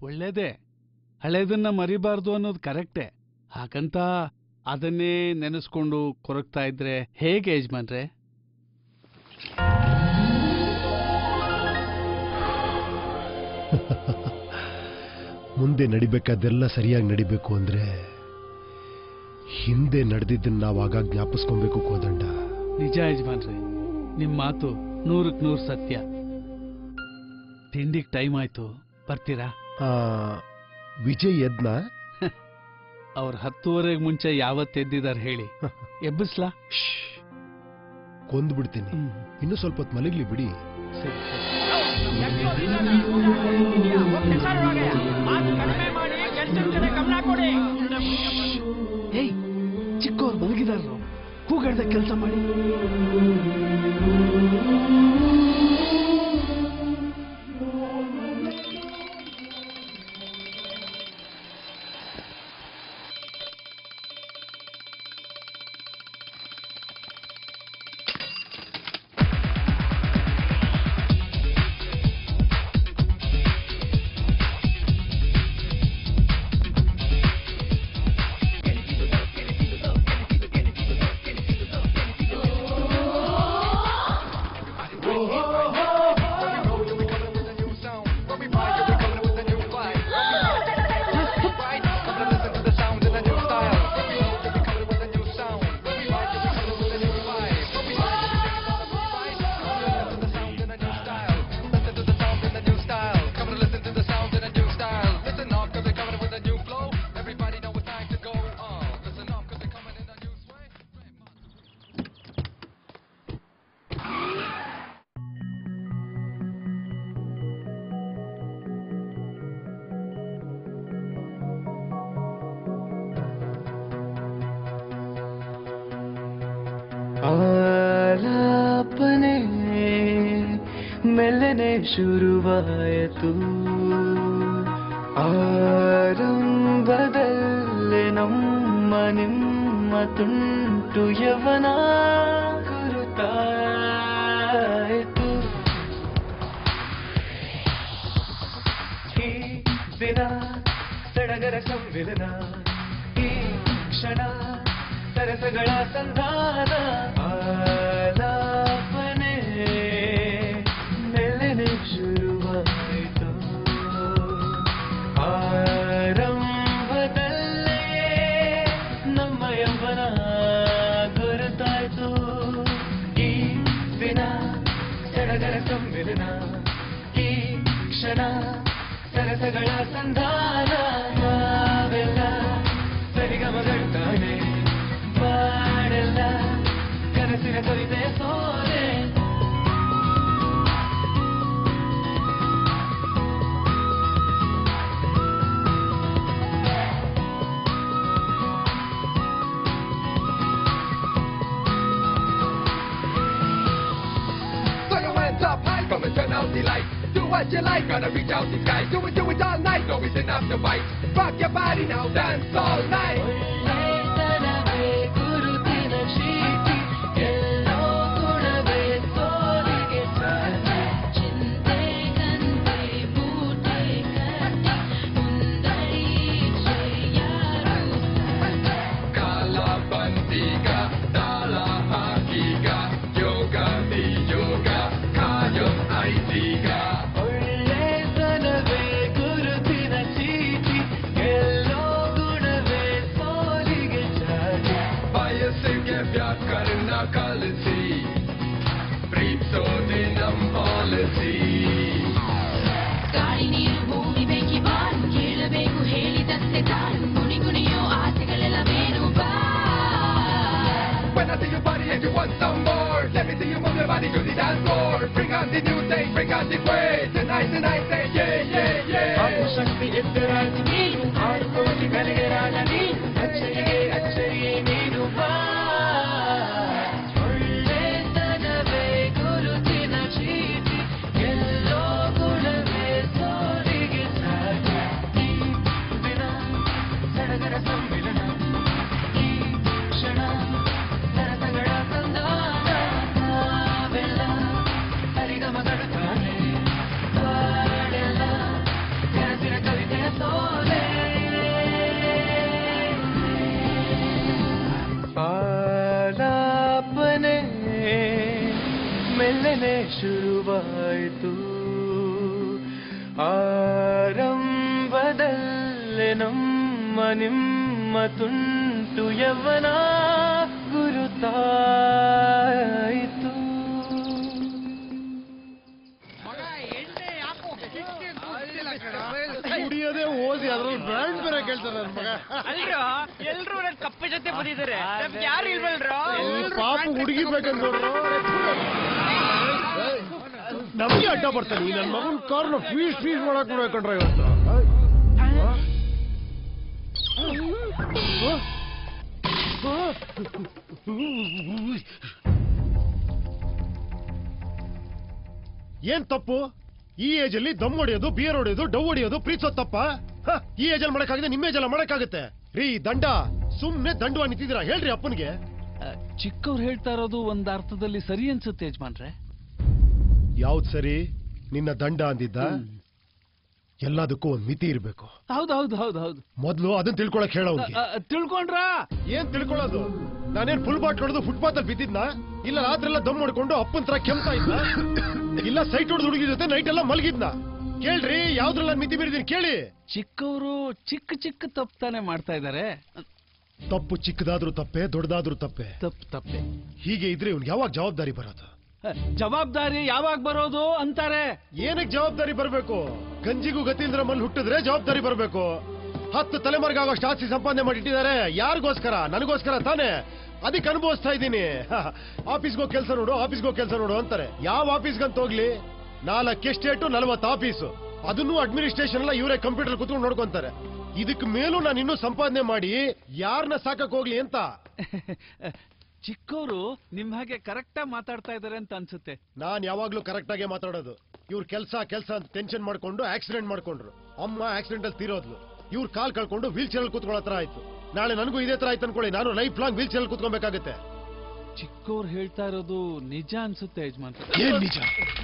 ಒಳ್ಳೇದೇ. ಹಳೇದನ್ನ ಮರಿಬಾರ್ದು ಅನ್ನೋದು ಕರೆಕ್ಟೇ. ಹಾಗಂತ ಅದನ್ನೇ ನೆನೆಸ್ಕೊಂಡು ಕೊರಗ್ತಾ ಇದ್ರೆ ಹೇಗೆ ಯಜಮಾನ್ರೆ? ಮುಂದೆ ನಡಿಬೇಕಾದೆಲ್ಲ ಸರಿಯಾಗಿ ನಡಿಬೇಕು ಅಂದ್ರೆ ಹಿಂದೆ ನಡೆದಿದ್ದನ್ನ ನಾವಾಗ ಜ್ಞಾಪಿಸ್ಕೊಬೇಕು ಕೋದಂಡ. ನಿಜ ಯಜಮಾನ್ರೆ, ನಿಮ್ ಮಾತು 100% ಸತ್ಯ. ತಿಂಡಿಗೆ ಟೈಮ್ ಆಯ್ತು, ಬರ್ತೀರಾ? ವಿಜಯ್ ಎದ್ನ? ಅವ್ರ 10:30 ಮುಂಚೆ ಯಾವತ್ತೆದ್ದಿದಾರೆ ಹೇಳಿ? ಎಬ್ಬಿಸ್ಲಾ? ಕೊಂದ್ಬಿಡ್ತೀನಿ. ಇನ್ನೂ ಸ್ವಲ್ಪ ಹೊತ್ತು ಮಲಗ್ಲಿ ಬಿಡಿ. ಸರಿ. ಏಯ್, ಚಿಕ್ಕವ್ರು ಮಲಗಿದಾರ, ಕೂಗಾಡ್ದ ಕೆಲಸ ಮಾಡಿ. ಆಲಾಪನೆ ಮೆಲ್ಲನೆ ಶುರುವಾಯಿತು, ಆರಂಭದಲ್ಲೇ ನಮ್ಮ ನಿಮ್ಮ ತುಂಟು ಯವನ ಗುರುತಾಯಿತು. ಈ ದಿನ ಸಡಗರ ಸಂವಿಲನ, ಈ ಕ್ಷಣ ಸರಸಗಳ ಸಂಧಾನ. ಆಲಾಪನೆ ಮೆಲ್ಲನೆ ಶುರುವಾಯಿತು, ಆರಂಭದಲ್ಲೇ ನಮ್ಮ ಯೌವನ ಗುರುತಾಯ್ತು. ಈ ದಿನ ಸಡಗರ ಸಂವಿಲನ, ಈ ಕ್ಷಣ ಸರಸಗಳ ಸಂಧಾನ. ನಾವೆಲ್ಲ ಸರಿಗಮಗಳು ತಾನೆ, ಬಾಳೆಲ್ಲ ಕನಸಿನ ಕವಿತೆ ಸೋರೆ. So you went up high, come and turn out the light. Do what you like, gotta reach out the sky. Do it all night, always enough to fight. Rock your body now, dance all night. ಗಾಳಿ ನೀರು ಭೂಮಿ ಬೇಕಿ ಬಾರು, ಕೇಳಬೇಕು ಹೇಳಿದಂತೆ ತಾನು, ಕುಣಿ ಕುಣಿಯೋ ಆಸೆಗಳೆಲ್ಲವೇನು ಬಾ. When I see your body and you want some more, let me see you move your body to the dance floor. Bring on the new thing, bring on the way. Tonight, say yeah, yeah, yeah. ಆತ್ಮಶಕ್ತಿ ಎತ್ತರಾಗಿ ನೀನು, 6 ಕೋಟಿ ಬೆಲೆಗೆ ರಾಣ ನೀನು, ಅಚ್ಚರಿಗೆ ಅಚ್ಚರಿಯೇ ನೀನು ಬಾ. ಒಳ್ಳೆತನವೇ ಗುರುತಿನ ಚೀಟಿ, ಎಲ್ಲೋ ಗುಣವೇ ಸೋಲಿಗೆ ಸಾಟಿ. ಈ ದಿನ ಸಡಗರ ಸಂವಿಲನ, ಈ ಕ್ಷಣ ಸರಸಗಳ ಸಂಧಾನ. ನಾವೆಲ್ಲ ಹರಿಗಮಗಳು ತಾನೆ, ಬಾಳೆ ಇಂದಿನಿಂದಲೇ ಶುರುವಾಯಿತು ಆರಂಭದಲ್ಲೇ ನಮ್ಮ ನಿಮ್ಮ ತುಂಟು ಯವ್ವನ ಗುರುತಾಯಿತು. ಕುಡಿಯೋದೇ ಓದಿ ಅದ್ರಲ್ಲಿ ಬ್ರ್ಯಾಂಡ್ ಬೇರೆ ಕೇಳ್ತಾರೆ ನನ್ನ ಮಗ. ಅಲ್ರೋ ಎಲ್ರು ನನ್ ಕಪ್ಪೆ ಜೊತೆ ಬಂದಿದ್ದಾರೆ, ನಮ್ಗೆ ಯಾರು ಇಲ್ವಲ್ರೋ? ಪಾಪ ಹುಡುಗಿ ಬೇಕಂದ್ರು ನಮ್ಗೆ ಅಡ್ಡ ಬರ್ತಾನೆ ನನ್ನ ಮಗನ ಕಾರ್ನ ಫೀಸ್ ಮಾಡಕ್ ನೋಡ್ಬೇಕಂಡ್ರೆ ಇವತ್ತು. ಏನ್ ತಪ್ಪು? ಈ ಏಜ್ ಅಲ್ಲಿ ದಮ್ ಹೊಡೆಯೋದು, ಬಿಯರ್ ಹೊಡೆಯೋದು, ಡವ್ ಹೊಡೆಯೋದು, ಪ್ರೀತಿಸೋದು ತಪ್ಪ? ಈ ಏಜ್ ಅಲ್ಲಿ ಮಾಡಕ್ಕಾಗಿದೆ, ನಿಮ್ಮ ಏಜ್ ಎಲ್ಲ ಮಾಡಕ್ಕಾಗತ್ತೆ ರೀ. ದಂಡ ಸುಮ್ನೆ ದಂಡವ ನಿಂತಿದ್ದೀರಾ ಹೇಳ್ರಿ ಅಪ್ಪನಿಗೆ. ಚಿಕ್ಕವ್ರು ಹೇಳ್ತಾ ಇರೋದು ಒಂದ್ ಅರ್ಥದಲ್ಲಿ ಸರಿ ಅನ್ಸುತ್ತೆ ಯಜಮಾನ್ರೆ. ಯಾವ್ದು ಸರಿ? ನಿನ್ನ ದಂಡ ಅಂದಿದ್ದ? ಎಲ್ಲದಕ್ಕೂ ಒಂದ್ ಮಿತಿ ಇರ್ಬೇಕು. ಹೌದು ಮೊದ್ಲು ಅದನ್ನ ತಿಳ್ಕೊಳಕ್ ಹೇಳೋನ್ಗೆ. ತಿಳ್ಕೊಂಡ್ರ? ಏನ್ ತಿಳ್ಕೊಳ್ಳೋದು? ನಾನೇನ್ ಫುಲ್ ಬಾಟ್ ಹೊಡೆದು ಫುಟ್ಪಾತ್ ಅಲ್ಲಿ ಬಿದ್ದಿದ್ನ? ಇಲ್ಲ ರಾತ್ರಿ ಎಲ್ಲ ದಮ್ ಹೊಡ್ಕೊಂಡು ಅಪ್ಪನ್ ತರ ಕೆಮ್ತಾ ಇದ್ನ? ಇಲ್ಲ ಸೈಟ್ ಹೊಡೆದು ಹುಡುಗಿ ಜೊತೆ ನೈಟ್ ಎಲ್ಲ ಮಲಗಿದ್ನ? ಕೇಳ್ರಿ, ಯಾವ್ದ್ರಲ್ಲ ಮಿತಿ ಮೀರಿದೀನಿ ಕೇಳಿ. ಚಿಕ್ಕವರು ಚಿಕ್ಕ ತಪ್ಪು ತಾನೇ ಮಾಡ್ತಾ ಇದಾರೆ. ತಪ್ಪು ಚಿಕ್ಕದಾದ್ರೂ ತಪ್ಪೆ, ದೊಡ್ಡದಾದ್ರೂ ತಪ್ಪೆ. ತಪ್ಪೆ. ಹೀಗೆ ಇದ್ರೆ ಇವ್ನಿಗೆ ಯಾವಾಗ ಜವಾಬ್ದಾರಿ ಬರೋದು? ಜವಾಬ್ದಾರಿ ಯಾವಾಗ ಬರೋದು ಅಂತಾರೆ. ಏನಕ್ಕೆ ಜವಾಬ್ದಾರಿ ಬರ್ಬೇಕು? ಗಂಜಿಗೂ ಗತಿ ಇಲ್ದ್ರ ಮಲ್ಲಿ ಹುಟ್ಟಿದ್ರೆ ಜವಾಬ್ದಾರಿ ಬರ್ಬೇಕು. 10 ತಲೆಮಾರಿಗಾಗೋಷ್ಟು ಆಸ್ತಿ ಸಂಪಾದನೆ ಮಾಡಿಟ್ಟಿದ್ದಾರೆ. ಯಾರಿಗೋಸ್ಕರ? ನನಗೋಸ್ಕರ ತಾನೇ. ಅದಕ್ಕೆ ಅನುಭವಿಸ್ತಾ ಇದ್ದೀನಿ. ಆಫೀಸ್ಗೋ ಕೆಲಸ ನೋಡು, ಆಫೀಸ್ಗೋ ಕೆಲಸ ನೋಡು ಅಂತಾರೆ. ಯಾವ ಆಫೀಸ್ಗಂತ ಹೋಗ್ಲಿ? 4 ಎಸ್ಟೇಟು, 40 ಆಫೀಸು, ಅದನ್ನು ಅಡ್ಮಿನಿಸ್ಟ್ರೇಷನ್ ಎಲ್ಲ ಇವರೇ ಕಂಪ್ಯೂಟರ್ ಕುತ್ಕೊಂಡು ನೋಡ್ಕೊಂತಾರೆ. ಇದಕ್ ಮೇಲೂ ನಾನು ಇನ್ನೂ ಸಂಪಾದನೆ ಮಾಡಿ ಯಾರನ್ನ ಸಾಕಕ್ ಹೋಗ್ಲಿ ಅಂತ. ಚಿಕ್ಕವರು ನಿಮ್ ಹಾಗೆ ಕರೆಕ್ಟ್ ಆಗಿ ಮಾತಾಡ್ತಾ ಇದಾರೆ ಅಂತ ಅನ್ಸುತ್ತೆ. ನಾನ್ ಯಾವಾಗ್ಲೂ ಕರೆಕ್ಟ್ ಆಗೇ ಮಾತಾಡೋದು. ಇವ್ರ ಕೆಲಸ ಅಂತ ಟೆನ್ಷನ್ ಮಾಡ್ಕೊಂಡು ಆಕ್ಸಿಡೆಂಟ್ ಮಾಡ್ಕೊಂಡ್ರು. ಅಮ್ಮ ಆಕ್ಸಿಡೆಂಟ್ ಅಲ್ಲಿ ತೀರೋದ್ಲು. ಇವ್ರ ಕಾಲ್ ಕಳ್ಕೊಂಡು ವೀಲ್ ಚೇರ್ ಅಲ್ಲಿ ಕೂತ್ಕೊಳ್ಳೋ ತರ ಆಯ್ತು. ನಾಳೆ ನನಗೂ ಇದೇ ತರ ಆಯ್ತು ಅನ್ಕೊಳ್ಳಿ, ನಾನು ಲೈಫ್ ಲಾಂಗ್ ವೀಲ್ ಚೇರ್ ಅಲ್ಲಿ ಕೂತ್ಕೊಬೇಕಾಗತ್ತೆ. ಚಿಕ್ಕವ್ರು ಹೇಳ್ತಾ ಇರೋದು ನಿಜ ಅನ್ಸುತ್ತೆ ಯಜಮಾನ್. ಏನ್ ನಿಜ?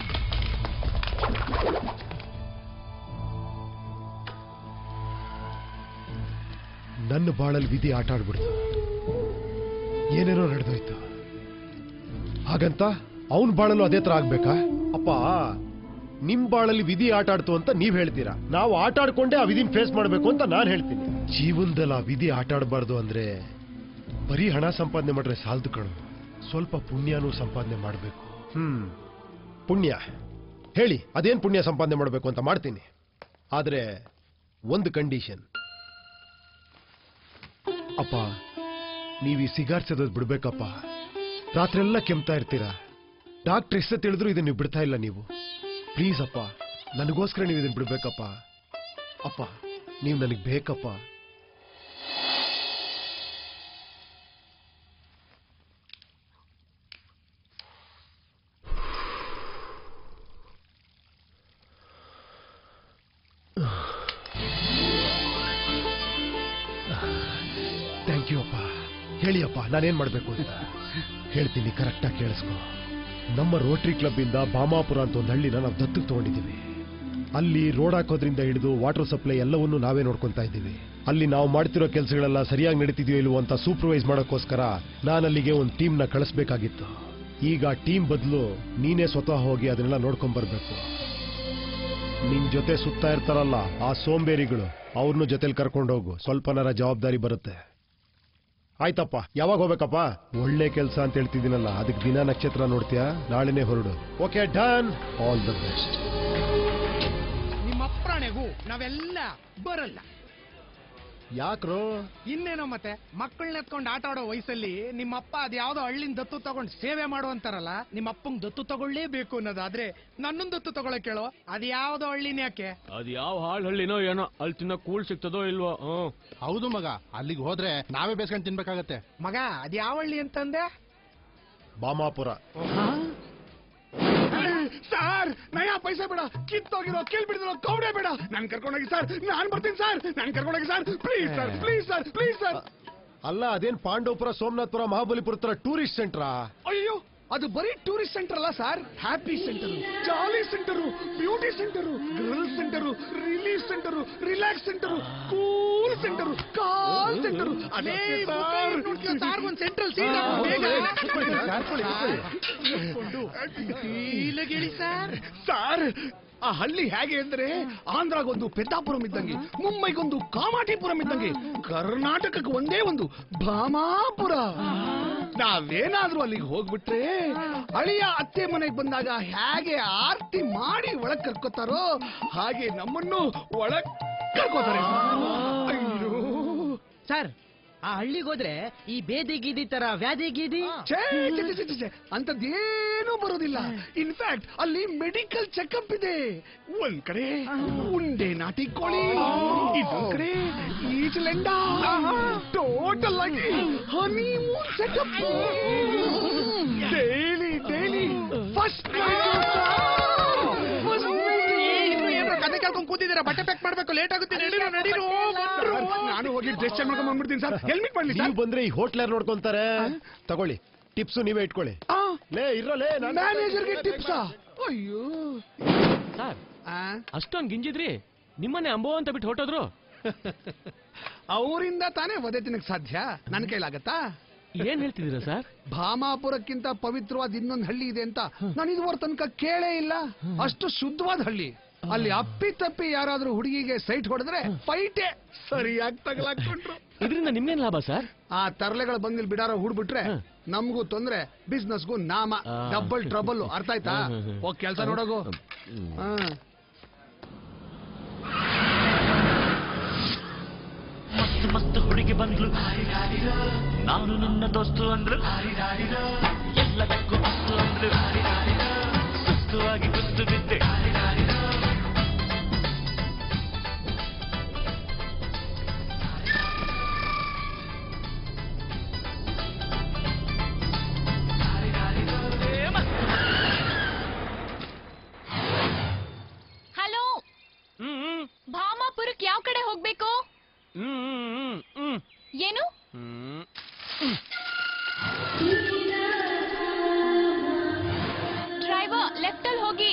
ನನ್ನ ಬಾಳಲ್ಲಿ ವಿಧಿ ಆಟ ಆಡ್ಬಿಡ್ತು. ಏನೇನೋ ನಡೆದೋಯ್ತು. ಹಾಗಂತ ಅವನ್ ಬಾಳಲ್ಲೂ ಅದೇ ತರ ಆಗ್ಬೇಕಾ? ಅಪ್ಪ, ನಿಮ್ ಬಾಳಲ್ಲಿ ವಿಧಿ ಆಟ ಆಡ್ತು ಅಂತ ನೀವ್ ಹೇಳ್ತೀರಾ. ನಾವು ಆಟ ಆಡ್ಕೊಂಡೆ ಆ ವಿಧಿನ ಫೇಸ್ ಮಾಡ್ಬೇಕು ಅಂತ ನಾನ್ ಹೇಳ್ತೀನಿ. ಜೀವನದಲ್ಲಿ ಆ ವಿಧಿ ಆಟ ಆಡಬಾರ್ದು ಅಂದ್ರೆ ಬರೀ ಹಣ ಸಂಪಾದನೆ ಮಾಡ್ರೆ ಸಾಲದು ಕಣು. ಸ್ವಲ್ಪ ಪುಣ್ಯನೂ ಸಂಪಾದನೆ ಮಾಡ್ಬೇಕು. ಪುಣ್ಯ ಹೇಳಿ, ಅದೇನ್ ಪುಣ್ಯ ಸಂಪಾದನೆ ಮಾಡ್ಬೇಕು ಅಂತ ಮಾಡ್ತೀನಿ. ಆದ್ರೆ ಒಂದು ಕಂಡೀಷನ್. ಅಪ್ಪ, ನೀವು ಈ ಸಿಗಾರ್ ಸೇದೋದು ಬಿಡ್ಬೇಕಪ್ಪ. ರಾತ್ರಿ ಎಲ್ಲ ಕೆಮ್ತಾ ಇರ್ತೀರಾ. ಡಾಕ್ಟರ್ ಎಷ್ಟೇ ತಿಳಿದ್ರು ಇದನ್ನ ನೀವು ಬಿಡ್ತಾ ಇಲ್ಲ ನೀವು. ಪ್ಲೀಸ್ ಅಪ್ಪ, ನನಗೋಸ್ಕರ ನೀವು ಇದನ್ನ ಬಿಡ್ಬೇಕಪ್ಪ. ಅಪ್ಪ, ನೀವು ನನಗೆ ಬೇಕಪ್ಪ. ಥ್ಯಾಂಕ್ ಯು ಅಪ್ಪ. ಹೇಳಿ ಅಪ್ಪ, ನಾನೇನ್ ಮಾಡ್ಬೇಕು ಅಂತ ಹೇಳ್ತೀನಿ. ಕರೆಕ್ಟಾಗಿ ಕೇಳಿಸ್ಕೊ. ನಮ್ಮ ರೋಟರಿ ಕ್ಲಬ್ ಇಂದ ಬಾಮಾಪುರ ಅಂತ ಒಂದು ಹಳ್ಳಿನ ನಾವು ದತ್ತಕ್ಕೆ ತಗೊಂಡಿದ್ದೀವಿ. ಅಲ್ಲಿ ರೋಡ್ ಹಾಕೋದ್ರಿಂದ ಹಿಡಿದು ವಾಟರ್ ಸಪ್ಲೈ ಎಲ್ಲವನ್ನೂ ನಾವೇ ನೋಡ್ಕೊಂತಾ ಇದ್ದೀವಿ. ಅಲ್ಲಿ ನಾವು ಮಾಡ್ತಿರೋ ಕೆಲಸಗಳೆಲ್ಲ ಸರಿಯಾಗಿ ನಡೀತಿದೆಯೋ ಇಲ್ವೋ ಅಂತ ಸೂಪರ್ವೈಸ್ ಮಾಡೋಕ್ಕೋಸ್ಕರ ನಾನು ಅಲ್ಲಿಗೆ ಒಂದು ಟೀಮ್ನ ಕಳಿಸ್ಬೇಕಾಗಿತ್ತು. ಈಗ ಟೀಮ್ ಬದಲು ನೀನೇ ಸ್ವತಃ ಹೋಗಿ ಅದನ್ನೆಲ್ಲ ನೋಡ್ಕೊಂಡ್ ಬರ್ಬೇಕು. ನಿನ್ ಜೊತೆ ಸುತ್ತಾ ಇರ್ತಾರಲ್ಲ ಆ ಸೋಂಬೇರಿಗಳು, ಅವ್ರನ್ನೂ ಜೊತೆಲಿ ಕರ್ಕೊಂಡೋಗು. ಸ್ವಲ್ಪನಾರ ಜವಾಬ್ದಾರಿ ಬರುತ್ತೆ. ಆಯ್ತಪ್ಪ, ಯಾವಾಗ ಹೋಗ್ಬೇಕಪ್ಪ? ಒಳ್ಳೆ ಕೆಲಸ ಅಂತ ಹೇಳ್ತಿದ್ದೀನಲ್ಲ, ಅದಕ್ಕೆ ದಿನ ನಕ್ಷತ್ರ ನೋಡ್ತೀಯಾ? ನಾಳೆನೆ ಹೊರಡು. Okay, done. All the best. ನಿಮ್ಮ ಅಪ್ರಾಣೆಗೂ ನಾವೆಲ್ಲ ಬರಲ್ಲ. ಯಾಕ್ರೋ? ಇನ್ನೇನೋ ಮತ್ತೆ, ಮಕ್ಕಳನ್ನ ಎತ್ಕೊಂಡು ಆಟ ಆಡೋ ವಯಸ್ಸಲ್ಲಿ ನಿಮ್ಮಪ್ಪ ಅದ್ಯಾವ್ದೋ ಹಳ್ಳಿನ ದತ್ತು ತಗೊಂಡು ಸೇವೆ ಮಾಡುವಂತಾರಲ್ಲ, ನಿಮ್ಮ ಅಪ್ಪಂಗ್ ದತ್ತು ತಗೊಳ್ಳೇಬೇಕು ಅನ್ನೋದಾದ್ರೆ ನನ್ನೊಂದು ದತ್ತು ತಗೊಳಕ್ ಕೇಳೋ. ಅದ್ಯಾವ್ದೋ ಹಳ್ಳಿನ ಯಾಕೆ? ಅದ್ ಯಾವ ಹಾಳ್ ಹಳ್ಳಿನೋ ಏನೋ, ಅಲ್ಲಿ ತಿನ್ನ ಕೂಳ್ ಸಿಗ್ತದೋ ಇಲ್ವೋ. ಹೌದು ಮಗ, ಅಲ್ಲಿಗೆ ಹೋದ್ರೆ ನಾವೇ ಬೇಸ್ಕೊಂಡು ತಿನ್ಬೇಕಾಗತ್ತೆ. ಮಗ ಅದ್ಯಾವ ಹಳ್ಳಿ ಅಂತಂದೆ? ಬಾಮಾಪುರ. ಸರ್, ನಯಾ ಪೈಸೆ ಬೇಡ, ಕಿತ್ತೋಗಿರೋ ಕೇಳ್ಬಿಡಿದಿರೋ ಕೌಡೆ ಬೇಡ, ನಾನ್ ಕರ್ಕೊಂಡೋಗಿ ಸರ್. ನಾನ್ ಬರ್ತೀನಿ ಸರ್, ನಾನ್ ಕರ್ಕೊಂಡೋಗಿ sir. Please sir, please sir, please sir. ಅಲ್ಲ, ಅದೇನ್ ಪಾಂಡವಪುರ, ಸೋಮನಾಥಪುರ, ಮಹಾಬಲಿಪುರ ತರ ಟೂರಿಸ್ಟ್ ಸೆಂಟ್ರಾ? ಅಯ್ಯೋ, ಅದು ಬರೀ ಟೂರಿಸ್ಟ್ ಸೆಂಟರ್ ಅಲ್ಲ sir. Happy centre, jolly centre, beauty centre, girl centre, relief centre, relax centre, cool centre, call centre. ಅದೇ ಸರ್, ಒಂದು ಸೆಂಟ್ರಲ್ ಸೀಟ್ ಹೇಳಿ ಸರ್ ಆ ಹಳ್ಳಿ ಹೇಗೆ ಅಂದ್ರೆ ಆಂಧ್ರಾಗೊಂದು ಪೆದ್ದಾಪುರಂ ಇದ್ದಂಗೆ, ಮುಂಬೈಗೊಂದು ಕಾಮಾಟಿಪುರಂ ಇದ್ದಂಗೆ, ಕರ್ನಾಟಕಕ್ಕೆ ಒಂದೇ ಒಂದು ಭಾಮಾಪುರ. ನಾವೇನಾದ್ರೂ ಅಲ್ಲಿಗೆ ಹೋಗ್ಬಿಟ್ರೆ ಅಳಿಯ ಅತ್ತೆ ಮನೆಗೆ ಬಂದಾಗ ಹೇಗೆ ಆರ್ತಿ ಮಾಡಿ ಒಳಗ್ ಕರ್ಕೋತಾರೋ ಹಾಗೆ ನಮ್ಮನ್ನು ಒಳಗ್ ಕರ್ಕೋತಾರೆ. ಅಯ್ಯೋ ಸರ್, ಆ ಹಳ್ಳಿಗೆ ಹೋದ್ರೆ ಈ ಬೇದಿ ಗೀದಿ ತರ ವ್ಯಾಧಿ ಗೀದಿ ಅಂತದ್ದೇನೂ ಬರೋದಿಲ್ಲ. ಇನ್ಫ್ಯಾಕ್ಟ್ ಅಲ್ಲಿ ಮೆಡಿಕಲ್ ಚೆಕಪ್ ಇದೆ. ಒಂದ್ ಕಡೆ ಉಂಡೆ ನಾಟಿ ಕೋಳಿ, ಇನ್ನೊಂದ್ ಕಡೆ ಈಜಲೆಂಡ, ಟೋಟಲ್ ಆಗಿ ಹನಿಮೂನ್ ಸೆಟಪ್. ಡೈಲಿ ಫಸ್ಟ್ ಕತೆ ಕೇಳ್ಕೊಂಡು ಕೂತಿದ್ದೀರಾ? ಬಟ್ಟೆ ಪ್ಯಾಕ್ ಮಾಡ್ಬೇಕು, ಲೇಟ್ ಆಗುತ್ತೆ. ನಾನು ಹೋಗಿ ಡ್ರೆಸ್ ಚೇಂಜ್ ಮಾಡ್ಕೊಂಡ್ ಬಂದ್ಬಿಡ್ತೀನಿ ಸರ್. ಹೆಲ್ಮೆಟ್ ಮಾಡ್ಲಿ. ನೀವು ಬಂದ್ರೆ ಈ ಹೋಟ್ಲರ್ ನೋಡ್ಕೊಂತಾರೆ. ತಗೊಳ್ಳಿ, ಟಿಪ್ಸು ನೀವೇ ಇಟ್ಕೊಳ್ಳಿ. ಲೇ ಇರೋಲೇ ಮ್ಯಾನೇಜರ್ಗೆ ಟಿಪ್ಸಾ? ಅಯ್ಯೋ ಸರ್, ಅಷ್ಟೊಂದು ಗಿಂಜಿದ್ರಿ, ನಿಮ್ಮನೆ ಅಂಬೋ ಅಂತ ಬಿಟ್ಟು ಹೊಟ್ಟೋದ್ರು. ಅವರಿಂದ ತಾನೇ ವಧೆ ತಿನ್ನಕ್ ಸಾಧ್ಯ, ನನ್ನ ಕೈಲಾಗತ್ತಾ? ಏನ್ ಹೇಳ್ತಿದ್ದೀರಾ ಸರ್? ಭಾಮಾಪುರಕ್ಕಿಂತ ಪವಿತ್ರವಾದ ಇನ್ನೊಂದು ಹಳ್ಳಿ ಇದೆ ಅಂತ ನಾನು ಇದುವರೆ ತನಕ ಕೇಳೇ ಇಲ್ಲ. ಅಷ್ಟು ಶುದ್ಧವಾದ ಹಳ್ಳಿ. ಅಲ್ಲಿ ಅಪ್ಪಿ ತಪ್ಪಿ ಯಾರಾದ್ರೂ ಹುಡುಗಿಗೆ ಸೈಟ್ ಹೊಡೆದ್ರೆ ಫೈಟೇ ಸರಿಯಾಗಿ ತಗಲಾಕೊಂಡ್ರು. ಇದರಿಂದ ನಿಮ್ಗೇನ್ ಲಾಭ ಸರ್? ಆ ತರಲೆಗಳು ಬಂದಿಲ್ ಬಿಡಾರ ಹುಡ್ಬಿಟ್ರೆ ನಮಗೂ ತೊಂದ್ರೆ, ಬಿಸ್ನೆಸ್ಗೂ ನಾಮ, ಡಬಲ್ ಟ್ರಬಲ್. ಅರ್ಥ ಆಯ್ತಾ? ಹೋಗ್ ಕೆಲ್ಸ ನೋಡೋಗು. ಮಸ್ತ್ ಮಸ್ತ್ ಹುಡುಗಿ ಬಂದ್ಲು, ನಾನು ನನ್ನ ದೋಸ್ತು ಅಂದ್ರು, ಎಲ್ಲದಕ್ಕೂ ಮಸ್ತು ಅಂದ್ರು, ಸುಸ್ತುವಾಗಿ ಕುಸ್ತು ಬಿದ್ದೆ. ಹಲೋ, ಭಾಮಾಪುರಕ್ಕೆ ಯಾವ ಕಡೆ ಹೋಗ್ಬೇಕು? ಏನು? ಡ್ರೈವರ್ ಲೆಫ್ಟ್ ಅಲ್ಲಿ ಹೋಗಿ.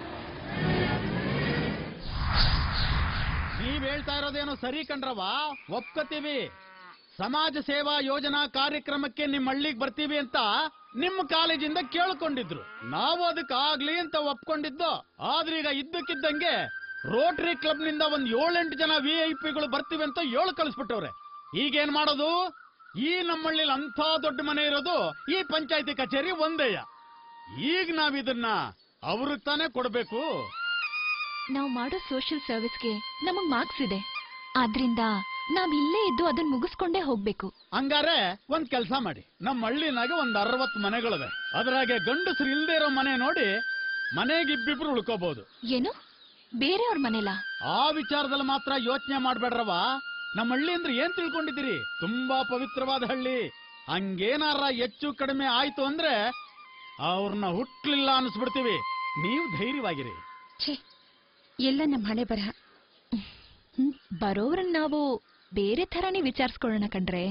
ನೀವ್ ಹೇಳ್ತಾ ಇರೋದೇನೋ ಸರಿ ಕಣ್ರವ, ಒಪ್ಕೋತೀವಿ. ಸಮಾಜ ಸೇವಾ ಯೋಜನಾ ಕಾರ್ಯಕ್ರಮಕ್ಕೆ ನಿಮ್ಮ ಹಳ್ಳಿಗೆ ಬರ್ತೀವಿ ಅಂತ ನಿಮ್ಮ ಕಾಲೇಜಿಂದ ಕೇಳ್ಕೊಂಡಿದ್ರು. ನಾವು ಅದಕ್ಕಾಗ್ಲಿ ಅಂತ ಒಪ್ಕೊಂಡಿದ್ದು. ಆದ್ರೆ ಈಗ ಇದ್ದಕ್ಕಿದ್ದಂಗೆ ರೋಟರಿ ಕ್ಲಬ್ ನಿಂದ ಒಂದ್ 7-8 ಜನ ವಿಐಪಿಗಳು ಬರ್ತೀವಿ ಅಂತ ಕಳಿಸ್ಬಿಟ್ಟವ್ರೆ. ಈಗೇನ್ ಮಾಡೋದು? ಈ ನಮ್ಮಳ್ಳಿಲಿ ಅಂಥ ದೊಡ್ಡ ಮನೆ ಇರೋದು ಈ ಪಂಚಾಯತಿ ಕಚೇರಿ ಒಂದೇಯ. ಈಗ ನಾವಿದನ್ನ ಅವ್ರಿಗೆ ತಾನೇ ಕೊಡ್ಬೇಕು. ನಾವು ಮಾಡೋ ಸೋಷಿಯಲ್ ಸರ್ವಿಸ್ಗೆ ನಮಗ್ ಮಾರ್ಕ್ಸ್ ಇದೆ. ಆದ್ರಿಂದ ನಾವ್ ಇಲ್ಲೇ ಇದ್ದು ಅದನ್ನ ಮುಗಿಸ್ಕೊಂಡೇ ಹೋಗ್ಬೇಕು. ಹಂಗಾರೆ ಒಂದ್ ಕೆಲ್ಸ ಮಾಡಿ, ನಮ್ಮ ಹಳ್ಳಿನಾಗ ಒಂದ್ 60 ಮನೆಗಳಿವೆ. ಅದ್ರಾಗೆ ಗಂಡಸರು ಇಲ್ದೇ ಇರೋ ಮನೆ ನೋಡಿ ಮನೆಗಿಬ್ಬಿಬ್ರು ಉಳ್ಕೋಬಹುದು. ಏನು, ಬೇರೆಯವ್ರ ಮನೆಲ್ಲ? ಆ ವಿಚಾರದಲ್ಲಿ ಮಾತ್ರ ಯೋಚನೆ ಮಾಡ್ಬೇಡ್ರವ. ನಮ್ಮ ಹಳ್ಳಿ ಅಂದ್ರೆ ಏನ್ ತಿಳ್ಕೊಂಡಿದ್ದೀರಿ? ತುಂಬಾ ಪವಿತ್ರವಾದ ಹಳ್ಳಿ. ಹಂಗೇನಾರ ಹೆಚ್ಚು ಕಡಿಮೆ ಆಯ್ತು ಅಂದ್ರೆ ಅವ್ರನ್ನ ಹುಟ್ಲಿಲ್ಲ ಅನ್ಸ್ಬಿಡ್ತೀವಿ. ನೀವು ಧೈರ್ಯವಾಗಿರಿ. ಎಲ್ಲ ನಮ್ಮ ಹಣೆ ಬರಹ. ಬರೋವ್ರನ್ನ ನಾವು ಬೇರೆ ತರಾನೇ ವಿಚಾರಿಸ್ಕೊಳ್ಳೋಣ ಕಣ್ರೆ.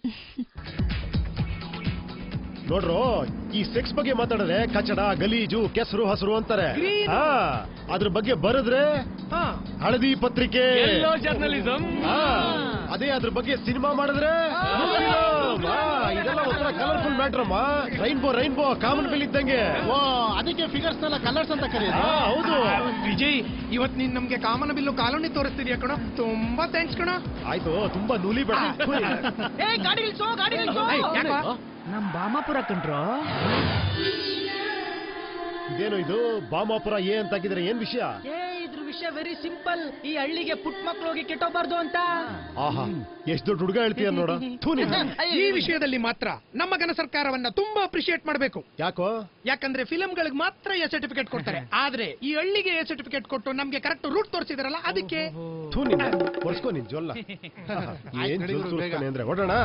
ನೋಡ್ರು, ಈ ಸೆಕ್ಸ್ ಬಗ್ಗೆ ಮಾತಾಡಿದ್ರೆ ಕಚಡ, ಗಲೀಜು, ಕೆಸರು, ಹಸರು ಅಂತಾರೆ. ಅದ್ರ ಬಗ್ಗೆ ಬರೆದ್ರೆ ಹಳದಿ ಪತ್ರಿಕೆ, ಜರ್ನಲಿಸಂ. ಅದೇ ಅದ್ರ ಬಗ್ಗೆ ಸಿನಿಮಾ ಮಾಡಿದ್ರೆ ಇದೆಲ್ಲ ಒಂಥರ ಕಲರ್ಫುಲ್ ಮ್ಯಾಟ್ರಮ್ಮ. ರೈನ್ಬೋ ಕಾಮನ್ ಬಿಲ್ ಇದ್ದಂಗೆ. ಅದಕ್ಕೆ ಫಿಗರ್ಸ್ ಎಲ್ಲ ಕಲರ್ಸ್ ಅಂತ ಕರೆಯೋದು. ಹೌದು ವಿಜಯ್, ಇವತ್ ನೀನ್ ನಮ್ಗೆ ಕಾಮನ ಬಿಲ್ಲು ಕಾಲೋನಿ ತೋರಿಸ್ತಿದ್ಯಾ ಕಣ. ತುಂಬಾ ಥ್ಯಾಂಕ್ಸ್ ಕಣ. ಆಯ್ತು, ತುಂಬಾ ನೂಲಿ ಬೇಡ. ನಮ್ ಭಾಮಾಪುರ ಕಂಡ್ರೋ. ಇದೇನು ಇದು ಭಾಮಾಪುರ ಏ ಅಂತ ಹಾಕಿದ್ರೆ ಏನ್ ವಿಷಯ? ಇದ್ರ ವಿಷಯ ವೆರಿ ಸಿಂಪಲ್. ಈ ಹಳ್ಳಿಗೆ ಪುಟ್ ಮಕ್ಳು ಹೋಗಿ ಕೆಟ್ಟೋಗ್ಬಾರ್ದು ಅಂತ. ಆಹಾ, ಎಷ್ಟು ದೊಡ್ಡ ಹುಡುಗ ಹೇಳ್ತೀಯ ನೋಡ. ಈ ವಿಷಯದಲ್ಲಿ ಮಾತ್ರ ನಮ್ಮ ಘನ ಸರ್ಕಾರವನ್ನ ತುಂಬಾ ಅಪ್ರಿಶಿಯೇಟ್ ಮಾಡಬೇಕು. ಯಾಕೋ? ಯಾಕಂದ್ರೆ ಫಿಲಂಗಳಿಗೆ ಮಾತ್ರ ಎ ಸರ್ಟಿಫಿಕೇಟ್ ಕೊಡ್ತಾರೆ. ಆದ್ರೆ ಈ ಹಳ್ಳಿಗೆ ಎ ಸರ್ಟಿಫಿಕೇಟ್ ಕೊಟ್ಟು ನಮ್ಗೆ ಕರೆಕ್ಟ್ ರೂಟ್ ತೋರಿಸಿದಾರಲ್ಲ, ಅದಕ್ಕೆ. ಬರ್ಸ್ಕೋ ನಿನ್ ಜೊಲ್ಲ. ಏನ್ ಜೊಲ್ ಸುರ್ತಾನೆ ಅಂದ್ರೆ ಹೊಡೋಣ.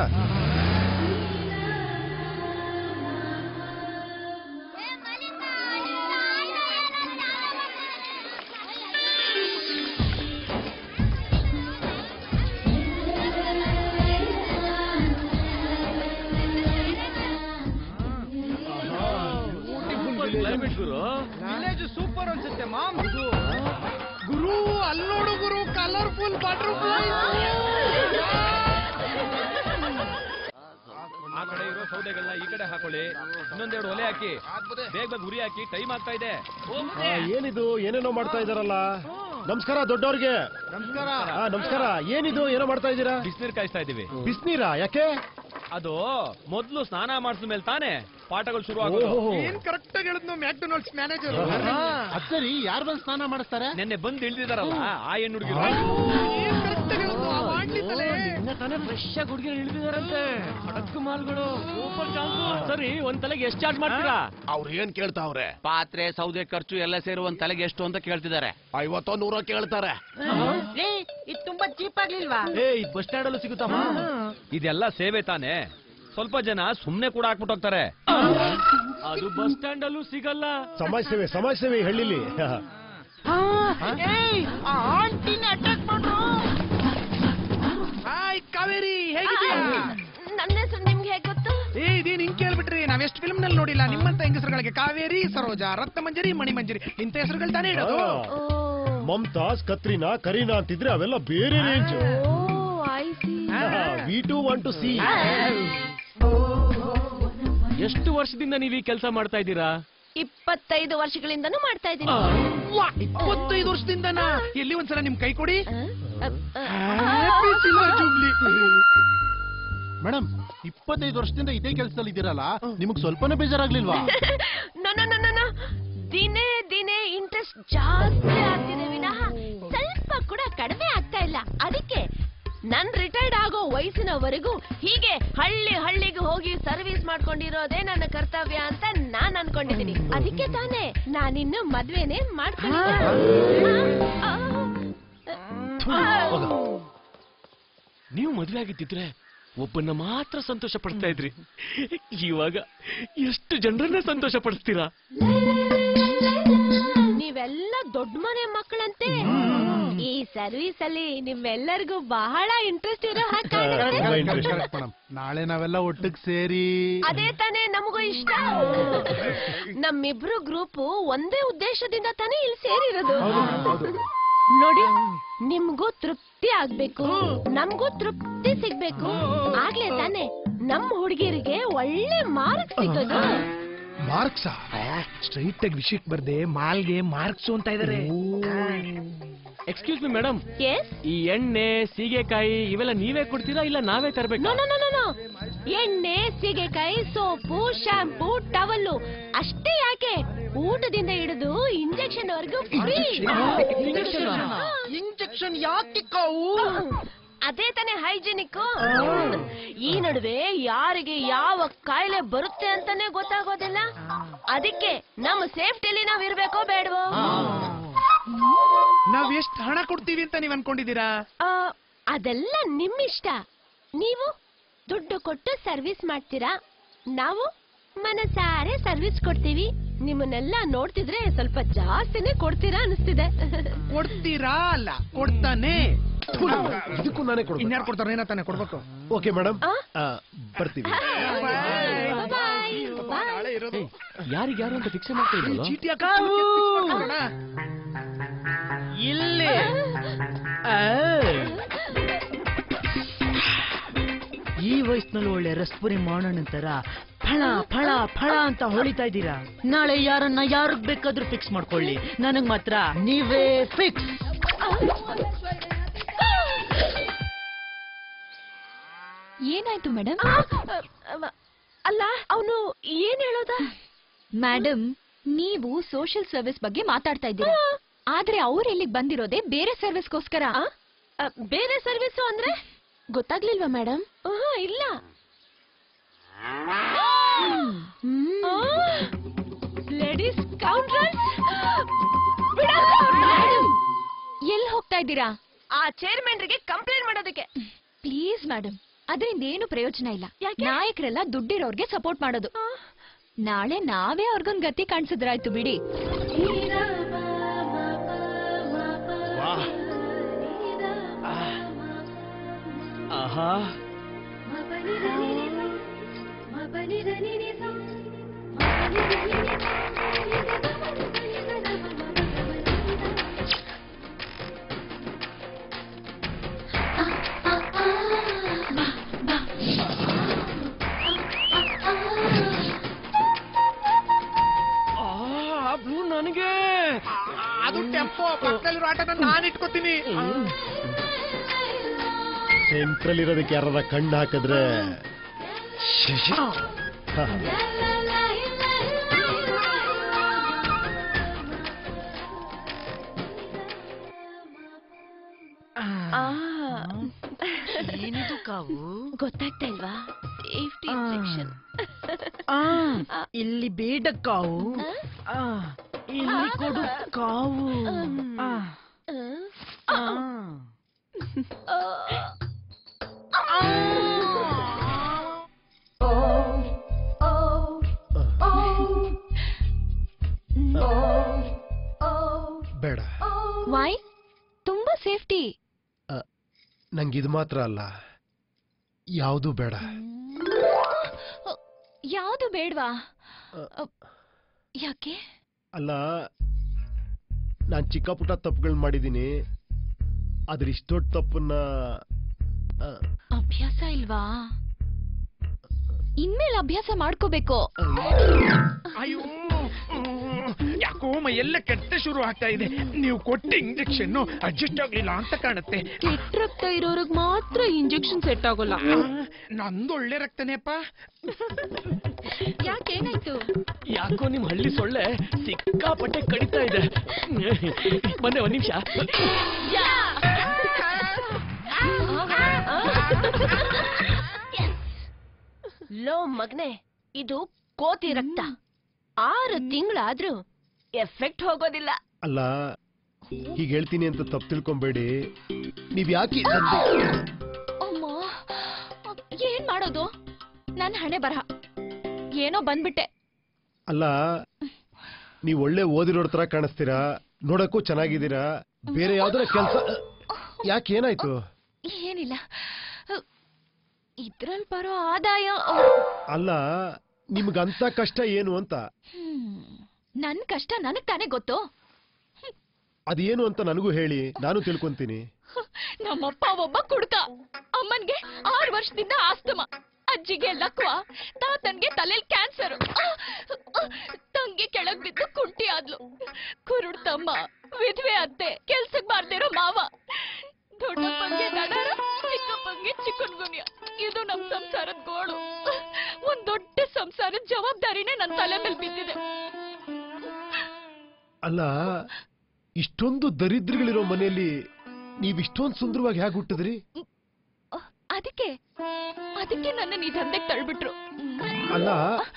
ವಿಲೇಜ್ ಸೂಪರ್ ಅನ್ಸುತ್ತೆ ಮಾಮ್. ಗುರು ಅಲ್ಲೋಡು ಗುರು, ಕಲರ್ಫುಲ್ ಬಟರ್ಫ್ಲೈ. ಆ ಕಡೆ ಇರೋ ಸೌದೆಗಳನ್ನ ಈ ಕಡೆ ಹಾಕೊಳ್ಳಿ, ಇನ್ನೊಂದೆರಡು ಒಲೆ ಹಾಕಿ, ಬೇಗ ಬೇಗ ಉರಿ ಹಾಕಿ, ಟೈಮ್ ಆಗ್ತಾ ಇದೆ. ಏನಿದು ಏನೇನೋ ಮಾಡ್ತಾ ಇದಾರಲ್ಲ. ನಮಸ್ಕಾರ ದೊಡ್ಡವ್ರಿಗೆ. ನಮಸ್ಕಾರ. ನಮಸ್ಕಾರ. ಏನಿದು ಏನೋ ಮಾಡ್ತಾ ಇದ್ದೀರಾ? ಬಿಸಿನೀರು ಕಾಯಿಸ್ತಾ ಇದೀವಿ. ಬಿಸಿನೀರಾ? ಯಾಕೆ? ಅದು ಮೊದ್ಲು ಸ್ನಾನ ಮಾಡಿಸಿದ ಮೇಲೆ ತಾನೇ ಪಾಠಗಳು ಶುರು ಆಗೋದು. ಏನ್ ಕರೆಕ್ಟ್ ಆಗಿ ಹೇಳಿದ್ನು ಮ್ಯಾಕ್ಡೊನಾಲ್ಡ್ಸ್ ಮ್ಯಾನೇಜರ್. ಸರಿ, ಯಾರು ಬಂದು ಸ್ನಾನ ಮಾಡಿಸ್ತಾರೆ? ನೆನ್ನೆ ಬಂದು ಇಳಿದಿದಾರಲ್ಲ ಆ ಹೆಣ್ಣು ಹುಡುಗಿರು. ಏನ್ ಕರೆಕ್ಟ್ ಆಗಿ ಹೇಳಿದ್ನು ಆ ಮಾಡ್ಲಿದ್ದಲೇ. ತಾನೇ ಫ್ರೆಶ್ ಆಗಿ ಹುಡುಗಿರು ಇಳಿದಿದಾರಂತೆ. ಅಡಕ್ಕು ಮಾಲ್ಗಳು ಸೂಪರ್ ಚಾನ್ಸ್. ಸರಿ, ಒಂದ್ ತಲೆಗೆ ಎಷ್ಟು ಚಾರ್ಜ್ ಮಾಡ್ತೀರಾ? ಅವ್ರು ಏನ್ ಕೇಳ್ತಾವ್ರೆ? ಪಾತ್ರೆ ಸೌದೆ ಖರ್ಚು ಎಲ್ಲ ಸೇರಿ ಒಂದ್ ತಲೆಗೆ ಎಷ್ಟು ಅಂತ ಕೇಳ್ತಿದ್ದಾರೆ. 50 100 ಕೇಳ್ತಾರೆ. ಇದು ತುಂಬಾ ಚೀಪ್ ಆಗ್ಲಿಲ್ವಾ? ಇದು ಬಸ್ ಸ್ಟ್ಯಾಂಡ್ ಅಲ್ಲೂ ಸಿಗುತ್ತಮ್ಮ. ಇದೆಲ್ಲ ಸೇವೆ ತಾನೆ. ಸ್ವಲ್ಪ ಜನ ಸುಮ್ನೆ ಕೂಡ ಹಾಕ್ಬಿಟ್ಟು ಹೋಗ್ತಾರೆ. ಅದು ಬಸ್ ಸ್ಟ್ಯಾಂಡ್ ಅಲ್ಲೂ ಸಿಗಲ್ಲ. ಸಮಾಜ ಸೇವೆ ಹಳ್ಳಿಲಿ. ಅಟ್ಯಾಕ್ ಮಾಡ್ರು. ಹಾಯ್ ಕಾವೇರಿ, ಹೇಗಿದ್ದೀಯಾ? ನನ್ನ ಹೆಸರು ನಿಮ್ಗೆ ಹೇಗೆ ಗೊತ್ತು? ಇದೇನ್ ಹಿಂಗ್ ಕೇಳ್ಬಿಟ್ರಿ? ನಾವ್ ಎಷ್ಟು ಫಿಲ್ಮ್ ನಲ್ಲಿ ನೋಡಿಲ್ಲ ನಿಮ್ಮಂತ ಹೆಂಗಸರುಗಳಿಗೆ. ಕಾವೇರಿ, ಸರೋಜಾ, ರತ್ನಮಂಜರಿ, ಮಣಿಮಂಜರಿ ಇಂಥ ಹೆಸರುಗಳು ತಾನೇ ಇಡೋದು. ಮಮತಾಜ್, ಕತ್ರಿನಾ, ಕರೀನಾ ಅಂತಿದ್ರೆ ಅವೆಲ್ಲ ಬೇರೆ range. We too want to see. ಎಷ್ಟು ವರ್ಷದಿಂದ ನೀವು ಈ ಕೆಲಸ ಮಾಡ್ತಾ ಇದ್ದೀರಾ? 25 ವರ್ಷಗಳಿಂದನೂ ಮಾಡ್ತಾ ಇದ್ದೀನಿ. 25 ವರ್ಷದಿಂದನಾ? ಎಲ್ಲಿ ಒಂದ್ಸಲ ನಿಮ್ ಕೈ ಕೊಡಿ. ಮೇಡಮ್, 25 ವರ್ಷದಿಂದ ಇದೇ ಕೆಲಸದಲ್ಲಿ ಇದ್ದೀರಲ್ಲ, ನಿಮಗ್ ಸ್ವಲ್ಪನೇ ಬೇಜಾರಾಗ್ಲಿಲ್ವಾ? ದಿನೇ ದಿನೇ ಇಂಟ್ರೆಸ್ಟ್ ಜಾಸ್ತಿ ಆಗ್ತಿದೆ ವಿನಃ ಸ್ವಲ್ಪ ಕೂಡ ಕಡಿಮೆ ಆಗ್ತಾ ಇಲ್ಲ. ಅದಕ್ಕೆ ನನ್ ರಿಟೈರ್ಡ್ ಆಗೋ ವಯಸ್ಸಿನವರೆಗೂ ಹೀಗೆ ಹಳ್ಳಿಗೆ ಹೋಗಿ ಸರ್ವಿಸ್ ಮಾಡ್ಕೊಂಡಿರೋದೇ ನನ್ನ ಕರ್ತವ್ಯ ಅಂತ ನಾನ್ ಅನ್ಕೊಂಡಿದ್ದೀನಿ. ಅದಕ್ಕೆ ತಾನೇ ನಾನಿನ್ನು ಮದ್ವೆನೇ ನೀವು ಮದುವೆ ಆಗಿದ್ದಿದ್ರೆ ಒಬ್ಬನ್ನ ಮಾತ್ರ ಸಂತೋಷ ಪಡಿಸ್ತಾ ಇದ್ರಿ. ಇವಾಗ ಎಷ್ಟು ಜನರನ್ನ ಸಂತೋಷ ಪಡಿಸ್ತೀರಾ? ನೀವೆಲ್ಲ ದೊಡ್ಡ ಮನೆ ಮಕ್ಕಳಂತೆ. ಈ ಸರ್ವಿಸ್ ಅಲ್ಲಿ ನಿಮ್ಮೆಲ್ಲರಿಗೂ ಬಹಳ ಇಂಟ್ರೆಸ್ಟ್ ಇರೋ ಹಾಗೆ. ನಾಳೆ ನಾವೆಲ್ಲ ಒಟ್ಟಿಗೆ ಸೇರಿ. ಅದೇ ತಾನೇ ನಮಗೂ ಇಷ್ಟ. ನಮ್ಮಿಬ್ರು ಗ್ರೂಪ್ ಒಂದೇ ಉದ್ದೇಶದಿಂದ ತಾನೇ ಇಲ್ಲಿ ಸೇರಿರೋದು. ನೋಡಿ, ನಿಮ್ಗೂ ತೃಪ್ತಿ ಆಗ್ಬೇಕು, ನಮ್ಗೂ ತೃಪ್ತಿ ಸಿಗ್ಬೇಕು. ಆಗ್ಲೇ ತಾನೇ ನಮ್ ಹುಡುಗಿರಿಗೆ ಒಳ್ಳೆ ಮಾರ್ಕ್ಸ್ ಸಿಗೋದು. ಮಾರ್ಕ್ಸಾ? ಸ್ಟ್ರೈಟ್ ಆಗಿ ವಿಷಯಕ್ಕೆ ಬರ್ದೆ ಮಾಲ್ಗೆ ಮಾರ್ಕ್ಸ್ ಅಂತ ಇದಾರೆ. Excuse me madam, yes? ಈ ಎಣ್ಣೆ, ಸೀಗೆಕಾಯಿ ಇವೆಲ್ಲ ನೀವೇ ಕೊಡ್ತೀರಾ ಇಲ್ಲ ನಾವೇ ತರಬೇಕು? ನೋ. ಎಣ್ಣೆ, ಸೀಗೆಕಾಯಿ, ಸೋಪು, ಶಾಂಪೂ, ಟವಲ್ಲು ಅಷ್ಟೇ ಯಾಕೆ, ಊಟದಿಂದ ಹಿಡಿದು ಇಂಜೆಕ್ಷನ್ ವರೆಗೂ ಫ್ರೀ. ಇಂಜೆಕ್ಷನ್ ಯಾಕೆ ಕಾವು? ಅದೇ ತಾನೇ ಹೈಜಿನಿಕ್. ಈ ನಡುವೆ ಯಾರಿಗೆ ಯಾವ ಕಾಯಿಲೆ ಬರುತ್ತೆ ಅಂತಾನೆ ಗೊತ್ತಾಗೋದಿಲ್ಲ. ಅದಕ್ಕೆ ನಮ್ಮ ಸೇಫ್ಟಿಲಿ ನಾವ್ ಇರ್ಬೇಕೋ ಬೇಡವೋ? ನಾವ್ ಎಷ್ಟು ಹಣ ಕೊಡ್ತೀವಿ ಅಂತ ನೀವ್ ಅನ್ಕೊಂಡಿದ್ದೀರಾ? ಅದೆಲ್ಲ ನಿಮ್ಮಿಷ್ಟ. ನೀವು ದುಡ್ಡು ಕೊಟ್ಟು ಸರ್ವಿಸ್ ಮಾಡ್ತೀರಾ, ನಾವು ಮನಸಾರೆ ಸರ್ವಿಸ್ ಕೊಡ್ತೀವಿ. ನಿಮ್ಮನ್ನೆಲ್ಲ ನೋಡ್ತಿದ್ರೆ ಸ್ವಲ್ಪ ಜಾಸ್ತಿನೇ ಕೊಡ್ತೀರಾ ಅನಿಸ್ತಿದೆ. ಕೊಡ್ತೀರಾ ಅಲ್ಲ, ಕೊಡ್ತಾನೆ. ಇದಕ್ಕೂ ನಾನೇ ಕೊಡ್ತೀನಿ. ಇನ್ಯಾರು ಕೊಡ್ತಾರ? ಏನೋ ತಾನೇ ಕೊಡ್ಬೇಕು. ಓಕೆ ಮೇಡಮ್, ಬರ್ತೀವಿ. ಯಾರಿಗ್ಯಾರು ಅಂತ ಫಿಕ್ಸ್ ಮಾಡ್ತಾ ಇದ್ದೀವಿ. ಚೀಟಿ ಇಲ್ಲಿ ಈ ವಯಸ್ಸಿನಲ್ಲಿ ಒಳ್ಳೆ ರಸ್ಪುರಿ ಮಾಡೋಣ ತರ ಫಳ ಫಳ ಫಳ ಅಂತ ಹೊಳಿತಾ ಇದ್ದೀರಾ. ನಾಳೆ ಯಾರನ್ನ ಯಾರಿಗ್ ಬೇಕಾದ್ರೂ ಫಿಕ್ಸ್ ಮಾಡ್ಕೊಳ್ಳಿ, ನನಗ್ ಮಾತ್ರ ನೀವೇ ಫಿಕ್ಸ್. ಏನಾಯ್ತು ಮೇಡಮ್? ಅಲ್ಲ, ಅವನು ಏನ್ ಹೇಳೋದ? ಮೇಡಮ್, ನೀವು ಸೋಷಿಯಲ್ ಸರ್ವಿಸ್ ಬಗ್ಗೆ ಮಾತಾಡ್ತಾ ಇದ್ದೀರಾ, ಆದ್ರೆ ಅವ್ರು ಇಲ್ಲಿಗೆ ಬಂದಿರೋದೇ ಬೇರೆ ಸರ್ವಿಸ್ಗೋಸ್ಕರ. ಬೇರೆ ಸರ್ವಿಸ್ ಅಂದ್ರೆ ಗೊತ್ತಾಗ್ಲಿಲ್ವಾ ಮೇಡಮ್? ಇಲ್ಲ. ಲೇಡೀಸ್ ಕೌಂಟ್ರಲ್ಸ್, ಎಲ್ಲಿ ಹೋಗ್ತಾ ಇದ್ದೀರಾ? ಆ ಚೇರ್ಮನ್ರಿಗೆ ಕಂಪ್ಲೇಂಟ್ ಮಾಡೋದಕ್ಕೆ. ಪ್ಲೀಸ್ ಮೇಡಮ್, ಅದರಿಂದ ಏನು ಪ್ರಯೋಜನ ಇಲ್ಲ. ನಾಯಕರೆಲ್ಲ ದುಡ್ಡಿರೋರ್ಗೆ ಸಪೋರ್ಟ್ ಮಾಡೋದು. ನಾಳೆ ನಾವೇ ಅವ್ರಿಗೊಂದು ಗತಿ ಕಾಣಿಸಿದ್ರಾಯ್ತು ಬಿಡಿ. ಆಹಾ, ಇಟ್ಕೋತೀನಿ. ಸೆಂಟ್ರಲ್ ಇರೋದಕ್ಕೆ ಯಾರ ಕಣ್ಣು ಹಾಕಿದ್ರೆ ಏನಿದು ಕಾವು? ಗೊತ್ತಾಗ್ತಾ ಇಲ್ವಾ? Safety injection. ಇಲ್ಲಿ ಬೇಡ ಕಾವು, ಇಲ್ಲಿ ಕೊಡು ಕಾವು. ಬೇಡ. ವೈ? ತುಂಬಾ ಸೇಫ್ಟಿ. ನಂಗಿದು ಮಾತ್ರ ಅಲ್ಲ, ಯಾವುದು ಬೇಡ. ಯಾವುದು ಬೇಡವಾ? ಯಾಕೆ? ಅಲ್ಲ, ನಾನ್ ಚಿಕ್ಕ ಪುಟ್ಟ ತಪ್ಪುಗಳು ಮಾಡಿದ್ದೀನಿ, ಆದ್ರೆ ಇಷ್ಟು ದೊಡ್ಡ ತಪ್ಪನ್ನ ಅಭ್ಯಾಸ ಇಲ್ವಾ? ಇನ್ಮೇಲೆ ಅಭ್ಯಾಸ ಮಾಡ್ಕೋಬೇಕು. ಅಯ್ಯೋ, ಯಾಕೋ ಎಲ್ಲ ಕೆಟ್ಟ ಶುರು ಆಗ್ತಾ ಇದೆ. ನೀವು ಕೊಟ್ಟ ಇಂಜೆಕ್ಷನ್ ಅಡ್ಜಸ್ಟ್ ಆಗ್ಲಿಲ್ಲ ಅಂತ ಕಾಣುತ್ತೆ. ಕೆಟ್ಟ ರಕ್ತ ಇರೋರ್ಗ್ ಮಾತ್ರ ಇಂಜೆಕ್ಷನ್ ಸೆಟ್ ಆಗೋಲ್ಲ. ನಂದು ಒಳ್ಳೆ ರಕ್ತನೇಪ್ಪ. ಯಾಕೇನಾಯ್ತು? ಯಾಕೋ ನಿಮ್ ಹಳ್ಳಿ ಸೊಳ್ಳೆ ಸಿಕ್ಕಾಪಟ್ಟೆ ಕಡಿತಾ ಇದೆ. ಬಂದೆ, ಒಂದ್ ನಿಮಿಷ. ಲೋ ಮಗ್ನೆ, ಇದು ಕೋತಿ ರಕ್ತ. 6 ತಿಂಗಳಾದ್ರೂ ಎಫೆಕ್ಟ್ ಹೋಗೋದಿಲ್ಲ. ಅಲ್ಲ, ಹೀಗೆ ಹೇಳ್ತೀನಿ ಅಂತ ತಪ್ಪು ತಿಳ್ಕೊಂಬೇಡಿ. ನೀವ್ ಯಾಕೆ ಅಮ್ಮ, ಏನ್ ಮಾಡೋದು? ನನ್ ಹಣೆ ಬರಹ, ಏನೋ ಬಂದ್ಬಿಟ್ಟೆ. ಅಲ್ಲ, ನೀವ್ ಒಳ್ಳೆ ಓದಿರೋರ್ ತರ ಕಾಣಿಸ್ತೀರಾ, ನೋಡಕ್ಕೂ ಚೆನ್ನಾಗಿದ್ದೀರಾ. ಬೇರೆ ಯಾವ್ದಾರ ಕೆಲ್ಸ ಯಾಕೆ? ಏನಾಯ್ತು? ಏನಿಲ್ಲ, ಇದ್ರಲ್ಲಿ ಬರೋ ಆದಾಯ. ಅಲ್ಲ, ನಿಮ್ಗಂತ ಕಷ್ಟ ಏನು ಅಂತ. ನನ್ ಕಷ್ಟ ನನಗ್ ತಾನೇ ಗೊತ್ತು. ಅದೇನು ಅಂತ ನನಗೂ ಹೇಳಿ, ನಾನು ತಿಳ್ಕೊಂತೀನಿ. ನಮ್ಮಪ್ಪ ಒಬ್ಬ ಕುಡ್ಕ. ಅಮ್ಮನ್ಗೆ 6 ವರ್ಷದಿಂದ ಆಸ್ತಮ, ಅಜ್ಜಿಗೆ ಲಕ್ವ, ತಾತನ್ಗೆ ತಲೆಲ್ ಕ್ಯಾನ್ಸರ್, ತಂಗಿ ಕೆಳಗ್ ಬಿದ್ದು ಕುಂಟಿ ಆದ್ಲು. ಕುರುಡ್ ತಮ್ಮ, ವಿಧವೆ ಅತ್ತೆ, ಕೆಲ್ಸಕ್ ಬಾರ್ದಿರೋ ಮಾವ, ದೊಡ್ಡಪ್ಪಂಗೆ ನಡಾರ, ಚಿಕ್ಕಪ್ಪಂಗೆ ಚಿಕನ್ಗುನ್ಯ. ಇದು ನಮ್ ಸಂಸಾರದ ಗೋಳು. ಒಂದ್ ದೊಡ್ಡ ಸಂಸಾರದ ಜವಾಬ್ದಾರಿನೇ ನನ್ ತಲೆ ಮೇಲೆ ಬಿದ್ದಿದೆ. ಅಲ್ಲ, ಇಷ್ಟೊಂದು ದರಿದ್ರಗಳಿರೋ ಮನೆಯಲ್ಲಿ ನೀವಿಷ್ಟೊಂದು ಸುಂದರವಾಗಿ ಹೇಗೆ ಹುಟ್ಟಿದ್ರಿ? ಅದಕ್ಕೆ ನನ್ನ ಈ ದಂಧೆಗೆ ತಳ್ಬಿಟ್ರು. ಅಲ್ಲ,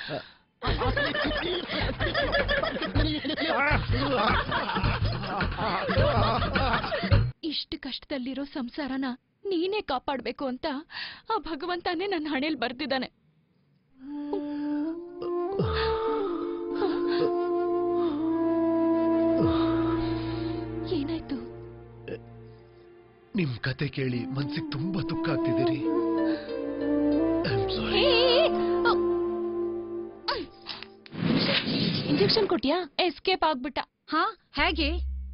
ಇಷ್ಟು ಕಷ್ಟದಲ್ಲಿರೋ ಸಂಸಾರನ ನೀನೇ ಕಾಪಾಡ್ಬೇಕು ಅಂತ ಆ ಭಗವಂತನೇ ನನ್ನ ಹಣೆಯಲ್ಲಿ ಬರ್ತಿದ್ದಾನೆ. ಏನಾಯ್ತು? ನಿಮ್ ಕತೆ ಕೇಳಿ ಮನ್ಸಿಗೆ ತುಂಬಾ ದುಃಖ ಆಗ್ತಿದ್ದೀರಿ. ಇಂಜೆಕ್ಷನ್ ಕೊಟ್ಯಾ? ಎಸ್ಕೇಪ್ ಆಗ್ಬಿಟ್ಟ. ಹಾ, ಹೇಗೆ?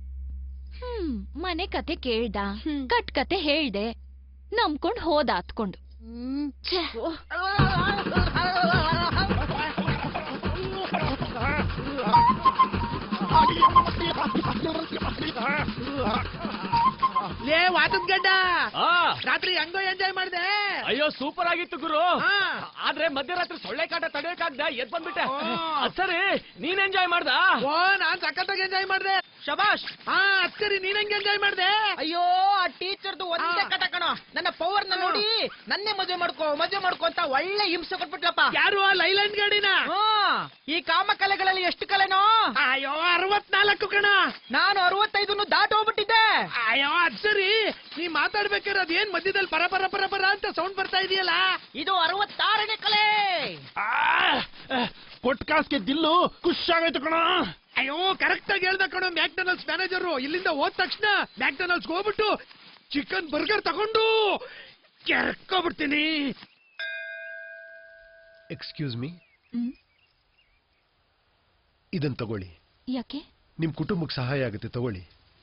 ಮನೆ ಕತೆ ಕೇಳ್ದ, ಕಟ್ ಕತೆ ಹೇಳ್ದೆ, ನಂಬ್ಕೊಂಡ್ ಹೋದ ಹತ್ಕೊಂಡು. ಲೇ ವಾದದ ಗಡ್ಡ, ರಾತ್ರಿ ಹಂಗೋ ಎಂಜಾಯ್ ಮಾಡಿದೆ. ಅಯ್ಯೋ, ಸೂಪರ್ ಆಗಿತ್ತು ಗುರು. ಆದ್ರೆ ಮಧ್ಯರಾತ್ರಿ ಸೊಳ್ಳೆ ಕಾಟ ತಡೆಯಕ್ಕಾಗ್ದ ಎದ್ ಬಂದ್ಬಿಟ್ಟೆ. ಸರಿ, ನೀನ್ ಎಂಜಾಯ್ ಮಾಡ್ದ? ಓ, ನಾನ್ ಸಖತ್ತಾಗಿ ಎಂಜಾಯ್ ಮಾಡಿದೆ. ಶಬಾಷ್. ಸರಿ, ನೀನ್ ಹೆಂಗ್ ಎಂಜಾಯ್ ಮಾಡಿದೆ? ಅಯ್ಯೋ, ಆ ಟೀಚರ್ದು ಒಂದೇ ಕಟ ಕಣೋ. ನನ್ನ ಪವರ್ ನ ನೋಡಿ ನನ್ನೇ ಮದುವೆ ಮಾಡ್ಕೋ ಅಂತ ಒಳ್ಳೆ ಹಿಂಸೆ ಕೊಟ್ಬಿಟ್ಲಪ್ಪ. ಯಾರು? ಆ ಲೈಲ್ಯಾಂಡ್ ಗಾಡಿನ? ಈ ಕಾಮಕಲೆಗಳಲ್ಲಿ ಎಷ್ಟು ಕಲೆನೋ? ಅಯ್ಯೋ, 64 ಕಣ. ನಾನು 65 ದಾಟ್ ಹೋಗ್ಬಿಟ್ಟಿದ್ದೆ. ಅಯ್ಯೋ, ಅದ್ ಸರಿ, ನೀ ಮಾತಾಡ್ಬೇಕಾದ್ರೆ ಅದೇನ್ ಮಧ್ಯದಲ್ಲಿ ಪರ ಪರ ಪರ ಪರ ಅಂತ ಸೌಂಡ್ ಬರ್ತಾ ಇದೆಯಲ್ಲ? ಇದು 66ನೇ ಕಲೆ. ಕೊಟ್ ಕಾಸ್ಗೆ ದಿಲ್ಲು ಖುಷಾಗೈತು ಕಣ. ಅಯ್ಯೋ, ಕರೆಕ್ಟ್ ಆಗಿ ಹೇಳ್ದ ಕಣೋ ಮ್ಯಾಕ್ಡೊನಾಲ್ಡ್ಸ್ ಮ್ಯಾನೇಜರು. ಇಲ್ಲಿಂದ ಹೋದ ತಕ್ಷಣ ಮ್ಯಾಕ್ಡೊನಾಲ್ಡ್ಸ್ ಹೋಗ್ಬಿಟ್ಟು ಚಿಕನ್ ಬರ್ಗರ್ ತಗೊಂಡು ಕೆರ್ಕೋಬಿಡ್ತೀನಿ. ಎಕ್ಸ್ಕ್ಯೂಸ್ ಮೀ, ಇದನ್ ತಗೊಳ್ಳಿ. ಯಾಕೆ? ನಿಮ್ ಕುಟುಂಬಕ್ಕೆ ಸಹಾಯ ಆಗುತ್ತೆ, ತಗೊಳ್ಳಿ.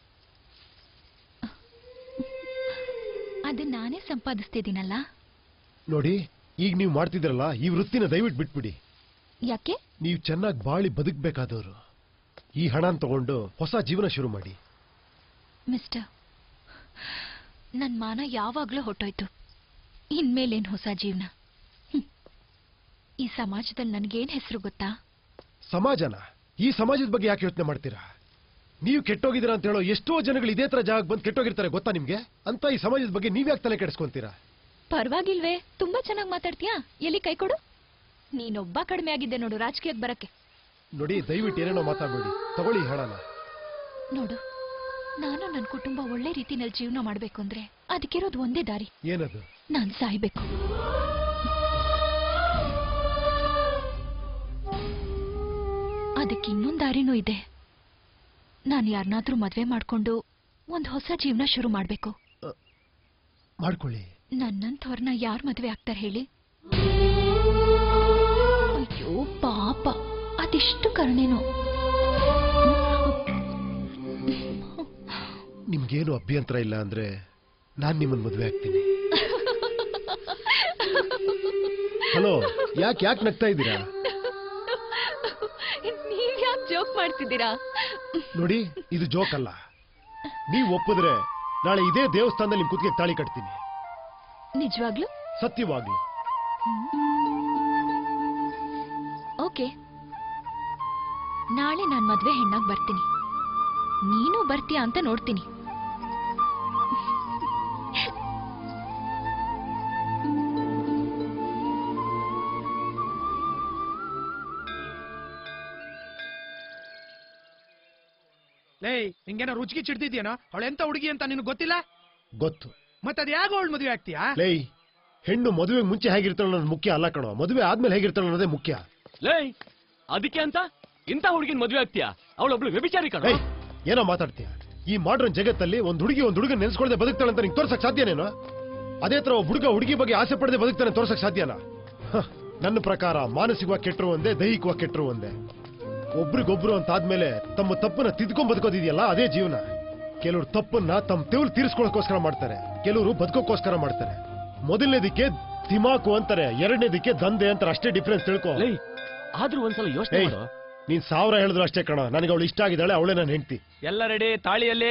ಅದನ್ನ ನಾನೇ ಸಂಪಾದಿಸ್ತಿದ್ದೀನಲ್ಲ. ನೋಡಿ, ಈಗ ನೀವು ಮಾಡ್ತಿದ್ರಲ್ಲ ಈ ವೃತ್ತಿನ ದಯವಿಟ್ಟು ಬಿಟ್ಬಿಡಿ. ಯಾಕೆ? ನೀವು ಚೆನ್ನಾಗಿ ಬಾಳಿ ಬದುಕಬೇಕಾದವರು. ಈ ಹಣನ ತಗೊಂಡು ಹೊಸ ಜೀವನ ಶುರು ಮಾಡಿ. ಮಿಸ್ಟರ್, ನನ್ ಮಾನ ಯಾವಾಗ್ಲೂ ಹೊಟ್ಟೋಯ್ತು. ಇನ್ಮೇಲೇನ್ ಹೊಸ ಜೀವನ? ಈ ಸಮಾಜದಲ್ಲಿ ನನ್ಗೇನ್ ಹೆಸರು ಗೊತ್ತಾ? ಸಮಾಜನ? ಈ ಸಮಾಜದ ಬಗ್ಗೆ ಯಾಕೆ ಯೋಚನೆ ಮಾಡ್ತೀರಾ? ನೀವು ಕೆಟ್ಟೋಗಿದ್ದೀರಾ ಅಂತ ಹೇಳೋ ಎಷ್ಟೋ ಜನಗಳು ಇದೇ ತರ ಜಾಗಕ್ಕೆ ಬಂದು ಕೆಟ್ಟೋಗಿರ್ತಾರೆ ಗೊತ್ತಾ ನಿಮ್ಗೆ? ಅಂತ ಈ ಸಮಾಜದ ಬಗ್ಗೆ ನೀವ್ಯಾಕೆ ತಲೆ ಕೆಡಿಸ್ಕೊಂತೀರಾ? ಪರವಾಗಿಲ್ವೇ, ತುಂಬಾ ಚೆನ್ನಾಗಿ ಮಾತಾಡ್ತೀಯಾ. ಎಲ್ಲಿ ಕೈ ಕೊಡು. ನೀನೊಬ್ಬ ಕಡಿಮೆ ಆಗಿದ್ದೆ ನೋಡು ರಾಜಕೀಯಕ್ಕೆ ಬರಕ್ಕೆ. ನೋಡಿ, ದಯವಿಟ್ಟು ಏನೇನೋ ಮಾತಾಡ್ಬೇಡಿ, ತಗೊಳ್ಳಿ ಹಣನ. ನೋಡು, ನಾನು ನನ್ನ ಕುಟುಂಬ ಒಳ್ಳೆ ರೀತಿನಲ್ಲಿ ಜೀವನ ಮಾಡ್ಬೇಕು ಅಂದ್ರೆ ಅದಕ್ಕಿರೋದು ಒಂದೇ ದಾರಿ. ಏನದು? ನಾನ್ ಸಾಯ್ಬೇಕು. ಅದಕ್ಕೆ ಇನ್ನೊಂದು ದಾರಿನೂ ಇದೆ. ನಾನು ಯಾರನ್ನಾದ್ರೂ ಮದ್ವೆ ಮಾಡ್ಕೊಂಡು ಒಂದು ಹೊಸ ಜೀವನ ಶುರು ಮಾಡ್ಬೇಕು. ಮಾಡ್ಕೊಳ್ಳಿ. ನನ್ನಂಥವ್ರನ್ನ ಯಾರು ಮದ್ವೆ ಆಗ್ತಾರೆ ಹೇಳಿ? ಅಯ್ಯೋ ಪಾಪ, ಅದೆಷ್ಟು ಕರುಣೆನೋ. ನಿಮ್ಗೇನು ಅಭ್ಯಂತರ ಇಲ್ಲ ಅಂದ್ರೆ ನಾನ್ ನಿಮ್ಮನ್ನ ಮದುವೆ ಆಗ್ತೀನಿ. ಹಲೋ, ಯಾಕೆ ನಗ್ತಾ ಇದ್ದೀರಾ? ನೀವ್ ಯಾಕೆ ಜೋಕ್ ಮಾಡ್ತಿದ್ದೀರಾ? ನೋಡಿ, ಇದು ಜೋಕ್ ಅಲ್ಲ. ನೀವು ಒಪ್ಪಿದ್ರೆ ನಾಳೆ ಇದೇ ದೇವಸ್ಥಾನದಲ್ಲಿ ನಿಮ್ ಕುತ್ತಿಗೆ ತಾಳಿ ಕಟ್ತೀನಿ. ನಿಜವಾಗ್ಲು? ಸತ್ಯವಾಗ್ಲು. ಓಕೆ, ನಾಳೆ ನಾನ್ ಮದ್ವೆ ಹೆಣ್ಣಾಗ್ ಬರ್ತೀನಿ. ನೀನು ಬರ್ತೀಯಾ ಅಂತ ನೋಡ್ತೀನಿ. ನಿಂಗೇನೋ ರುಚಿಗೆ ಚಿಡ್ತಿದ್ಯೇನೋ? ಅವಳೆಂತ ಹುಡುಗಿ ಅಂತ ನಿನ್ಗೆ ಗೊತ್ತಿಲ್ಲ? ಗೊತ್ತು. ಮತ್ತದ್ ಯಾಗ ಅವಳು ಮದುವೆ ಆಗ್ತೀಯಾ? ಲೈ, ಹೆಣ್ಣು ಮದುವೆಗೆ ಮುಂಚೆ ಹೇಗಿರ್ತಾಳೆ ಅನ್ನೋದು ಮುಖ್ಯ ಅಲ್ಲ ಕಣೋ, ಮದುವೆ ಆದ್ಮೇಲೆ ಹೇಗಿರ್ತಾಳೆ ಅನ್ನೋದೇ ಮುಖ್ಯ. ಲೈ, ಅದಕ್ಕೆ ಅಂತ ಇಂಥ ಹುಡುಗಿನ ಮದುವೆ ಆಗ್ತೀಯಾ? ಅವಳೊಬ್ಳು ವ್ಯಭಿಚಾರಿ ಕಣ. ಏನೋ ಮಾತಾಡ್ತೀಯ? ಈ ಮಾಡ್ರನ್ ಜಗತ್ತಲ್ಲಿ ಒಂದ್ ಹುಡುಗನ್ ನೆನ್ಸ್ಕೊಳ್ದೆ ಬದುಕ್ತಾಳೆ ಅಂತ ನಿಂಗೆ ತೋರ್ಸಕ್ ಸಾಧ್ಯನೇನೋ? ಅದೇ ತರ ಒಬ್ಬ ಹುಡುಗಿ ಬಗ್ಗೆ ಆಸೆ ಪಡದೆ ಬದುಕ್ತಾನೆ ತೋರ್ಸಕ್ ಸಾಧ್ಯನಾ? ನನ್ನ ಪ್ರಕಾರ ಮಾನಸಿಕವಾಗಿ ಕೆಟ್ಟರು ಒಂದೇ, ದೈಹಿಕವಾಗಿ ಕೆಟ್ಟರು ಒಂದೇ. ಒಬ್ರಿಗೊಬ್ರು ಅಂತ ಆದ್ಮೇಲೆ ತಮ್ಮ ತಪ್ಪನ್ನ ತಿದ್ಕೊಂಡ್ ಬದುಕೋದಿದೆಯಲ್ಲ, ಅದೇ ಜೀವನ. ಕೆಲವರು ತಪ್ಪನ್ನ ತಮ್ಮ ತೆವಲು ತೀರಿಸ್ಕೊಳ್ಳೋಕೋಸ್ಕರ ಮಾಡ್ತಾರೆ, ಕೆಲವರು ಬದುಕೋಕ್ಕೋಸ್ಕರ ಮಾಡ್ತಾರೆ. ಮೊದಲನೇದಕ್ಕೆ ದಿಮಾಕು ಅಂತಾರೆ, ಎರಡನೇದಕ್ಕೆ ದಂಧೆ ಅಂತಾರೆ. ಅಷ್ಟೇ ಡಿಫ್ರೆನ್ಸ್ ತಿಳ್ಕೊ. ಆದ್ರೂ ಒಂದ್ಸಲ ಯೋಚನೆ ಮಾಡು. ನೀನ್ 1000 ಹೇಳಿದ್ರು ಅಷ್ಟೇ ಕಣ, ನನಗೆ ಅವಳು ಇಷ್ಟ ಆಗಿದ್ದಾಳೆ, ಅವಳೇ ನನ್ನ ಹೆಂಡತಿ. ಎಲ್ಲ ರೆಡಿ, ತಾಳಿಯಲ್ಲಿ.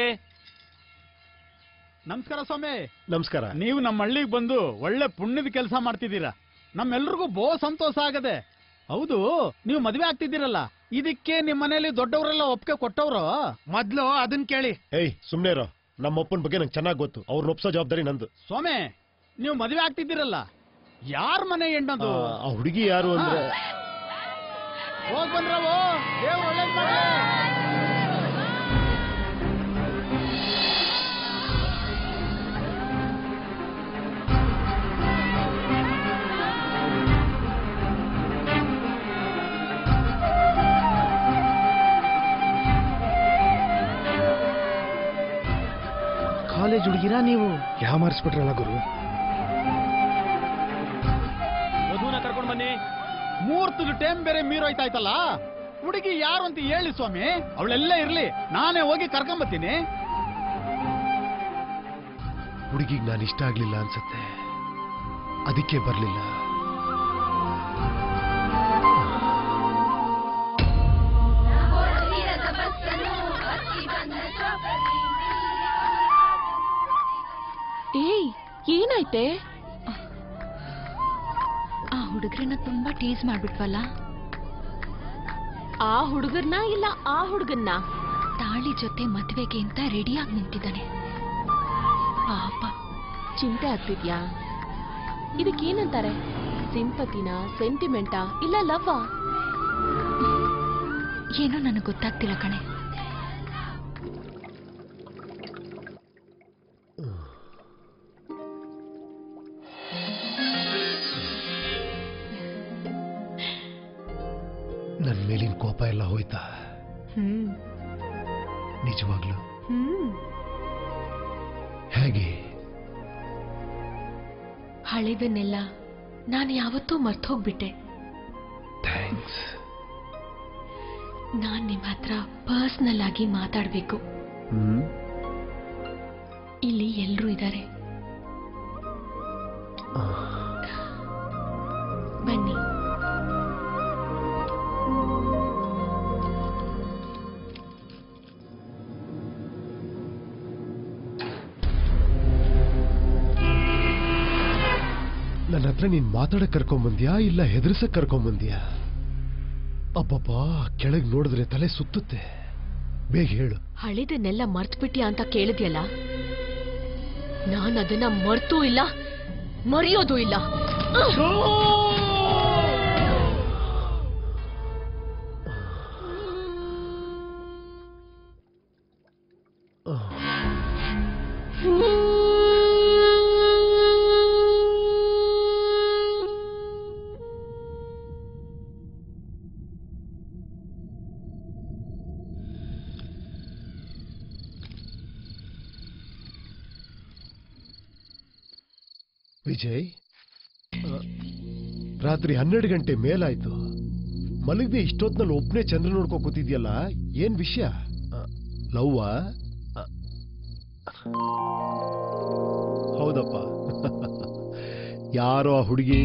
ನಮಸ್ಕಾರ ಸ್ವಾಮಿ. ನಮಸ್ಕಾರ. ನೀವು ನಮ್ಮ ಹಳ್ಳಿಗೆ ಬಂದು ಒಳ್ಳೆ ಪುಣ್ಯದ ಕೆಲಸ ಮಾಡ್ತಿದ್ದೀರಾ. ನಮ್ಮೆಲ್ರಿಗೂ ಬಹು ಸಂತೋಷ ಆಗದೆ. ಹೌದು, ನೀವು ಮದ್ವೆ ಆಗ್ತಿದ್ದೀರಲ್ಲ, ಇದಕ್ಕೆ ನಿಮ್ಮ ಮನೇಲಿ ದೊಡ್ಡವರೆಲ್ಲ ಒಪ್ಪಿಗೆ ಕೊಟ್ಟವ್ರು? ಮೊದ್ಲು ಅದನ್ ಕೇಳಿ. ಸುಮ್ನೆ ಇರೋ. ನಮ್ಮಪ್ಪನ ಬಗ್ಗೆ ನಂಗೆ ಚೆನ್ನಾಗಿ ಗೊತ್ತು, ಅವ್ರನ್ನ ಒಪ್ಸೋ ಜವಾಬ್ದಾರಿ ನಂದು. ಸ್ವಾಮಿ, ನೀವು ಮದ್ವೆ ಆಗ್ತಿದ್ದೀರಲ್ಲ, ಯಾರ ಮನೆ ಹೆಣ್ಣದು? ಆ ಹುಡುಗಿ ಯಾರು ಅಂದ್ರೆ ಹೋಗ್ ಬಂದ್ರವು, ದೇವ್ರು ಒಳ್ಳೇದ್ ಮಾಡಿ. ಕಾಲೇಜ್ ಹುಡುಗಿರಾ ನೀವು? ಯಾವ ಮಾರಿಸ್ಬಿಟ್ರಲ್ಲ ಗುರು. ವಧುನ ಕರ್ಕೊಂಡ್ ಬನ್ನಿ. ಮುಹೂರ್ತದ ಟೈಮ್ ಬೇರೆ ಮೀರೋಯ್ತಾಯ್ತಲ್ಲ, ಹುಡುಗಿ ಯಾರು ಅಂತ ಹೇಳಿ ಸ್ವಾಮಿ. ಅವಳೆಲ್ಲ ಇರ್ಲಿ, ನಾನೇ ಹೋಗಿ ಕರ್ಕೊಂಬತ್ತೀನಿ. ಹುಡುಗಿಗೆ ನಾನು ಇಷ್ಟ ಆಗ್ಲಿಲ್ಲ ಅನ್ಸತ್ತೆ, ಅದಕ್ಕೆ ಬರ್ಲಿಲ್ಲ. ಏಯ್, ಏನಾಯ್ತೆ? ಆ ಹುಡುಗರನ್ನ ತುಂಬಾ ಟೀಸ್ ಮಾಡ್ಬಿಟ್ವಲ್ಲ. ಆ ಹುಡುಗರ್ನ ಇಲ್ಲ ಆ ಹುಡುಗನ್ನ? ತಾಳಿ ಜೊತೆ ಮದ್ವೆಗೆ ಅಂತ ರೆಡಿಯಾಗಿ ನಿಂತಿದ್ದಾನೆ. ಪಾಪ, ಚಿಂತೆ ಆಗ್ತಿದ್ಯಾ? ಇದಕ್ಕೇನಂತಾರೆ? ಸಿಂಪತಿನಾ, ಸೆಂಟಿಮೆಂಟಾ, ಇಲ್ಲ ಲವ್ವಾ? ಏನೋ ನನಗೆ ಗೊತ್ತಾಗ್ತಿಲ್ಲ ಕಣೆ. ನನ್ ಮೇಲಿನ ಕೋಪ ಎಲ್ಲ ಹೋಯ್ತಾ? ನಿಜವಾಗ್ಲು? ಹೇಗೆ? ಹಳೆದನ್ನೆಲ್ಲ ನಾನು ಯಾವತ್ತೂ ಮರ್ತೋಗ್ಬಿಟ್ಟೆ. ಥ್ಯಾಂಕ್ಸ್. ನಾನ್ ನಿಮ್ ಹತ್ರ ಪರ್ಸನಲ್ ಆಗಿ ಮಾತಾಡ್ಬೇಕು. ಇಲ್ಲಿ ಎಲ್ರೂ ಇದ್ದಾರೆ, ಬನ್ನಿ. ನನ್ನ ಹತ್ರ ನೀನ್ ಮಾತಾಡಕ್ ಕರ್ಕೊಂಬಂದ್ಯಾ ಇಲ್ಲ ಹೆದರ್ಸಕ್ ಕರ್ಕೊಂಬಂದ್ಯಾ? ಅಬ್ಬಬ್ಬಾ, ಕೆಳಗ್ ನೋಡಿದ್ರೆ ತಲೆ ಸುತ್ತುತ್ತೆ. ಬೇಗ ಹೇಳು. ಹಳಿದನ್ನೆಲ್ಲ ಮರ್ತ್ಬಿಟ್ಯಾ ಅಂತ ಕೇಳಿದ್ಯಲ್ಲ, ನಾನು ಅದನ್ನ ಮರ್ತೂ ಇಲ್ಲ, ಮರೆಯೋದು ಇಲ್ಲ. ವಿಜಯ್, ರಾತ್ರಿ 12 ಗಂಟೆ ಮೇಲಾಯ್ತು. ಮಲಗದೆ ಇಷ್ಟೊತ್ನಲ್ಲಿ ಒಬ್ನೇ ಚಂದ್ರ ನೋಡ್ಕೋ ಕೂತಿದ್ಯಲ್ಲ, ಏನ್ ವಿಷಯ? ಲವ್ವಾ? ಹೌದಪ್ಪ. ಯಾರೋ ಆ ಹುಡುಗಿ?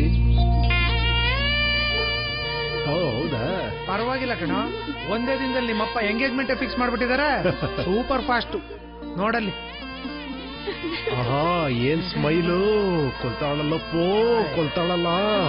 ಹೌದಾ? ಪರವಾಗಿಲ್ಲ ಕಣ, ಒಂದೇ ದಿನದಲ್ಲಿ ನಿಮ್ಮಪ್ಪ ಎಂಗೇಜ್ಮೆಂಟ್ ಫಿಕ್ಸ್ ಮಾಡ್ಬಿಟ್ಟಿದ್ದಾರೆ. ಸೂಪರ್ ಫಾಸ್ಟ್ ನೋಡಲ್ಲಿ. ಆಹಾ, ಏನ್ ಸ್ಮೈಲು! ಕೊಲ್ತಾಳಲ್ಲಪ್ಪೋ, ಕೊಲ್ತಾಳಲ್ಲ.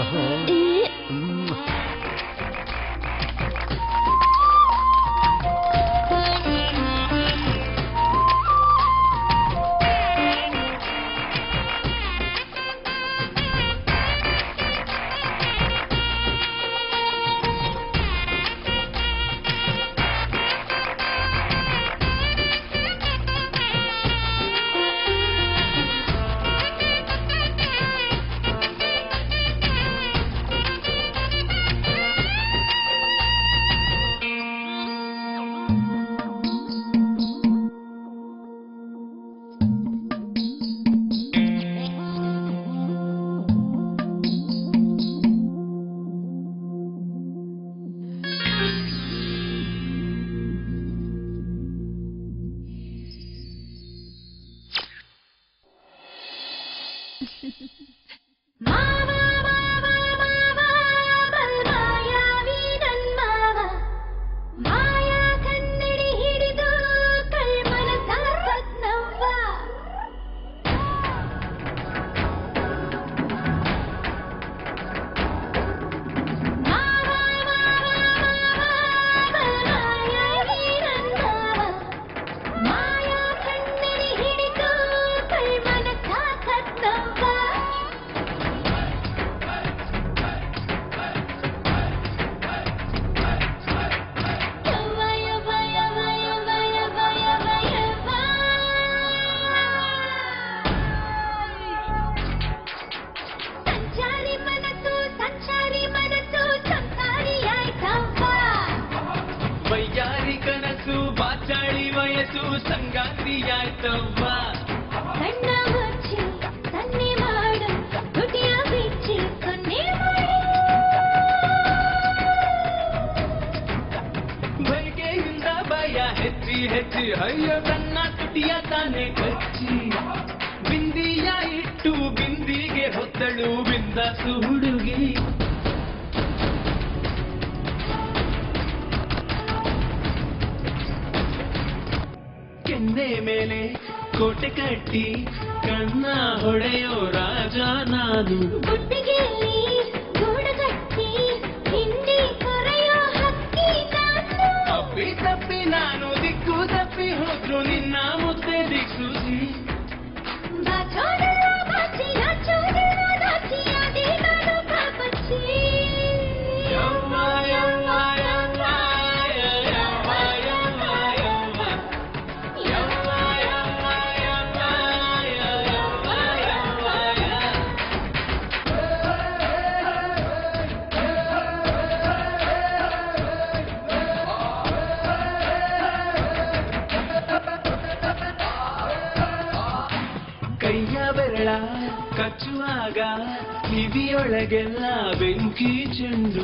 ಕಿವಿಯೊಳಗೆಲ್ಲ ಬೆಂಕಿ ಚೆಂಡು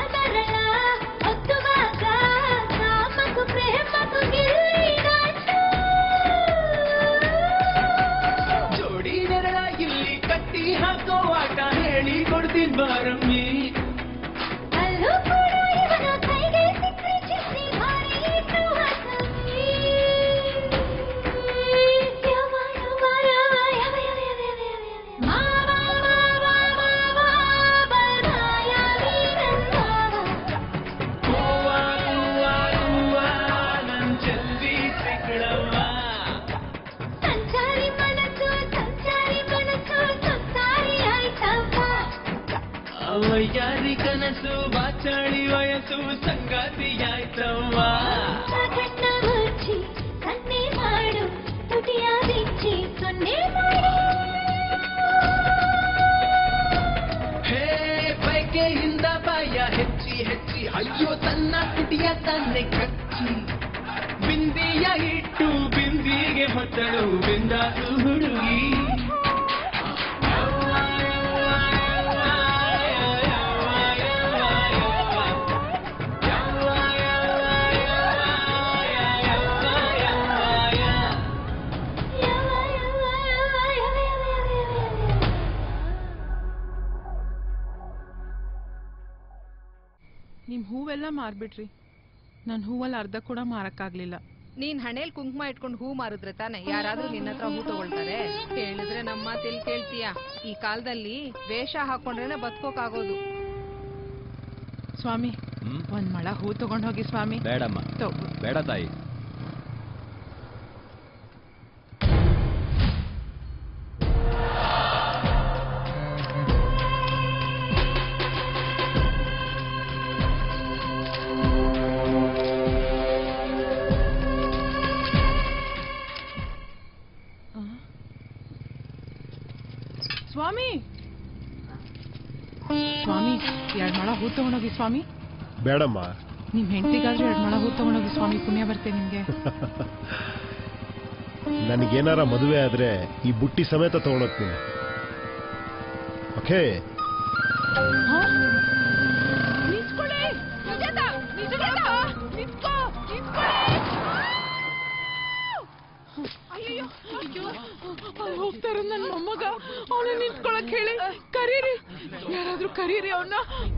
ಜೋಡಿ ನೆರಳ ಇಲ್ಲಿ ಕಟ್ಟಿ ಹಾಕೋ ಆಟ ಹೇಳಿ ಕೊಡ್ತೀನಿ ಬಾರಮ್ಮಿ ವಯ್ಯಾರಿ ಕನಸು ಬಾಚಾಳಿ ವಯಸ್ಸು ಸಂಗಾತಿಯಾಯ್ತವ್ವ ಕನ್ನೆ ಮಾಡು ತುಟಿಯ ಬಿಚ್ಚಿ ಸೊನ್ನೆ ಮಾಡು ಹೇ ಬೈಕೆಯಿಂದ ಬಾಯ ಹೆಚ್ಚಿ ಹೆಚ್ಚಿ ಅಯ್ಯೋ ತನ್ನ ತುಟಿಯ ತನ್ನೆ ಕಚ್ಚಿ ಬಿಂದಿಯ ಇಟ್ಟು ಬಿಂದಿಗೆ ಹೊತ್ತಳು ಬಿಂದಾಸು ಹುಡುಗಿ ನಿಮ್ ಹೂವೆಲ್ಲ ಮಾರ್ಬಿಟ್ರಿ ನನ್ ಹೂವಲ್ಲಿ ಅರ್ಧ ಕೂಡ ಮಾರಕ್ಕಾಗ್ಲಿಲ್ಲ. ನೀನ್ ಹಣೆಲ್ ಕುಂಕುಮ ಇಟ್ಕೊಂಡು ಹೂ ಮಾರಿದ್ರೆ ತಾನೆ ಯಾರಾದ್ರೂ ನಿನ್ನ ಹತ್ರ ಹೂ ತಗೊಳ್ತಾರೆ? ಹೇಳಿದ್ರೆ ನಮ್ಮ ಮಾತಿಲ್ ಕೇಳ್ತೀಯ? ಈ ಕಾಲದಲ್ಲಿ ವೇಷ ಹಾಕೊಂಡ್ರೇನೆ ಬದುಕೋಕಾಗೋದು. ಸ್ವಾಮಿ ಒಂದ್ ಮಳ ಹೂ ತಗೊಂಡ್ ಹೋಗಿ ಸ್ವಾಮಿ. ಬೇಡಮ್ಮ, ಬೇಡ ತಾಯಿ. ಸ್ವಾಮಿ ಸ್ವಾಮಿ 2 ಮಳ ಹೂ ತಗೊಂಡೋಗಿ ಸ್ವಾಮಿ. ಬೇಡಮ್ಮ, ನಿಮ್ ಹೆಂಡತಿಗಾದ್ರೂ 2 ಮಳ ಹೂ ತಗೊಂಡೋಗಿ ಸ್ವಾಮಿ, ಪುಣ್ಯ ಬರ್ತೆ ನಿಮ್ಗೆ. ನನಗೇನಾರ ಮದುವೆ ಆದ್ರೆ ಈ ಬುಟ್ಟಿ ಸಮೇತ ತಗೊಂಡೋಗ್ತೀನಿ. ಓಕೆ? ಹೋಗ್ತಾರ ನನ್ ಮೊಮ್ಮಗ, ಅವನ ನಿಂತ್ಕೊಳಕ್ ಹೇಳಿ. ಕರೀರಿ, ಯಾರಾದ್ರೂ ಕರೀರಿ ಅವನ್ನ.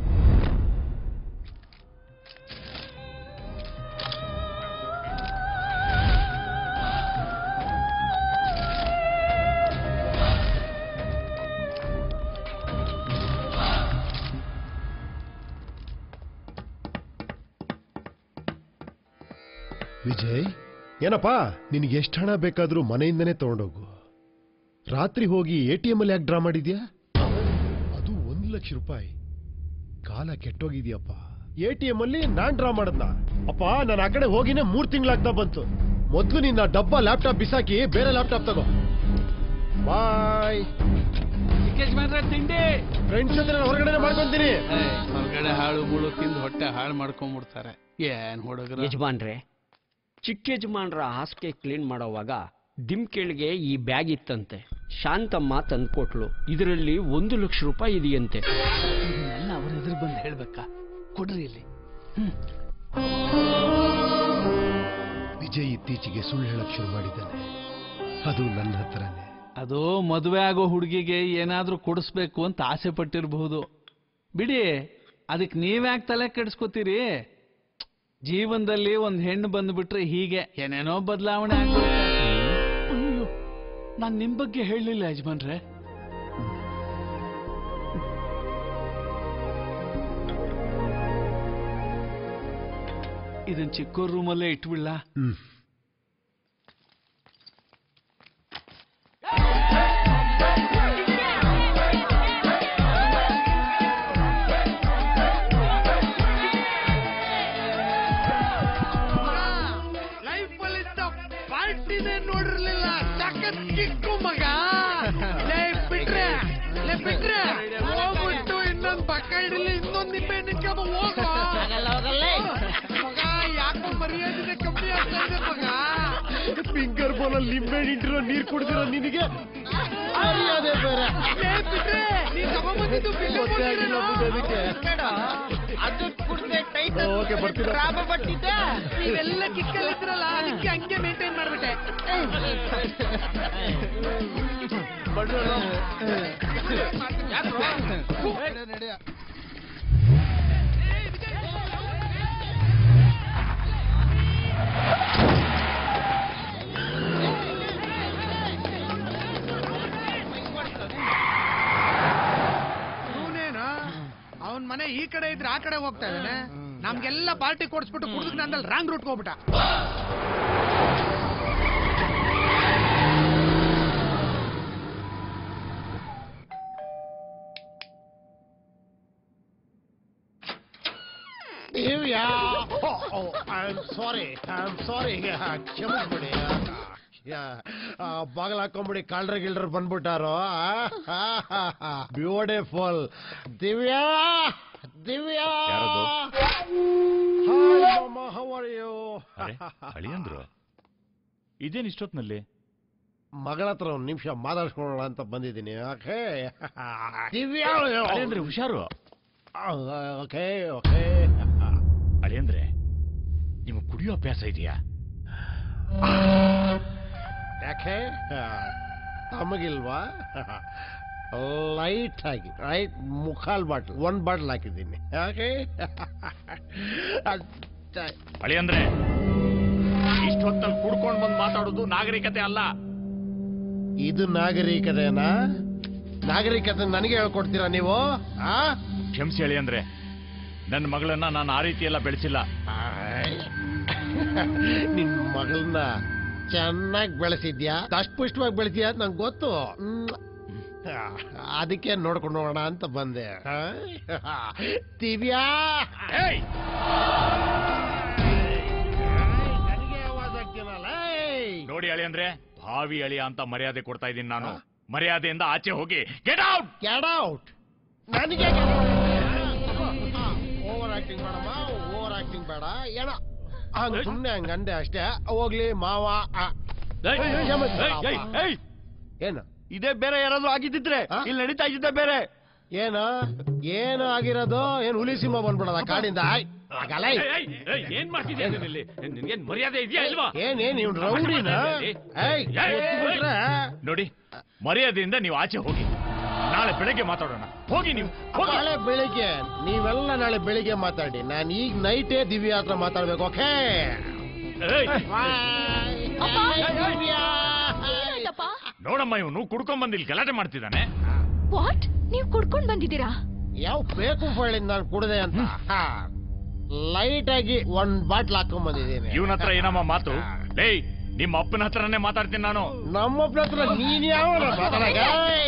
ವಿಜಯ್, ಏನಪ್ಪಾ ನಿನಗೆ ಎಷ್ಟು ಹಣ ಬೇಕಾದ್ರೂ ಮನೆಯಿಂದನೇ ತಗೊಂಡೋಗು. ರಾತ್ರಿ ಹೋಗಿ ATM ಅಲ್ಲಿ ಯಾಕೆ ಡ್ರಾ ಮಾಡಿದ್ಯಾ? ಅದು 1 ಲಕ್ಷ ರೂಪಾಯಿ. ಕಾಲ ಕೆಟ್ಟೋಗಿದ್ಯಪ್ಪ. ATM ಅಲ್ಲಿ ನಾನ್ ಡ್ರಾ ಮಾಡದ್ನ? ಅಪ್ಪ, ನಾನು ಆ ಕಡೆ ಹೋಗಿನೇ 3 ತಿಂಗಳಾಗ್ತಾ ಬಂತು. ಮೊದ್ಲು ನಿನ್ನ ಡಬ್ಬ ಲ್ಯಾಪ್ಟಾಪ್ ಬಿಸಾಕಿ ಬೇರೆ ಲ್ಯಾಪ್ಟಾಪ್ ತಗೋ. ಬಾಯ್. ತಿಂಡಿ ಫ್ರೆಂಡ್ಸ್ ಜೊತೆ ನಾನು ಹೊರಗಡೆ ಮಾಡ್ಕೊಂತೀನಿ. ಹೊರಗಡೆ ಹಾಳು ಮುಳು ತಿಂದು ಹೊಟ್ಟೆ ಹಾಳು ಮಾಡ್ಕೊಂಡ್ಬಿಡ್ತಾರೆ. ಏನ್ ಹುಡುಗರು. ಯಜಮಾನ್ರೆ, ಚಿಕ್ಕ ಯಜಮಾನ್ರ ಹಾಸಿಗೆ ಕ್ಲೀನ್ ಮಾಡೋವಾಗ ದಿಮ್ಕೇಳಿಗೆ ಈ ಬ್ಯಾಗ್ ಇತ್ತಂತೆ. ಶಾಂತಮ್ಮ ತಂದ್ಕೊಟ್ಲು. ಇದರಲ್ಲಿ 1 ಲಕ್ಷ ರೂಪಾಯಿ ಇದೆಯಂತೆ. ಇದನ್ನೆಲ್ಲ ಅವ್ರ ಎದುರು ಬಂದು ಹೇಳ್ಬೇಕಾ? ಕೊಡ್ರಿ ಇಲ್ಲಿ. ವಿಜಯ್ ಇತ್ತೀಚೆಗೆ ಸುಳ್ಳು ಹೇಳಕ್ ಶುರು ಮಾಡಿದ್ದಾನೆ. ಅದು ನನ್ನ ಹತ್ರನೇ. ಅದು ಮದುವೆ ಆಗೋ ಹುಡುಗಿಗೆ ಏನಾದ್ರೂ ಕೊಡಿಸ್ಬೇಕು ಅಂತ ಆಸೆ ಪಟ್ಟಿರಬಹುದು. ಬಿಡಿ, ಅದಕ್ಕೆ ನೀವ್ಯಾಕೆ ತಲೆ ಕೆಡಿಸ್ಕೋತೀರಿ? ಜೀವನದಲ್ಲಿ ಒಂದ್ ಹೆಣ್ಣು ಬಂದ್ಬಿಟ್ರೆ ಹೀಗೆ ಏನೇನೋ ಬದಲಾವಣೆ ಆಗ್ಬಿಡುತ್ತೆ. ಅಯ್ಯೋ, ನಾನ್ ನಿಮ್ ಬಗ್ಗೆ ಹೇಳಲಿಲ್ಲ ಯಜಮಾನ್ರೆ. ಇದನ್ ಚಿಕ್ಕೋರ್ ರೂಮಲ್ಲೇ ಇಟ್ಬಿಡ್ಲ? ನೋಡಿರ್ಲಿಲ್ಲ. ಕಿಕ್ಕು ಮಗ. ಬಿಟ್ರೆ ಹೋಗ್ಬಿಟ್ಟು ಇನ್ನೊಂದ್ ಪಕ್ಕ ಹಿಡಿಲಿ, ಇನ್ನೊಂದ್ ನಿಂಬೆ ನಿಂತ್ಕೊಂಡು ಹೋಗೋ ಮಗ. ಯಾಕೋ ಮರ್ಯಾದೆ ಕಮ್ಮಿ ಆಗ್ತಾ ಇದೆ ಮಗ. ಫಿಂಗರ್ ಬೋಲಲ್ಲಿ ನಿಂಬೆ ಇಟ್ಟಿರೋ ನೀರ್ ಕುಡ್ದಿರೋ ನಿನಗೆ ಮರ್ಯಾದೆ ಬೇರೆ. ಬಿಟ್ರೆ ನೀ ತಗೊಂಡ್ಬಂದಿದ್ದು ನೀವೆಲ್ಲ ಕಿಕ್ಕಲ್ಲಿದ್ರಲ್ಲ, ಅದಕ್ಕೆ ಹಂಗೆ ಮೇಂಟೈನ್ ಮಾಡ್ಬಿಟ್ಟೆ. ಅವನ್ ಮನೆ ಈ ಕಡೆ ಇದ್ರೆ ಆ ಕಡೆ ಹೋಗ್ತಾ ಇದ್ದಾನೆ. ನಮ್ಗೆಲ್ಲ ಪಾರ್ಟಿ ಕೊಡ್ಸ್ಬಿಟ್ಟು ಕುಡಿದ್ ನಂದಲ್ಲಿ ರಾಂಗ್ ರೂಟ್ ಹೋಗ್ಬಿಟ್ಟ. ದಿವ್ಯಾ ಐ ಆಮ್ ಸಾರಿ ಕ್ಷಮಿಸ್ಬಿಡಿ ಬಾಗಿಲು ಹಾಕೊಂಬಿಡಿ ಕಾಲ್ಡ್ರ ಗಿಲ್ಡ್ರ ಬಂದ್ಬಿಟ್ಟಾರೋ beautiful Divya Divya how are you ಅಳಿಯಂದ್ರು ಇದೇನು ಇಷ್ಟೊತ್ತಿನಲ್ಲಿ ಮಗಳ ಹತ್ರ ಒಂದು ನಿಮಿಷ ಮಾತಾಡ್ಸ್ಕೊಳ್ಳೋಣ ಅಂತ ಬಂದಿದ್ದೀನಿ ಓಕೆ ದಿವ್ಯಾ ಅಳಿಯಂದ್ರೆ ಹುಷಾರು ಓಕೆ ಓಕೆ ಅಳಿಯಂದ್ರೆ ನಿಮಗೆ ಕುಡಿಯೋ ಅಭ್ಯಾಸ ಇದೆಯಾ ಯಾಕೆ ತಮಗಿಲ್ವಾ ಲೈಟ್ ಆಗಿ ರೈಟ್ ಮುಖಾಲ್ ಬಾಟ್ಲ್ ಒಂದ್ ಬಾಟ್ಲ್ ಹಾಕಿದ್ದೀನಿ ಯಾಕೆ ಅಳಿಯಂದ್ರೆ ಇಷ್ಟೊತ್ತಲ್ಲಿ ಕುಡ್ಕೊಂಡು ಬಂದು ಮಾತಾಡೋದು ನಾಗರಿಕತೆ ಅಲ್ಲ. ಇದು ನಾಗರಿಕತೆನಾ? ನಾಗರಿಕತೆ ನನಗೆ ಹೇಳ್ಕೊಡ್ತೀರಾ ನೀವು? ಕ್ಷಮಿಸಿ ಅಳಿಯಂದ್ರೆ, ನನ್ನ ಮಗಳನ್ನ ನಾನು ಆ ರೀತಿ ಎಲ್ಲ ಬೆಳೆಸಿಲ್ಲ. ನಿನ್ ಮಗಳನ್ನ ಚೆನ್ನಾಗಿ ಬೆಳೆಸಿದ್ಯಾ, ಅಷ್ಟ್ಪುಷ್ಟವಾಗಿ ಬೆಳೆಸಿದ್ಯಾ ಅಂತ ನಂಗೆ ಗೊತ್ತು. ಅದಕ್ಕೆ ನೋಡ್ಕೊಂಡು ಹೋಗೋಣ ಅಂತ ಬಂದೆ. ದಿವ್ಯಾ ನೋಡಿ ಅಳಿಯಂದ್ರೆ, ಭಾವಿ ಅಳಿಯ ಅಂತ ಮರ್ಯಾದೆ ಕೊಡ್ತಾ ಇದ್ದೀನಿ ನಾನು. ಮರ್ಯಾದೆಯಿಂದ ಆಚೆ ಹೋಗಿ. Get out, get out. ನನಗೆ ಓವರ್ ಆಕ್ಟಿಂಗ್ ಬೇಡಮ್ಮ, ಓವರ್ ಆಕ್ಟಿಂಗ್ ಬೇಡ. ಏನೋ ಹಂಗ ಸುಮ್ನೆ ಹಂಗ ಅಂದೆ ಅಷ್ಟೇ. ಹೋಗ್ಲಿ ಮಾವ. ಏನು ಇದೇ ಬೇರೆ ಯಾರಾದ್ರೂ ಆಗಿದ್ದಿದ್ರೆ ಇಲ್ಲಿ ನಡೀತಾ ಇದ್ದಿದ್ದೆ ಬೇರೆ. ಏನು ಆಗಿರೋದು? ಏನ್ ಹುಲಿ ಸಿಂಹ ಬಂದ್ಬಿಡೋದ ಕಾಡಿಂದ? ಏನ್ ಮಾಡ್ತಿದ್ಯಾ ನಿನ್ಗೇನ್ ಮರ್ಯಾದೆ ಇದೆಯಾ ಇಲ್ವಾ? ಏನ್ ರೌಡಿನ? ನೋಡಿ, ಮರ್ಯಾದೆಯಿಂದ ನೀವು ಆಚೆ ಹೋಗಿ. ನಾಳೆ ಬೆಳಗ್ಗೆ ಮಾತಾಡೋಣ. ಹೋಗಿ ನೀವು. ನಾಳೆ ಬೆಳಿಗ್ಗೆ? ನೀವೆಲ್ಲ ನಾಳೆ ಬೆಳಿಗ್ಗೆ ಮಾತಾಡಿ. ನಾನು ಈಗ ನೈಟೇ ದಿವ್ಯಾ ಹತ್ರ ಮಾತಾಡ್ಬೇಕು. ಓಕೆ? ನೋಡಮ್ಮ, ಇವನು ಕುಡ್ಕೊಂಡ್ ಬಂದಿಲ್ಲಿ ಗಲಾಟೆ ಮಾಡ್ತಿದ್ದಾನೆ. ವಾಟ್? ನೀವು ಕುಡ್ಕೊಂಡ್ ಬಂದಿದ್ದೀರಾ? ಯಾವ ಬೇಕು ಹೇಳಿದ್ ನಾನು ಕುಡ್ದೆ ಅಂತ. ಲೈಟ್ ಆಗಿ ಒಂದ್ ಬಾಟ್ಲ್ ಹಾಕೊಂಡ್ ಬಂದಿದ್ದೀನಿ. ಇವನ ಹತ್ರ ಏನಮ್ಮ ಮಾತು? ಏಯ್, ನಿಮ್ಮ ಅಪ್ಪನ ಹತ್ರನೇ ಮಾತಾಡ್ತೀನಿ ನಾನು. ನಮ್ಮಪ್ಪನ ಹತ್ರ ನೀನ್ ಯಾವ ಮಾತಾಡಕ?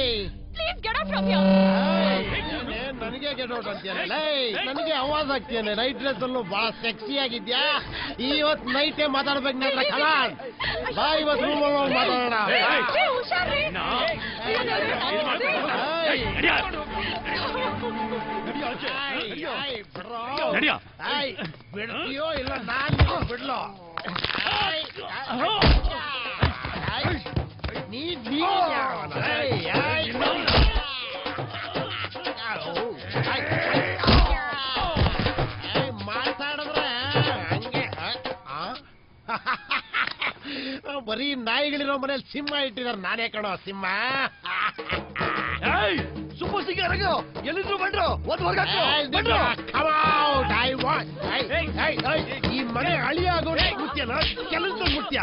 ನನಗೆ ಗೆಟ್ ಔಟ್ ಅಂತೀಯಲ್ಲ, ನನಗೆ ಅವಾಜ್ ಆಗ್ತೀಯನೆ. ನೈಟ್ ಡ್ರೆಸ್ ಅಲ್ಲೂ ಬಹಳ ಸೆಕ್ಸಿ ಆಗಿದ್ಯಾ. ಇವತ್ ನೈಟೇ ಮಾತಾಡ್ಬೇಕು ನನ್ನ ಹತ್ರ. ಕಲಾನ್ ಬಾ, ಇವತ್ತು ರೂಮಲ್ಲಿ ಹೋಗಿ ಮಾತಾಡೋಣ. ಬಿಡ್ತೀಯೋ ಇಲ್ಲ ನಾನು ಬಿಡ್ಲೋ? ಮಾತಾಡಿದ್ರೆ ಹಂಗೆ ಬರೀ ನಾಯಿಗಳಿರೋ ಮನೇಲಿ ಸಿಂಹ ಇಟ್ಟಿದ್ದಾರೆ. ನಾನೇ ಕಣೋ ಸಿಂಹ. ಸೂಪರ್ ಸಿಂಗರ್ ಎಲ್ಲಿದ್ರು ಬಂದ್ರು ಈ ಮನೆ ಅಳಿಯಾಗೋ ಮುತ್ಯನ ಕೆಲಸ ಮುತ್ಯ.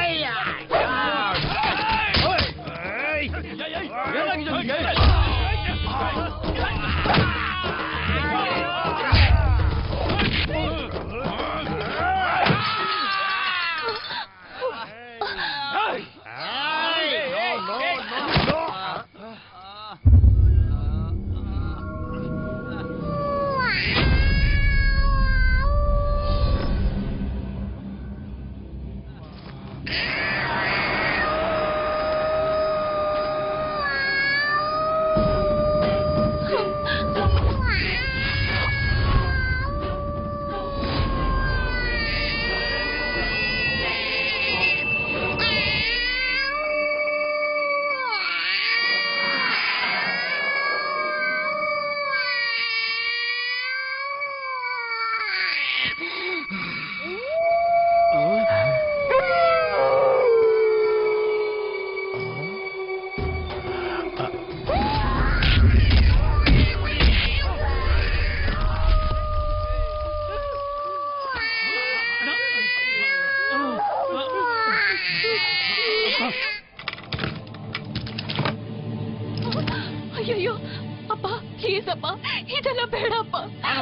ಅಯ್ಯೋ ಅಪ್ಪ, ಪ್ಲೀಸ್ ಅಪ್ಪ, ಇದೆಲ್ಲ ಬೇಡಪ್ಪ.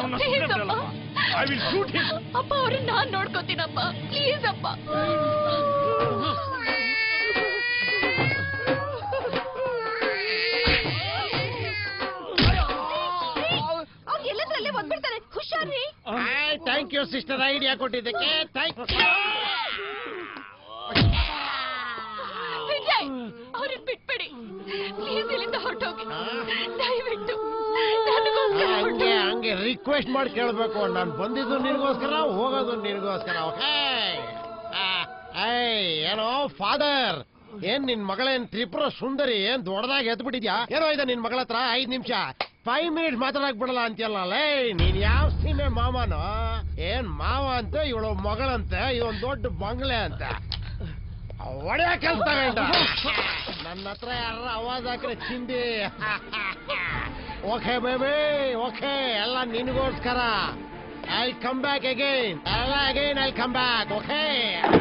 ಅಪ್ಪ, ಅವ್ರನ್ನ ನಾನ್ ನೋಡ್ಕೋತೀನಪ್ಪ. ಪ್ಲೀಸ್ ಅಪ್ಪ. ಅವ್ರು ಎಲ್ಲದ್ರಲ್ಲೇ ಬಂದ್ಬಿಡ್ತಾರೆ. ಹುಷಾರ್ರಿ. ಥ್ಯಾಂಕ್ ಯು ಸಿಸ್ಟರ್, ಐಡಿಯಾ ಕೊಟ್ಟಿದ್ದಕ್ಕೆ ಥ್ಯಾಂಕ್ ಯು. ವಿಜಯ್, ಅವ್ರನ್ನ ಬಿಟ್ಬಿಡಿ ಪ್ಲೀಸ್, ಇಲ್ಲಿಂದ ಹೊರಟೋಗಿ ದಯವಿಟ್ಟು. ಹಂಗೆ ರಿಕ್ವೆಸ್ಟ್ ಮಾಡಿ ಕೇಳಬೇಕು. ನಾನು ಬಂದಿದ್ದು ನಿನಗೋಸ್ಕರ, ಹೋಗೋದು ನಿನಗೋಸ್ಕರ. ಓಕೆ? ಏನೋ ಫಾದರ್, ಏನ್ ನಿನ್ ಮಗಳೇನ್ ತ್ರಿಪುರ ಸುಂದರಿ, ಏನ್ ದೊಡ್ಡದಾಗಿ ಎದ್ಬಿಟ್ಟಿದ್ಯಾ? ಏನೋ ಇದೆ ನಿನ್ ಮಗಳ ಹತ್ರ 5 ನಿಮಿಷ 5 ಮಿನಿಟ್ಸ್ ಮಾತಾಡಕ್ ಬಿಡಲ್ಲ ಅಂತೀಯಲ್ಲ. ಲೇ, ನೀನ್ ಯಾವ ಸೀಮೆ ಮಾಮನೋ? ಏನ್ ಮಾವ ಅಂತ, ಇವಳು ಮಗಳಂತೆ, ಇದೊಂದ್ ದೊಡ್ಡ ಬಂಗ್ಲೆ ಅಂತ ಒಡೆಯ ಕೆಲ್ಸ ತಗೊಂಡ. ನನ್ನ ಹತ್ರ ಯಾರ ಆವಾಜ್ ಹಾಕ್ರೆ ಚಿಂದಿ. ಓಕೆ ಬೇಬಿ, ಓಕೆ, ಎಲ್ಲ ನಿನಗೋಸ್ಕರ. I'll come back again. I'll come back. Okay?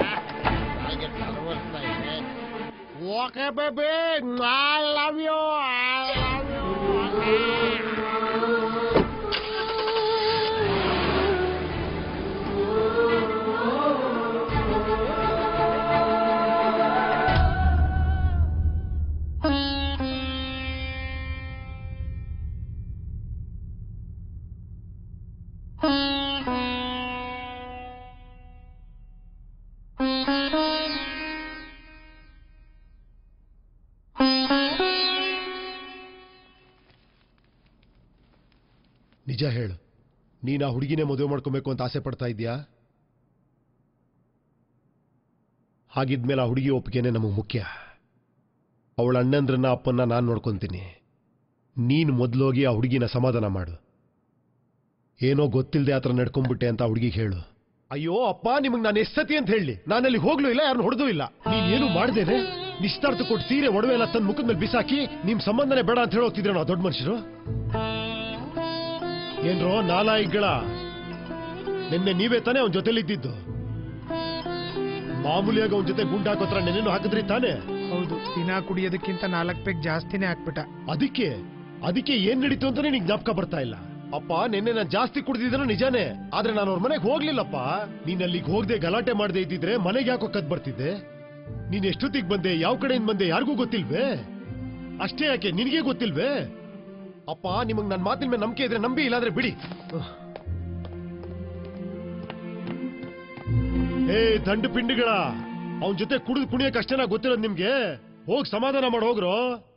Okay, baby. I love you. I love you. ನಿಜ ಹೇಳು, ನೀನು ಆ ಹುಡುಗಿನೇ ಮದುವೆ ಮಾಡ್ಕೊಬೇಕು ಅಂತ ಆಸೆ ಪಡ್ತಾ ಇದ್ಯಾ? ಹಾಗಿದ್ಮೇಲೆ ಆ ಹುಡುಗಿ ಒಪ್ಪಿಗೆನೆ ನಮಗೆ ಮುಖ್ಯ. ಅವಳ ಅಣ್ಣಂದ್ರನ್ನ ಅಪ್ಪನ್ನ ನಾನು ನೋಡ್ಕೊಂತೀನಿ. ನೀನು ಮೊದಲೋಗಿ ಆ ಹುಡುಗಿನ ಸಮಾಧಾನ ಮಾಡು. ಏನೋ ಗೊತ್ತಿಲ್ಲದೆ ಆ ಥರ ನಡ್ಕೊಂಡ್ಬಿಟ್ಟೆ ಅಂತ ಆ ಹುಡುಗಿಗೆ ಹೇಳು. ಅಯ್ಯೋ ಅಪ್ಪ, ನಿಮಗೆ ನಾನು ಎಷ್ಟು ಸತಿ ಅಂತ ಹೇಳಿ? ನಾನಲ್ಲಿ ಹೋಗ್ಲೂ ಇಲ್ಲ, ಯಾರನ್ನು ಹೊಡೆದೂ ಇಲ್ಲ. ನೀನೇನು ಮಾಡ್ದೇನೆ ನಿಶ್ಚಿತಾರ್ಥ ಕೊಟ್ಟು ಸೀರೆ ಒಡವೆ ಎಲ್ಲ ತನ್ನ ಮುಖದ ಮೇಲೆ ಬಿಸಾಕಿ ನಿಮ್ ಸಂಬಂಧನೇ ಬೇಡ ಅಂತ ಹೇಳಿ ಹೋಗ್ತಿದ್ರೆ ನಾವು ದೊಡ್ಡ ಮನುಷ್ಯರು. ಏನ್ರೋ ನಾಲಾಯಿಗಳ, ನಿನ್ನೆ ನೀವೇ ತಾನೇ ಅವನ ಜೊತೆಲಿದ್ದಿದ್ದು. ಮಾಮೂಲಿಯಾಗಿ ಅವನ ಜೊತೆ ಗುಂಡು ಹಾಕೋತ್ರ ನೆನ್ನೇನು ಹಾಕಿದ್ರಿ ತಾನೆ? ಹೌದು, ದಿನ ಕುಡಿಯೋದಕ್ಕಿಂತ 4 ಪೆಗ್ ಜಾಸ್ತಿನೇ ಹಾಕ್ಬಿಟ್ಟ. ಅದಕ್ಕೆ ಏನ್ ನಡೀತು ಅಂತಾನೆ ನಿಂಗೆ ಜ್ಞಾಪಕ ಬರ್ತಾ ಇಲ್ಲ. ಅಪ್ಪ, ನಿನ್ನೆ ನಾನು ಜಾಸ್ತಿ ಕುಡಿದಿದ್ರು ನಿಜಾನೇ, ಆದ್ರೆ ನಾನು ಅವ್ರ ಮನೆಗೆ ಹೋಗ್ಲಿಲ್ಲಪ್ಪ. ನೀನ್ ಅಲ್ಲಿಗೆ ಹೋಗದೆ ಗಲಾಟೆ ಮಾಡದೆ ಇದ್ದಿದ್ರೆ ಮನೆಗೆ ಯಾಕೋ ಕದ್ ಬರ್ತಿದ್ದೆ. ನೀನ್ ಎಷ್ಟೊತ್ತಿಗೆ ಬಂದೆ, ಯಾವ ಕಡೆಯಿಂದ ಬಂದೆ ಯಾರಿಗೂ ಗೊತ್ತಿಲ್ವೇ? ಅಷ್ಟೇ ಯಾಕೆ ನಿನಗೆ ಗೊತ್ತಿಲ್ವೇ? ಅಪ್ಪ, ನಿಮಗ್ ನನ್ನ ಮಾತಿನ ಮೇಲೆ ನಂಬಿಕೆ ಇದ್ರೆ ನಂಬಿ, ಇಲ್ಲಾದ್ರೆ ಬಿಡಿ. ಏ ದಂಡ ಪಿಂಡಿಗಳ, ಅವನ ಜೊತೆ ಕುಡಿದು ಕುಣಿಯಕ್ ಅಷ್ಟೇನಾ ಗೊತ್ತಿರೋದು ನಿಮ್ಗೆ? ಹೋಗ್ ಸಮಾಧಾನ ಮಾಡಿ ಹೋಗ್ರೋ.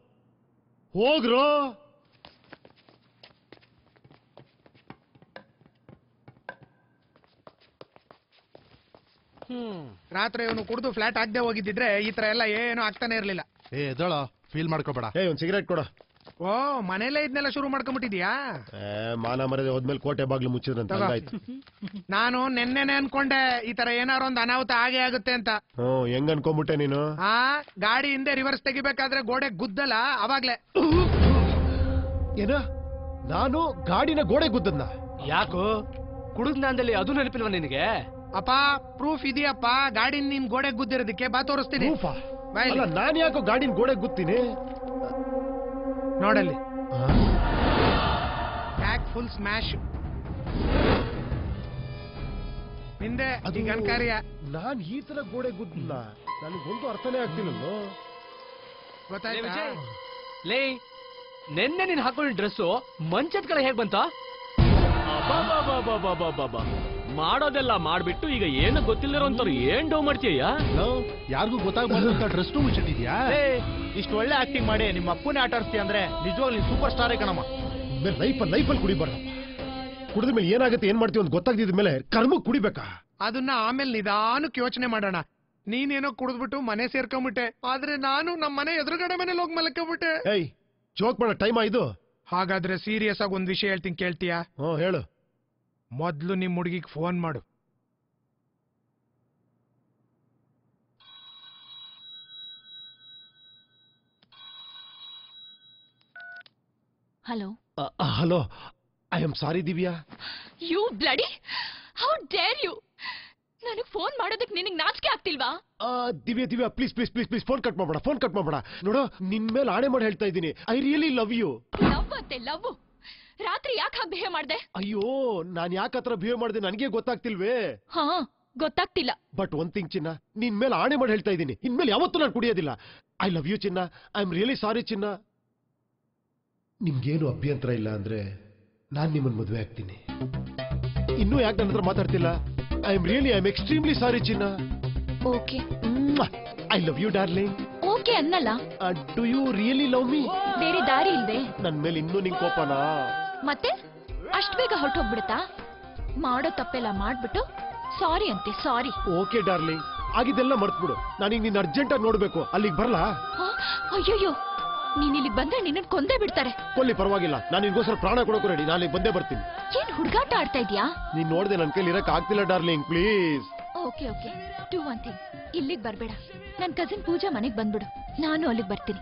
ರಾತ್ರಿ ಇವನು ಕುಡಿದು ಫ್ಲಾಟ್ ಆಗದೆ ಹೋಗಿದ್ದಿದ್ರೆ ಈ ತರ ಎಲ್ಲ ಏನು ಆಗ್ತಾನೆ ಇರ್ಲಿಲ್ಲ. ಎದಳ ಫೀಲ್ ಮಾಡ್ಕೋಬೇಡ. ಒಂದ್ ಸಿಗರೇಟ್ ಕೊಡ. ಓ, ಮನೇಲೆ ಇದನ್ನೆಲ್ಲ ಶುರು ಮಾಡ್ಕೊಂಡ್ಬಿಟ್ಟಿದ್ಯಾ? ಮಾನ ಮರದೆ ಹೋದ್ಮೇಲೆ ಕೋಟೆ ಬಾಗ್ಲು ಮುಚ್ಚಿದ್ರಂತ. ನಾನು ನೆನ್ನೆನೆ ಅನ್ಕೊಂಡೆ ಈ ತರ ಏನಾರು ಒಂದು ಅನಾಹುತ ಆಗೇ ಆಗುತ್ತೆ ಅಂತ. ಹೆಂಗ್ ಅನ್ಕೊಂಡ್ಬಿಟ್ಟೆ ನೀನು? ಗಾಡಿ ಹಿಂದೆ ರಿವರ್ಸ್ ತೆಗಿಬೇಕಾದ್ರೆ ಗೋಡೆ ಗುದ್ದಲ್ಲ, ಅವಾಗ್ಲೇ. ಏನ? ನಾನು ಗಾಡಿನ ಗೋಡೆ ಗುದ್ದದ್ನ? ಯಾಕೋ ಕುಡಿದ್ನಲ್ಲಿ ಅದು ನೆನಪಿಲ್ವ ನಿನಗೆ? ಅಪ್ಪ, ಪ್ರೂಫ್ ಇದೆಯಪ್ಪ. ಗಾಡಿ ನಿನ್ ಗೋಡೆ ಗುದ್ದಿರೋದಕ್ಕೆ ಬಾ ತೋರಿಸ್ತೀನಿ. ನಾನು ಯಾಕೋ ಗಾಡಿನ ಗೋಡೆ ಗುತ್ತೀನಿ? ನೋಡಲ್ಲಿ, ಬ್ಯಾಕ್ ಫುಲ್ ಸ್ಮ್ಯಾಶ್. ಹಿಂದೆ ಕಾರ್ಯ. ನಾನ್ ಈ ತರ ಗೋಡೆ ಗುದ್ದಿಲ್ಲ, ನನಗೊಂದು ಅರ್ಥನೇ ಆಗ್ತಿಲ್ಲೋ. ಗೊತ್ತಾಯ್ತಾ? ಲೇ, ನೆನ್ನೆ ನೀನ್ ಹಾಕೊಂಡ್ ಡ್ರೆಸ್ಸು ಮಂಚದ ಕಡೆ ಹೇಗ್ ಬಂತ? ಮಾಡೋದೆಲ್ಲ ಮಾಡ್ಬಿಟ್ಟು ಈಗ ಏನು ಗೊತ್ತಿಲ್ಲರೋಂತವ್ರು ಏನ್ ಡೋ ಮಾಡ್ತೀಯ? ಯಾರಿಗೂ ಗೊತ್ತಾಗ್ಬಾರ್ದು ಡ್ರೆಸ್ ಮುಚ್ಚಿಟ್ಟಿದ್ಯಾ? ಇಷ್ಟು ಒಳ್ಳೆ ಆಕ್ಟಿಂಗ್ ಮಾಡಿ ನಿಮ್ಮ ಅಪ್ಪನೇ ಆಟ ಆಡ್ತೀಯ ಅಂದ್ರೆ ನಿಜವಾಗ್ಲೂ ನೀನ್ ಸೂಪರ್ ಸ್ಟಾರೇ ಕಣಮ್ಮ. ಲೈಫಲ್ಲಿ ಕುಡಿಬಾರ್ದಪ್ಪ. ಕುಡಿದ ಮೇಲೆ ಏನಾಗುತ್ತೆ, ಏನ್ ಮಾಡ್ತೀವಿ ಅಂತ ಗೊತ್ತಾಗ್ದಿದ ಮೇಲೆ ಕರ್ಮಕ್ ಕುಡಿಬೇಕಾ? ಅದನ್ನ ಆಮೇಲೆ ನಿಧಾನಕ್ಕೆ ಯೋಚನೆ ಮಾಡೋಣ. ನೀನೇನೋ ಕುಡಿದ್ಬಿಟ್ಟು ಮನೆ ಸೇರ್ಕೊಂಡ್ಬಿಟ್ಟೆ, ಆದ್ರೆ ನಾನು ನಮ್ಮ ಮನೆ ಎದುರುಗಡೆ ಮನೇಲಿ ಹೋಗಿ ಮಲ್ಕೊಂಡ್ಬಿಟ್ಟೆ. ಏಯ್, ಜೋಕ್ ಮಾಡೋ ಟೈಮ್ ಇದು. ಹಾಗಾದ್ರೆ ಸೀರಿಯಸ್ ಆಗಿ ಒಂದ್ ವಿಷಯ ಹೇಳ್ತೀನಿ, ಕೇಳ್ತೀಯಾ? ಹೇಳು. ಮೊದ್ಲು ನಿಮ್ ಹುಡುಗಿಗೆ ಫೋನ್ ಮಾಡು. Hello. Hello, I am sorry Divya. You bloody, how dare you! ನನಗೆ ಫೋನ್ ಮಾಡೋದಕ್ಕೆ ನಿನಗೆ ನಾಚಿಕೆ ಆಗ್ತಿಲ್ವಾ? Divya please please please please phone cut ಮಾಡಬೇಡ. ನೋಡು, ನಿನ್ ಮೇಲೆ ಆಣೆ ಮಾಡಿ ಹೇಳ್ತಾ ಇದ್ದೀನಿ, I really love you. Love ಅಂತೆ ಲವ್? ರಾತ್ರಿ ಯಾಕೆ ಹಾಗೆ ಬಿಹೇವ್ ಮಾಡ್ದೆ? ಅಯ್ಯೋ, ನಾನ್ ಯಾಕೆ ಆತರ ಬಿಹೇವ್ ಮಾಡಿದೆ ನನಗೆ ಗೊತ್ತಾಗ್ತಿಲ್ವೇ? ಗೊತ್ತಾಗ್ತಿಲ್ಲ. ಬಟ್ ಒನ್ ಥಿಂಗ್ ಚಿನ್ನ, ನಿನ್ ಮೇಲೆ ಆಣೆ ಮಾಡಿ ಹೇಳ್ತಾ ಇದ್ದೀನಿ, ಇನ್ಮೇಲೆ ಯಾವತ್ತೂ ನಾನು ಕುಡಿಯೋದಿಲ್ಲ. ಐ ಲವ್ ಯು ಚಿನ್ನ, ಐ ಆಮ್ ರಿಯಲಿ ಸಾರಿ ಚಿನ್ನ. ನಿಮ್ಗೇನು ಅಭ್ಯಂತರ ಇಲ್ಲ ಅಂದ್ರೆ ನಾನ್ ನಿಮ್ಮನ್ನ ಮದುವೆ ಆಗ್ತೀನಿ. ಇನ್ನೂ ಯಾಕೆ ನನ್ನ ಹತ್ರ ಮಾತಾಡ್ತಿಲ್ಲ? ಐ ಆಮ್ ಎಕ್ಸ್ಟ್ರೀಮ್ಲಿ ಸಾರಿ ಚಿನ್ನ. Okay I love you darling. Okay ಅನ್ನಲ್ಲ. Do you really love me? ಬೇರೆ ದಾರಿ ಇಲ್ವೇ? ನನ್ ಮೇಲೆ ಇನ್ನೂ ನಿಂಗ್ ಕೋಪನಾ? ಮತ್ತೆ ಅಷ್ಟ್ ಬೇಗ ಹೊರಟೋಗ್ಬಿಡುತ್ತಾ? ಮಾಡೋ ತಪ್ಪೆಲ್ಲ ಮಾಡ್ಬಿಟ್ಟು ಸಾರಿ ಅಂತೆ ಸಾರಿ. Okay darling, ಆಗಿದ್ದೆಲ್ಲ ಮರ್ತ್ಬಿಡು. ನಾನೀಗ ನಿನ್ನ ಅರ್ಜೆಂಟ್ ಆಗಿ ನೋಡ್ಬೇಕು. ಅಲ್ಲಿಗೆ ಬರ್ಲಾ? ಅಯ್ಯಯ್ಯೋ, ನೀನ್ ಇಲ್ಲಿಗೆ ಬಂದ್ರೆ ನಿನ್ನ ಕೊಂದೇ ಬಿಡ್ತಾರೆ. ಕೊಲ್ಲಿ ಪರವಾಗಿಲ್ಲ, ನಾನು ನಿನ್ಗೋಸ್ಕರ ಪ್ರಾಣ ಕೊಡೋಕು ರೆಡಿ. ನಾನು ಬಂದೇ ಬರ್ತೀನಿ. ಏನ್ ಹುಡುಗಾಟ ಆಡ್ತಾ ಇದ್ಯಾ? ನೀನ್ ನೋಡ್ದೆ ನನ್ ಕೈಲಿ ಇರಕ್ ಆಗ್ತಿಲ್ಲ darling, please. Okay okay, do one thing. ಇಲ್ಲಿಗೆ ಬರ್ಬೇಡ, ನನ್ ಕಸಿನ್ ಪೂಜಾ ಮನೆಗ್ ಬಂದ್ಬಿಡು, ನಾನು ಅಲ್ಲಿಗೆ ಬರ್ತೀನಿ.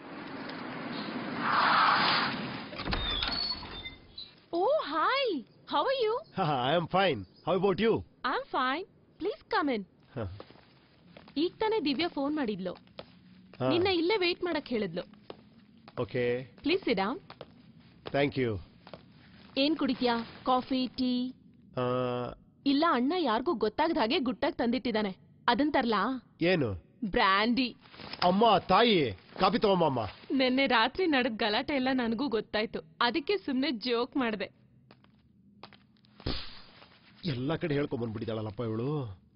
Oh hi, how are you? I am fine. How about you? I am fine, please come in. ಈಗ ತಾನೇ ದಿವ್ಯಾ ಫೋನ್ ಮಾಡಿದ್ಲು, ನಿನ್ನ ಇಲ್ಲೇ ವೇಟ್ ಮಾಡಕ್ ಹೇಳಿದ್ಲು. Okay, please sit down. Thank you. ಏನ್ ಕುಡಿತ್ಯಾ? Coffee, tea? ಇಲ್ಲ, ಅಣ್ಣ ಯಾರಿಗೂ ಗೊತ್ತಾಗದ ಹಾಗೆ ಗುಟ್ಟಾಗಿ ತಂದಿಟ್ಟಿದ್ದಾನೆ, ಅದನ್ ತರ್ಲಾ? ಏನು? ಬ್ರ್ಯಾಂಡಿ. ಅಮ್ಮ ತಾಯಿ, ಕಾಫಿ ತಗೊಂಬ ಅಮ್ಮ. ನಿನ್ನೆ ರಾತ್ರಿ ನಡೆದ ಗಲಾಟೆ ಎಲ್ಲ ನನಗೂ ಗೊತ್ತಾಯ್ತು, ಅದಕ್ಕೆ ಸುಮ್ನೆ ಜೋಕ್ ಮಾಡ್ದೆ. ಎಲ್ಲ ಕಡೆ ಹೇಳ್ಕೊಂಡ್ ಬಂದ್ಬಿಟ್ಟಿದ್ದಾಳಲ್ಲಪ್ಪ ಇವಳು.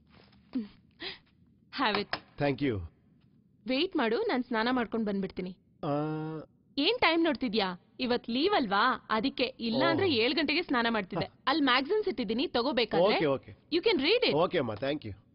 Have it. Thank you. Wait ಮಾಡು, ನಾನು ಸ್ನಾನ ಮಾಡ್ಕೊಂಡು ಬಂದ್ಬಿಡ್ತೀನಿ. ಏನ್ ಟೈಮ್ ನೋಡ್ತಿದ್ಯಾ? ಇವತ್ ಲೀವ್ ಅಲ್ವಾ, ಅದಕ್ಕೆ. ಇಲ್ಲ ಅಂದ್ರೆ 7 ಗಂಟೆಗೆ ಸ್ನಾನ ಮಾಡ್ತಿದ್ದೆ. ಅಲ್ಲಿ ಮ್ಯಾಗಝಿನ್ಸ್ ಇಟ್ಟಿದ್ದೀನಿ, ತಗೋಬೇಕಾದ್ರೆ. You can read it. Okay ಅಮ್ಮ, thank you.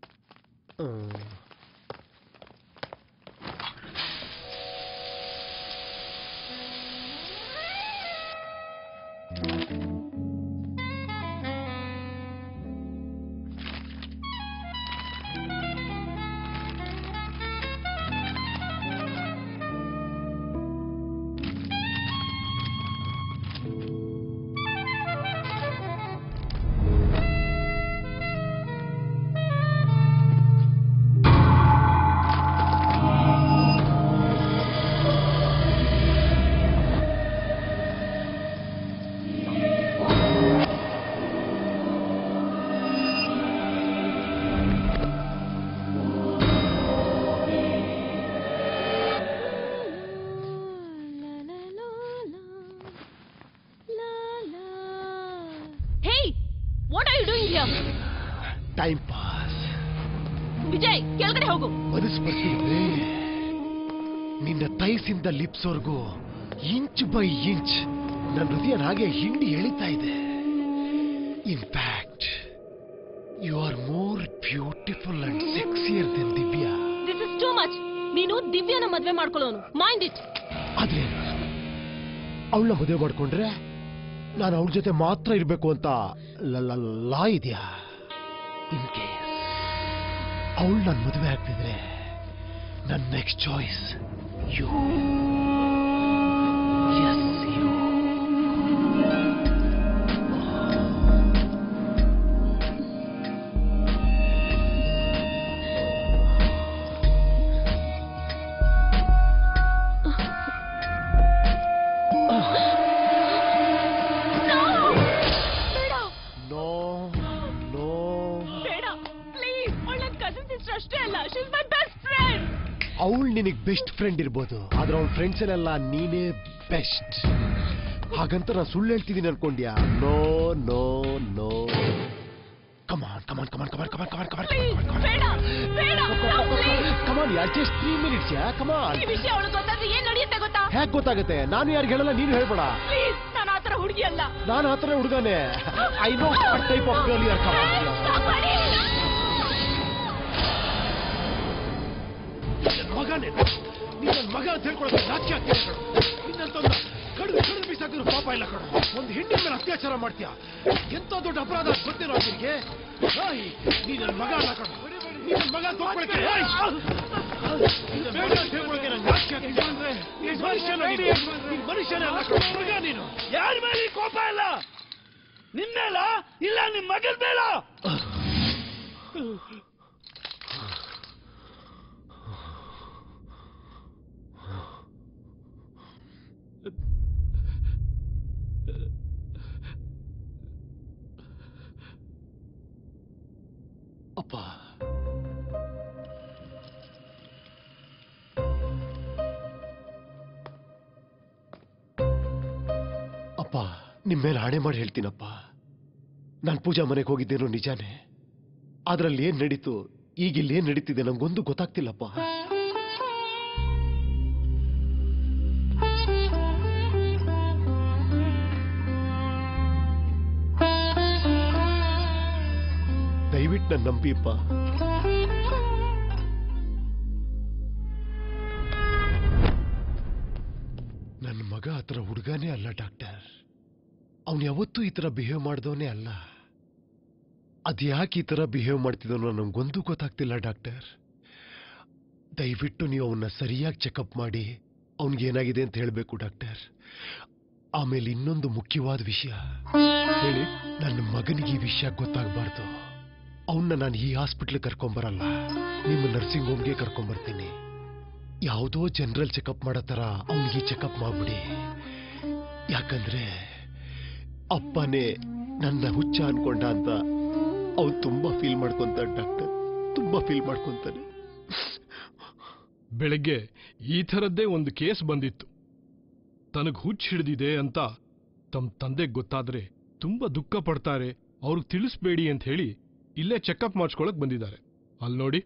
Time pass. Vijay, ಕೆಳಗಡೆ ಹೋಗು. ಮನಸ್ಪರ್ತಿಲ್ವೇ? ನಿನ್ನ ತೈಸಿಂದ ಲಿಪ್ಸ್ವರೆಗೂ ಇಂಚ್ ಬೈ ಇಂಚ್ ನನ್ನ ಹೃದಯ ಹಾಗೆ ಹಿಂಡಿ ಎಳಿತಾ ಇದೆ. In fact you are more beautiful and sexier than Divya. This is too much. ನೀನು ದಿವ್ಯಾನ ಮದ್ವೆ ಮಾಡ್ಕೊಳ್ಳೋನು, ಮೈಂಡ್ ಇಟ್. ಆದ್ರೆ ಅವಳನ್ನ ಮದುವೆ ಮಾಡ್ಕೊಂಡ್ರೆ ನಾನು ಅವಳ ಜೊತೆ ಮಾತ್ರ ಇರ್ಬೇಕು ಅಂತ ಲಾ ಇದೆಯಾ? ಇನ್ ಕೇಸ್ ಅವಳು ನನ್ನ ಮದುವೆ ಆಗ್ತಿದ್ರೆ ನನ್ನ next choice you. Yes, you. ಅವಳು ನಿನಗೆ ಬೆಸ್ಟ್ ಫ್ರೆಂಡ್ ಇರ್ಬೋದು, ಆದ್ರೆ ಅವಳ ಫ್ರೆಂಡ್ಸ್ ಎಲ್ಲ ನೀನೇ ಬೆಸ್ಟ್. ಹಾಗಂತ ನಾನು ಸುಳ್ಳು ಹೇಳ್ತಿದ್ದೀನಿ ಅನ್ಕೊಂಡ್ಯಾ? No no no. Come on come on come on come on come on come on come on come on ಯಾರ್, ಜಸ್ಟ್ 3 minutes ಯಾ. ಕಮಾನ್. ಈ ವಿಷಯ ಅವಳು ಗೊತ್ತಾದ್ರೆ ಏನ್ ನಡೆಯುತ್ತೆ ಗೊತ್ತಾ? ಹೇಗೆ ಗೊತ್ತಾಗುತ್ತೆ? ನಾನು ಯಾರಿಗೆ ಹೇಳಲ್ಲ, ನೀನು ಹೇಳ್ಬೇಡ. ಪ್ಲೀಸ್, ನಾನು ಆತರ ಹುಡುಗಿ ಅಲ್ಲ. ನಾನು ಆತರ ಹುಡುಗನೇ. I know what type of girl you are. ಮಗನೇ, ನೀನ್ ನನ್ನ ಮಗ ಅಂತ ಹೇಳ್ಕೊಳಕ್ಕೆ ನಾಚಿಕೆ ಆಗ್ತೀಯ ಕಣೋ. ನಿನ್ನಂತಂದ ಕಡಿದು ಕಡಿದು ಬೀಸಾಕಿದ್ರು ಪಾಪ ಇಲ್ಲ ಕಣೋ. ಒಂದು ಹೆಣ್ಣಿನ ಮೇಲೆ ಅತ್ಯಾಚಾರ ಮಾಡ್ತೀಯ. ಎಂತ ದೊಡ್ಡ ಅಪರಾಧ ಗೊತ್ತಿರೋ ನಿನಗೆ? ನೀನ್ ನನ್ನ ಮಗ ಅಲ್ಲ ಕಣೋ. ನೀನ್ ನನ್ನ ಮಗ ಅಂತ ಹೇಳ್ಕೊಳಕ್ಕೆ ನಾಚಿಕೆ ಆಗ್ತಿದೆ ಅಂದ್ರೆ ನೀನ್ ಮನುಷ್ಯನೇ ಅಲ್ಲ ಕಣೋ. ಮಗ ನೀನು. ಯಾರ ಮೇಲೆ ಕೋಪ ಇಲ್ಲ? ನಿನ್ಮೇಲ ಇಲ್ಲ, ನಿಮ್ ಮಗನ ಮೇಲ. ಅಪ್ಪ, ಅಪ್ಪ, ನಿಮ್ಮ ಮೇಲೆ ಹಣೆ ಮಾಡಿ ಹೇಳ್ತೀನಪ್ಪ, ನಾನು ಪೂಜಾ ಮನೆಗೆ ಹೋಗಿದ್ದೇನೋ ನಿಜಾನೇ. ಅದ್ರಲ್ಲಿ ಏನ್ ನಡೀತು, ಈಗಿಲ್ಲಿ ಏನ್ ನಡೀತಿದೆ ನಂಗೊಂದು ಗೊತ್ತಾಗ್ತಿಲ್ಲಪ್ಪ. ದಯವಿಟ್ಟು ನನ್ನ ನಂಬಿಪ್ಪ. ನನ್ನ ಮಗ ಆ ಥರ ಹುಡುಗನೇ ಅಲ್ಲ ಡಾಕ್ಟರ್. ಅವನು ಯಾವತ್ತೂ ಈ ಥರ ಬಿಹೇವ್ ಮಾಡಿದವನೇ ಅಲ್ಲ. ಅದ್ಯಾಕೆ ಈ ಥರ ಬಿಹೇವ್ ಮಾಡ್ತಿದ್ದಾನೋ ನನಗೊಂದು ಗೊತ್ತಾಗ್ತಿಲ್ಲ ಡಾಕ್ಟರ್. ದಯವಿಟ್ಟು ನೀವು ಅವನ್ನ ಸರಿಯಾಗಿ ಚೆಕಪ್ ಮಾಡಿ ಅವನಿಗೇನಾಗಿದೆ ಅಂತ ಹೇಳಬೇಕು ಡಾಕ್ಟರ್. ಆಮೇಲೆ ಇನ್ನೊಂದು ಮುಖ್ಯವಾದ ವಿಷಯ ಹೇಳಿ. ನನ್ನ ಮಗನಿಗೆ ಈ ವಿಷಯ ಗೊತ್ತಾಗಬಾರ್ದು. ಅವನ್ನ ನಾನು ಈ ಹಾಸ್ಪಿಟ್ಲ್ ಕರ್ಕೊಂಬರಲ್ಲ, ನಿಮ್ಮ ನರ್ಸಿಂಗ್ ಹೋಮ್ಗೆ ಕರ್ಕೊಂಬರ್ತೀನಿ. ಯಾವುದೋ ಜನರಲ್ ಚೆಕಪ್ ಮಾಡೋ ಥರ ಅವನಿಗೆ ಚೆಕಪ್ ಮಾಡ್ಬಿಡಿ. ಯಾಕಂದ್ರೆ ಅಪ್ಪನೇ ನನ್ನ ಹುಚ್ಚ ಅನ್ಕೊಂಡ ಅಂತ ಅವ್ನು ತುಂಬಾ ಫೀಲ್ ಮಾಡ್ಕೊಂತಾನೆ ಡಾಕ್ಟರ್, ತುಂಬಾ ಫೀಲ್ ಮಾಡ್ಕೊಂತಾನೆ. ಬೆಳಗ್ಗೆ ಈ ಥರದ್ದೇ ಒಂದು ಕೇಸ್ ಬಂದಿತ್ತು. ತನಗ್ ಹುಚ್ಚ ಹಿಡಿದಿದೆ ಅಂತ ತಮ್ಮ ತಂದೆಗೆ ಗೊತ್ತಾದ್ರೆ ತುಂಬಾ ದುಃಖ ಪಡ್ತಾರೆ, ಅವ್ರಿಗೆ ತಿಳಿಸ್ಬೇಡಿ ಅಂತ ಹೇಳಿ ಇಲ್ಲೇ ಚೆಕಪ್ ಮಾಡಿಸ್ಕೊಳಕ್ ಬಂದಿದ್ದಾರೆ. ಅಲ್ಲಿ ನೋಡಿ.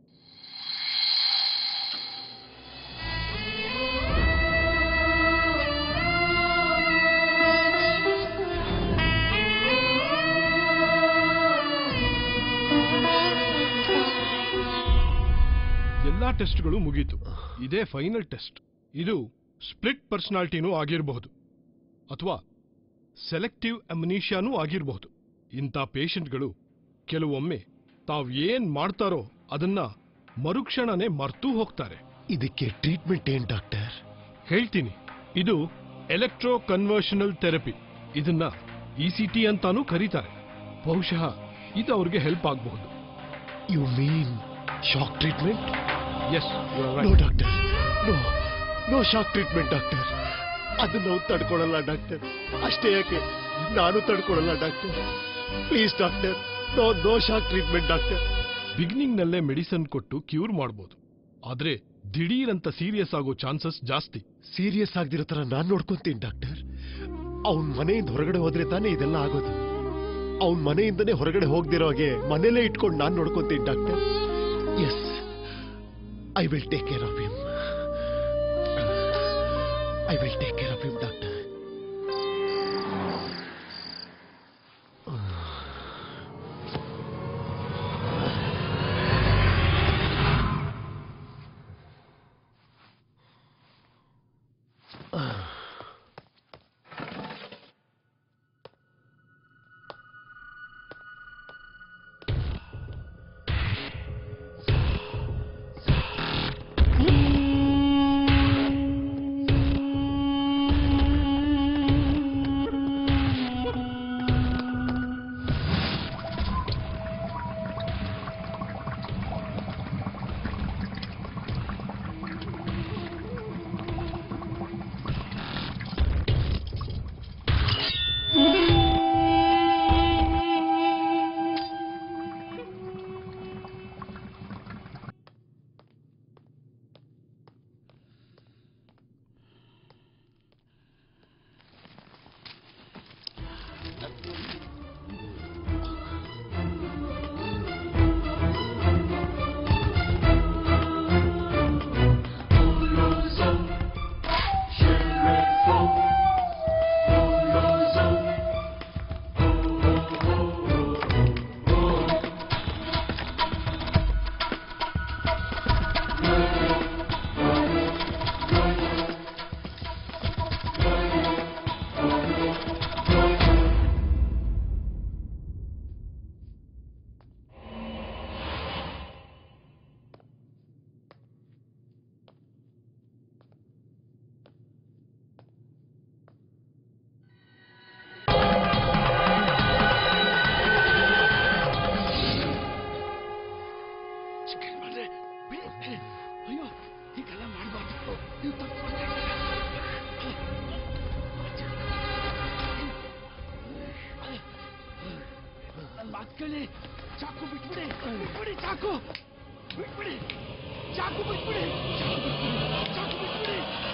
ಎಲ್ಲಾ ಟೆಸ್ಟ್ಗಳು ಮುಗೀತು. ಇದೇ ಫೈನಲ್ ಟೆಸ್ಟ್. ಇದು ಸ್ಪ್ಲಿಟ್ ಪರ್ಸನಾಲಿಟಿನೂ ಆಗಿರಬಹುದು ಅಥವಾ ಸೆಲೆಕ್ಟಿವ್ ಅಮ್ನೀಷಿಯಾನೂ ಆಗಿರಬಹುದು. ಇಂಥ ಪೇಷಂಟ್ಗಳು ಕೆಲವೊಮ್ಮೆ ತಾವು ಏನ್ ಮಾಡ್ತಾರೋ ಅದನ್ನ ಮರುಕ್ಷಣನೇ ಮರ್ತೂ ಹೋಗ್ತಾರೆ. ಇದಕ್ಕೆ ಟ್ರೀಟ್ಮೆಂಟ್ ಏನ್ ಡಾಕ್ಟರ್? ಹೇಳ್ತೀನಿ. ಇದು ಎಲೆಕ್ಟ್ರೋ ಕನ್ವರ್ಷನಲ್ ಥೆರಪಿ. ಇದನ್ನ ECT ಅಂತಾನೂ ಕರೀತಾರೆ. ಬಹುಶಃ ಇದು ಅವ್ರಿಗೆ ಹೆಲ್ಪ್ ಆಗಬಹುದು. You mean shock treatment? Yes, no doctor, no shock treatment doctor. ಅದನ್ನ ನಾವು ತಡ್ಕೊಳಲ್ಲ ಡಾಕ್ಟರ್. ಅಷ್ಟೇ ಯಾಕೆ, ನಾನು ತಡ್ಕೊಳಲ್ಲ doctor. Please doctor, no shock treatment doctor. Beginning ನಲ್ಲೇ ಮೆಡಿಸನ್ ಕೊಟ್ಟು ಕ್ಯೂರ್ ಮಾಡಬಹುದು, ಆದ್ರೆ ದಿಢೀರ್ ಅಂತ ಸೀರಿಯಸ್ ಆಗೋ ಚಾನ್ಸಸ್ ಜಾಸ್ತಿ. ಸೀರಿಯಸ್ ಆಗದಿರೋ ತರ ನಾನ್ ನೋಡ್ಕೊಂತೀನಿ ಡಾಕ್ಟರ್. ಅವನ್ ಮನೆಯಿಂದ ಹೊರಗಡೆ ಹೋದ್ರೆ ತಾನೇ ಇದೆಲ್ಲ ಆಗೋದು. ಅವನ್ ಮನೆಯಿಂದನೇ ಹೊರಗಡೆ ಹೋಗ್ದಿರೋ ಹಾಗೆ ಮನೇಲೇ ಇಟ್ಕೊಂಡು ನಾನ್ ನೋಡ್ಕೊಂತೀನಿ doctor. Yes, I will take care of him. I will take care of him doctor. ಕೇಳಿ, ಚಾಕು ಬಿಟ್ಬಿಡಿ, ಬಿಟ್ಬಿಡಿ ಚಾಕು, ಬಿಟ್ಬಿಡಿ ಚಾಕು, ಬಿಟ್ಬಿಡಿ ಚಾಕು, ಬಿಟ್ಬಿಡಿ.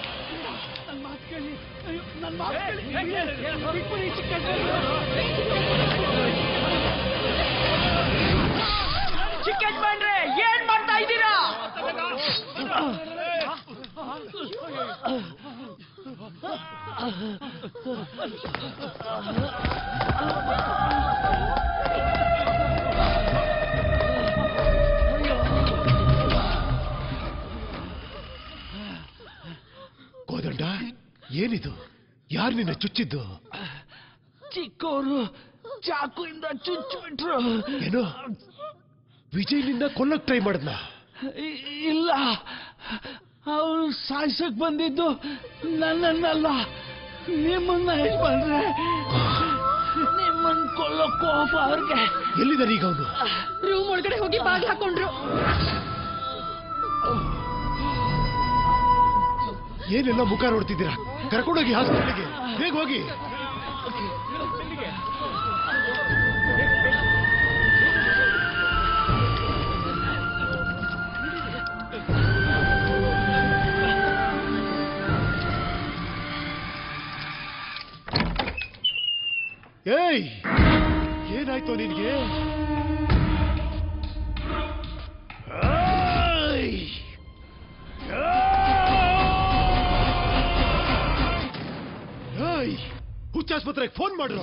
ನನ್ನ ಮಾತು ಕೇಳಿ, ನನ್ನ ಮಾತು ಕೇಳಿ, ಬಿಟ್ಬಿಡಿ ಚಿಕ್ಕ ಚಿಕ್ಕ ಯಜಮಾನ್ರೆ ಏನ್ ಮಾಡ್ತಾ ಇದ್ದೀರಾ? ಕೋದಂಡ, ಏನಿದು? ಯಾರು ನಿನ್ನ ಚುಚ್ಚಿದ್ದು? ಚಿಕ್ಕವರು ಚಾಕುಯಿಂದ ಚುಚ್ಚಿಬಿಟ್ರು. ಏನು ವಿಜಯ್ ನಿನ್ನ ಕೊಲ್ಲಕ್ ಟ್ರೈ ಮಾಡದ್ನ? ಇಲ್ಲ, ಅವ್ರು ಸಾಯ್ಸಕ್ ಬಂದಿದ್ದು ನನ್ನನ್ನಲ್ಲ, ನಿಮ್ಮನ್ನ ಯಜಮಾನ್ರೆ. ನಿಮ್ಮನ್ನ ಕೊಲ್ಲೋ ಕೋಪ ಅವ್ರಿಗೆ. ಎಲ್ಲಿದ್ದಾರೆ ಈಗ ಅವನು? ರೂಮ್ ಒಳಗಡೆ ಹೋಗಿ ಬಾಗಿಲು ಹಾಕೊಂಡ್ರು. ಏನೆಲ್ಲ ಮುಖ ನೋಡ್ತಿದ್ದೀರಾ? ಕರ್ಕೊಂಡೋಗಿ ಹಾಸ್ಪಿಟಲ್ಗೆ, ಬೇಗ ಹೋಗಿ. ಏಯ್, ಏನಾಯ್ತು ನಿನ್ಗೆ? ಹುಚ್ಚಾಸ್ಪತ್ರೆಗೆ ಫೋನ್ ಮಾಡ್ರು.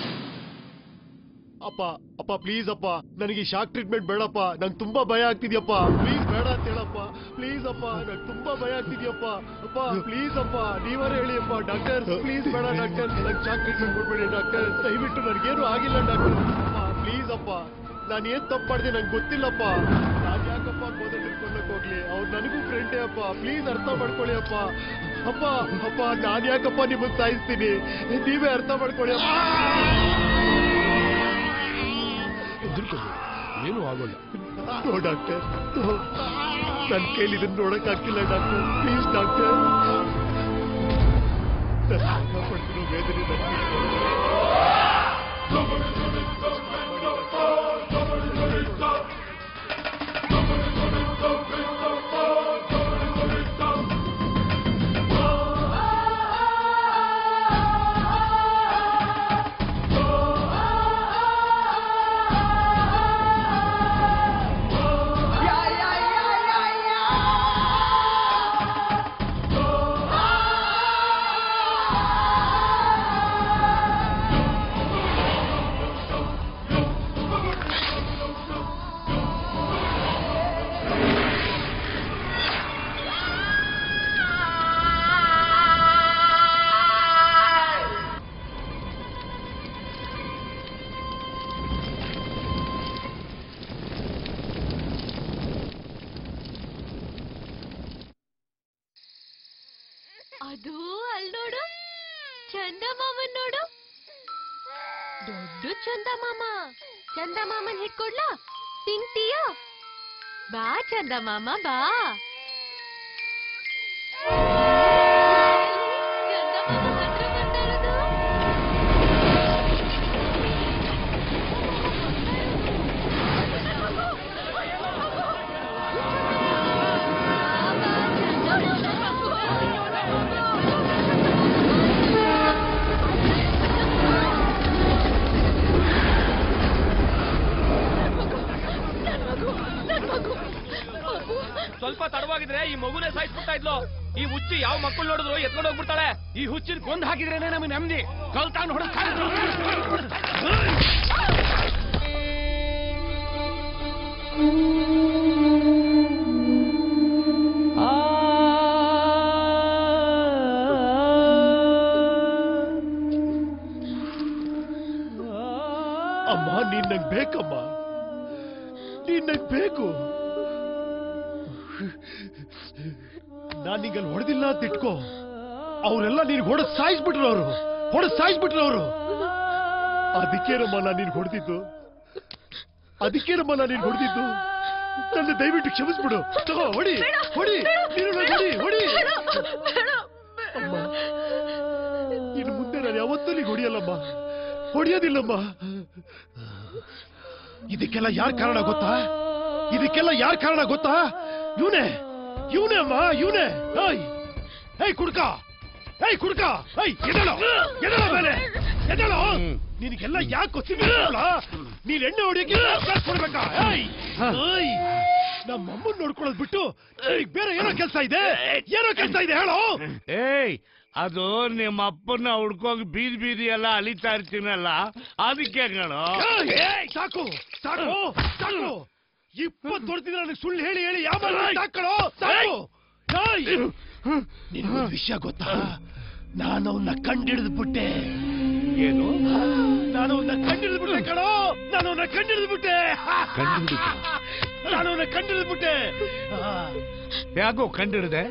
ಅಪ್ಪ ಅಪ್ಪ ಪ್ಲೀಸ್ ಅಪ್ಪ, ನನಗೆ ಶಾಕ್ ಟ್ರೀಟ್ಮೆಂಟ್ ಬೇಡಪ್ಪ, ನಂಗೆ ತುಂಬಾ ಭಯ ಆಗ್ತಿದ್ಯಪ್ಪ. ಪ್ಲೀಸ್ ಬೇಡ ಅಂತ ಹೇಳಪ್ಪ. ಪ್ಲೀಸ್ ಅಪ್ಪ, ನಂಗೆ ತುಂಬಾ ಭಯ ಆಗ್ತಿದ್ಯಪ್ಪ. ಅಪ್ಪ ಪ್ಲೀಸ್ ಅಪ್ಪ, ನೀವರೇ ಹೇಳಿ ಅಪ್ಪ. ಡಾಕ್ಟರ್ ಪ್ಲೀಸ್ ಬೇಡ ಡಾಕ್ಟರ್, ನಂಗೆ ಶಾಕ್ ಟ್ರೀಟ್ಮೆಂಟ್ ಕೊಡ್ಬೇಡಿ ಡಾಕ್ಟರ್, ದಯವಿಟ್ಟು ನನಗೇನು ಆಗಿಲ್ಲ ಡಾಕ್ಟರ್. ಅಪ್ಪ ಪ್ಲೀಸ್ ಅಪ್ಪ, ನಾನು ಏನ್ ತಪ್ಪು ಮಾಡಿದೆ ನಂಗೆ ಗೊತ್ತಿಲ್ಲಪ್ಪ. ನಾನು ಯಾಕಪ್ಪ ಕೋದಂಡನ ಕೊಲ್ಲಕ್ ಹೋಗ್ಲಿ? ಅವ್ರು ನನಗೂ ಫ್ರೆಂಡೇ ಅಪ್ಪ, ಪ್ಲೀಸ್ ಅರ್ಥ ಮಾಡ್ಕೊಳ್ಳಿ ಅಪ್ಪ. ಅಪ್ಪ ಅಪ್ಪ, ನಾನು ಯಾಕಪ್ಪ ನಿಮ್ಮನ್ನ ಸಾಯಿಸ್ತೀನಿ? ನೀವೇ ಅರ್ಥ ಮಾಡ್ಕೊಳ್ಳಿ ಅಪ್ಪ. ಏನು ಆಗೋಲ್ಲ. ನೋ ಡಾಕ್ಟರ್, ನನ್ನ ಕೈಲಿ ಇದನ್ನ ನೋಡಕ್ ಆಗ್ತಿಲ್ಲ ಡಾಕ್ಟರ್, ಪ್ಲೀಸ್ ಡಾಕ್ಟರ್. ಪಡ್ತಿರೋ ವೇದನೆ ಅದು ಅಲ್ ನೋಡು, ಚಂದಮಾಮನ್ ನೋಡು, ದೊಡ್ಡ ಚಂದಮಾಮ. ಚಂದಮಾಮನ್ ಹಿಡ್ಕೊಡ್ಲಾ? ತಿಂತೀಯೋ? ಬಾ ಚಂದಮಾಮ ಬಾ. ಚಂದಮಾಮ ಹತ್ರ ಬರ್ತಾ ಇರೋದು. ಸ್ವಲ್ಪ ತಡವಾಗಿದ್ರೆ ಈ ಮಗುನೇ ಸಾಯಿಸ್ಬಿಡ್ತಾ ಇದ್ಲು. ಈ ಹುಚ್ಚಿ ಯಾವ ಮಕ್ಕಳು ನೋಡಿದ್ರು ಎತ್ಕೊಂಡು ಹೋಗ್ಬಿಡ್ತಾಳೆ. ಈ ಹುಚ್ಚಿನ ಕೊಂದು ಹಾಕಿದ್ರೇನೆ ನಮಗೆ ನೆಮ್ಮದಿ. ಕಲ್ತಾಂಡ್ ಹೊಡ ಅಮ್ಮ, ನೀನ್ ನಂಗೆ ಬೇಕಮ್ಮ, ನೀನ್ ನಂಗೆ ಬೇಕು. ನಾನೀಗ ಹೊಡೆದಿಲ್ಲ ಅಂತ ಇಟ್ಕೋ, ಅವರೆಲ್ಲ ನೀನ್ ಹೊಡೆದ್ ಸಾಯಿಸ್ಬಿಟ್ರು. ಅವರು ಅದಕ್ಕೇನಮ್ಮ ನಾನು ನೀನ್ ಹೊಡೆದಿದ್ದು, ನನ್ನ ದಯವಿಟ್ಟು ಕ್ಷಮಿಸ್ಬಿಡು. ತಗೋ, ಹೊಡಿ ಹೊಡಿ, ಹೊಡಿ. ಅಮ್ಮ, ಇನ್ನು ಮುಂದೆ ನಾನು ಯಾವತ್ತೂ ನೀನ್ ಹೊಡಿಯಲ್ಲಮ್ಮ, ಹೊಡಿಯೋದಿಲ್ಲಮ್ಮ. ಇದಕ್ಕೆಲ್ಲ ಯಾರ ಕಾರಣ ಗೊತ್ತಾ? ಇವನೇ ಅಮ್ಮ, ಇವನೇ. ಏಯ್ ಕುಡ್ಕ, ಎದಳ ಮೇಲೆ ಎದಳ. ನಿನಗೆಲ್ಲ ಯಾಕೆ ಗೊತ್ತಿಲ್ಲ? ನೀನ್ ಎಣ್ಣೆ ಹೊಡಿಯಕ್ಕೆ ಕೊಡ್ಬೇಕಾ? ನಮ್ಮಮ್ಮನ್ ನೋಡ್ಕೊಳ್ಳೋದ್ ಬಿಟ್ಟು ಈಗ ಬೇರೆ ಏನೋ ಕೆಲಸ ಇದೆ, ಏನೋ ಕೆಲಸ ಇದೆ ಹೇಳೋ. ಏಯ್, ಅದು ನಿಮ್ಮ ಅಪ್ಪನ ಹುಡ್ಕೋಗಿ ಬೀದಿ ಬೀದಿ ಎಲ್ಲ ಅಲಿತಾ ಇರ್ತೀನಲ್ಲ, ಅದಕ್ಕೆ ಕಣೋ. ಸಾಕು ಸಾಕು ಸಾಕು, 20 ವರ್ಷದಿಂದ ನನಗೆ ಸುಳ್ಳು ಹೇಳಿ ಹೇಳಿ ಯಾವ ಸಾಕಣೋ ಸಾಕು. ನಿನಗೊಂದು ವಿಷಯ ಗೊತ್ತಾ? ನಾನು ಅವನ್ನ ಕಂಡಿಡಿದು ಬಿಟ್ಟೆ. ಏನು? ನಾನು ಅವನ್ನ ಕಂಡಿಡಿದು ಬಿಟ್ಟೆ ಕಣೋ, ನಾನು ಅವನ್ನ ಕಂಡಿಡಿದು ಬಿಟ್ಟೆ, ನಾನು ಅವನ್ನ ಕಂಡಿಡಿದು ಬಿಟ್ಟೆ. ಯಾಕೋ ಕಂಡಿಡಿದೆ?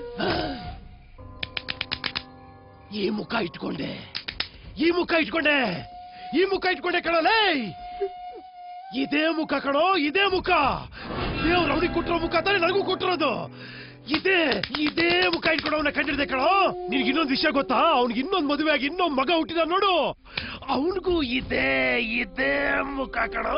ಈ ಮುಖ ಇಟ್ಕೊಂಡೆ, ಈ ಮುಖ ಇಟ್ಕೊಂಡೆ, ಈ ಮುಖ ಇಟ್ಕೊಂಡೆ ಕಣಲೇ. ಇದೇ ಮುಖ ಕಣೋ, ಇದೇ ಮುಖ. ದೇವ್ರು ಅವನಿಗೆ ಕೊಟ್ಟಿರೋ ಮುಖ ತಾನೆ ನನಗೂ ಕೊಟ್ಟಿರೋದು. ಇದೇ ಮುಖ ಇಟ್ಕೊಂಡು ಅವನ ಕಂಡಿಡಿದೆ ಕಣೋ. ನಿನ್ಗೆ ಇನ್ನೊಂದು ವಿಷಯ ಗೊತ್ತಾ? ಅವ್ನಿಗೆ ಇನ್ನೊಂದು ಮದುವೆ ಆಗಿ ಇನ್ನೊಂದು ಮಗ ಹುಟ್ಟಿದ ನೋಡು, ಅವನಿಗೂ ಇದೇ ಮುಖ ಕಣೋ.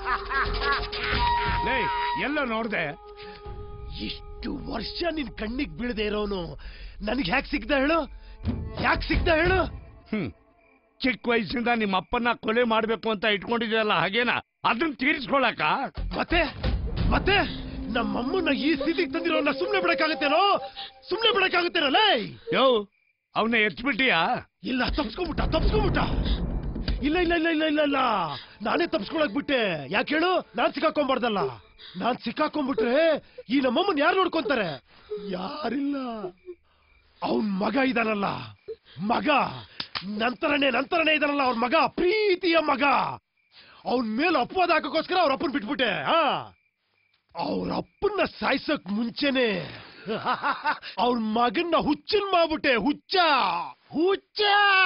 ಎಲ್ಲ ನೋಡ್ದೆ? ಇಷ್ಟು ವರ್ಷ ನಿನ್ ಕಣ್ಣಿಗೆ ಬೀಳದೆ ಇರೋನು ನನಗೆ ಹ್ಯಾಕ್ ಸಿಗ್ದ ಹೇಳು? ಯಾಕೆ ಸಿಗ್ದ ಹೇಳು? ಚಿಕ್ಕ ವಯಸ್ಸಿಂದ ನಿಮ್ಮ ಅಪ್ಪನ ಕೊಲೆ ಮಾಡ್ಬೇಕು ಅಂತ ಇಟ್ಕೊಂಡಿದ್ಯಲ್ಲ, ಹಾಗೇನಾ? ಅದನ್ನ ತೀರಿಸ್ಕೊಳಕ? ಮತ್ತೆ ನಮ್ಮಮ್ಮನ ಈ ಸ್ಥಿತಿಗೆ ತಂದಿರೋನ್ನ ಸುಮ್ನೆ ಬಿಡಕ್ಕಾಗತ್ತೇನೋ? ಸುಮ್ನೆ ಬಿಡಕ್ಕಾಗತ್ತೇನಲ್ಲ? ಯೋ, ಅವನ್ನ ಎತ್ಬಿಟ್ಟಿಯಾ? ಇಲ್ಲ, ತಪ್ಸ್ಕೊಂಬಿಟ್ಟ. ಇಲ್ಲ ಇಲ್ಲ ಇಲ್ಲ ಇಲ್ಲ ಇಲ್ಲ ಇಲ್ಲ, ನಾನೇ ತಪ್ಸ್ಕೊಳಕ್ ಬಿಟ್ಟೆ. ಯಾಕೆ ಹೇಳು? ನಾನ್ ಸಿಕ್ಕಾಕೊಂಬಾರ್ದಲ್ಲ. ನಾನ್ ಸಿಕ್ಕಾಕೊಂಡ್ಬಿಟ್ರೆ ಈ ನಮ್ಮಮ್ಮನ್ ಯಾರು ನೋಡ್ಕೊಂತಾರೆ? ಯಾರಿಲ್ಲ. ಅವನ್ ಮಗ ಇದಾನಲ್ಲ, ಮಗ ನಂತರನೇ ಇದಾನಲ್ಲ ಅವ್ರ ಮಗ, ಪ್ರೀತಿಯ ಮಗ. ಅವನ್ ಮೇಲೆ ಅಪವಾದ ಹಾಕೋಸ್ಕರ ಅವ್ರ ಅಪ್ಪನ್ ಬಿಟ್ಬಿಟ್ಟೆ. ಅವ್ರ ಅಪ್ಪನ್ನ ಸಾಯ್ಸಕ್ ಮುಂಚೆನೆ ಅವ್ರ ಮಗನ್ನ ಹುಚ್ಚನ್ ಮಾಡ್ಬಿಟ್ಟೆ. ಹುಚ್ಚ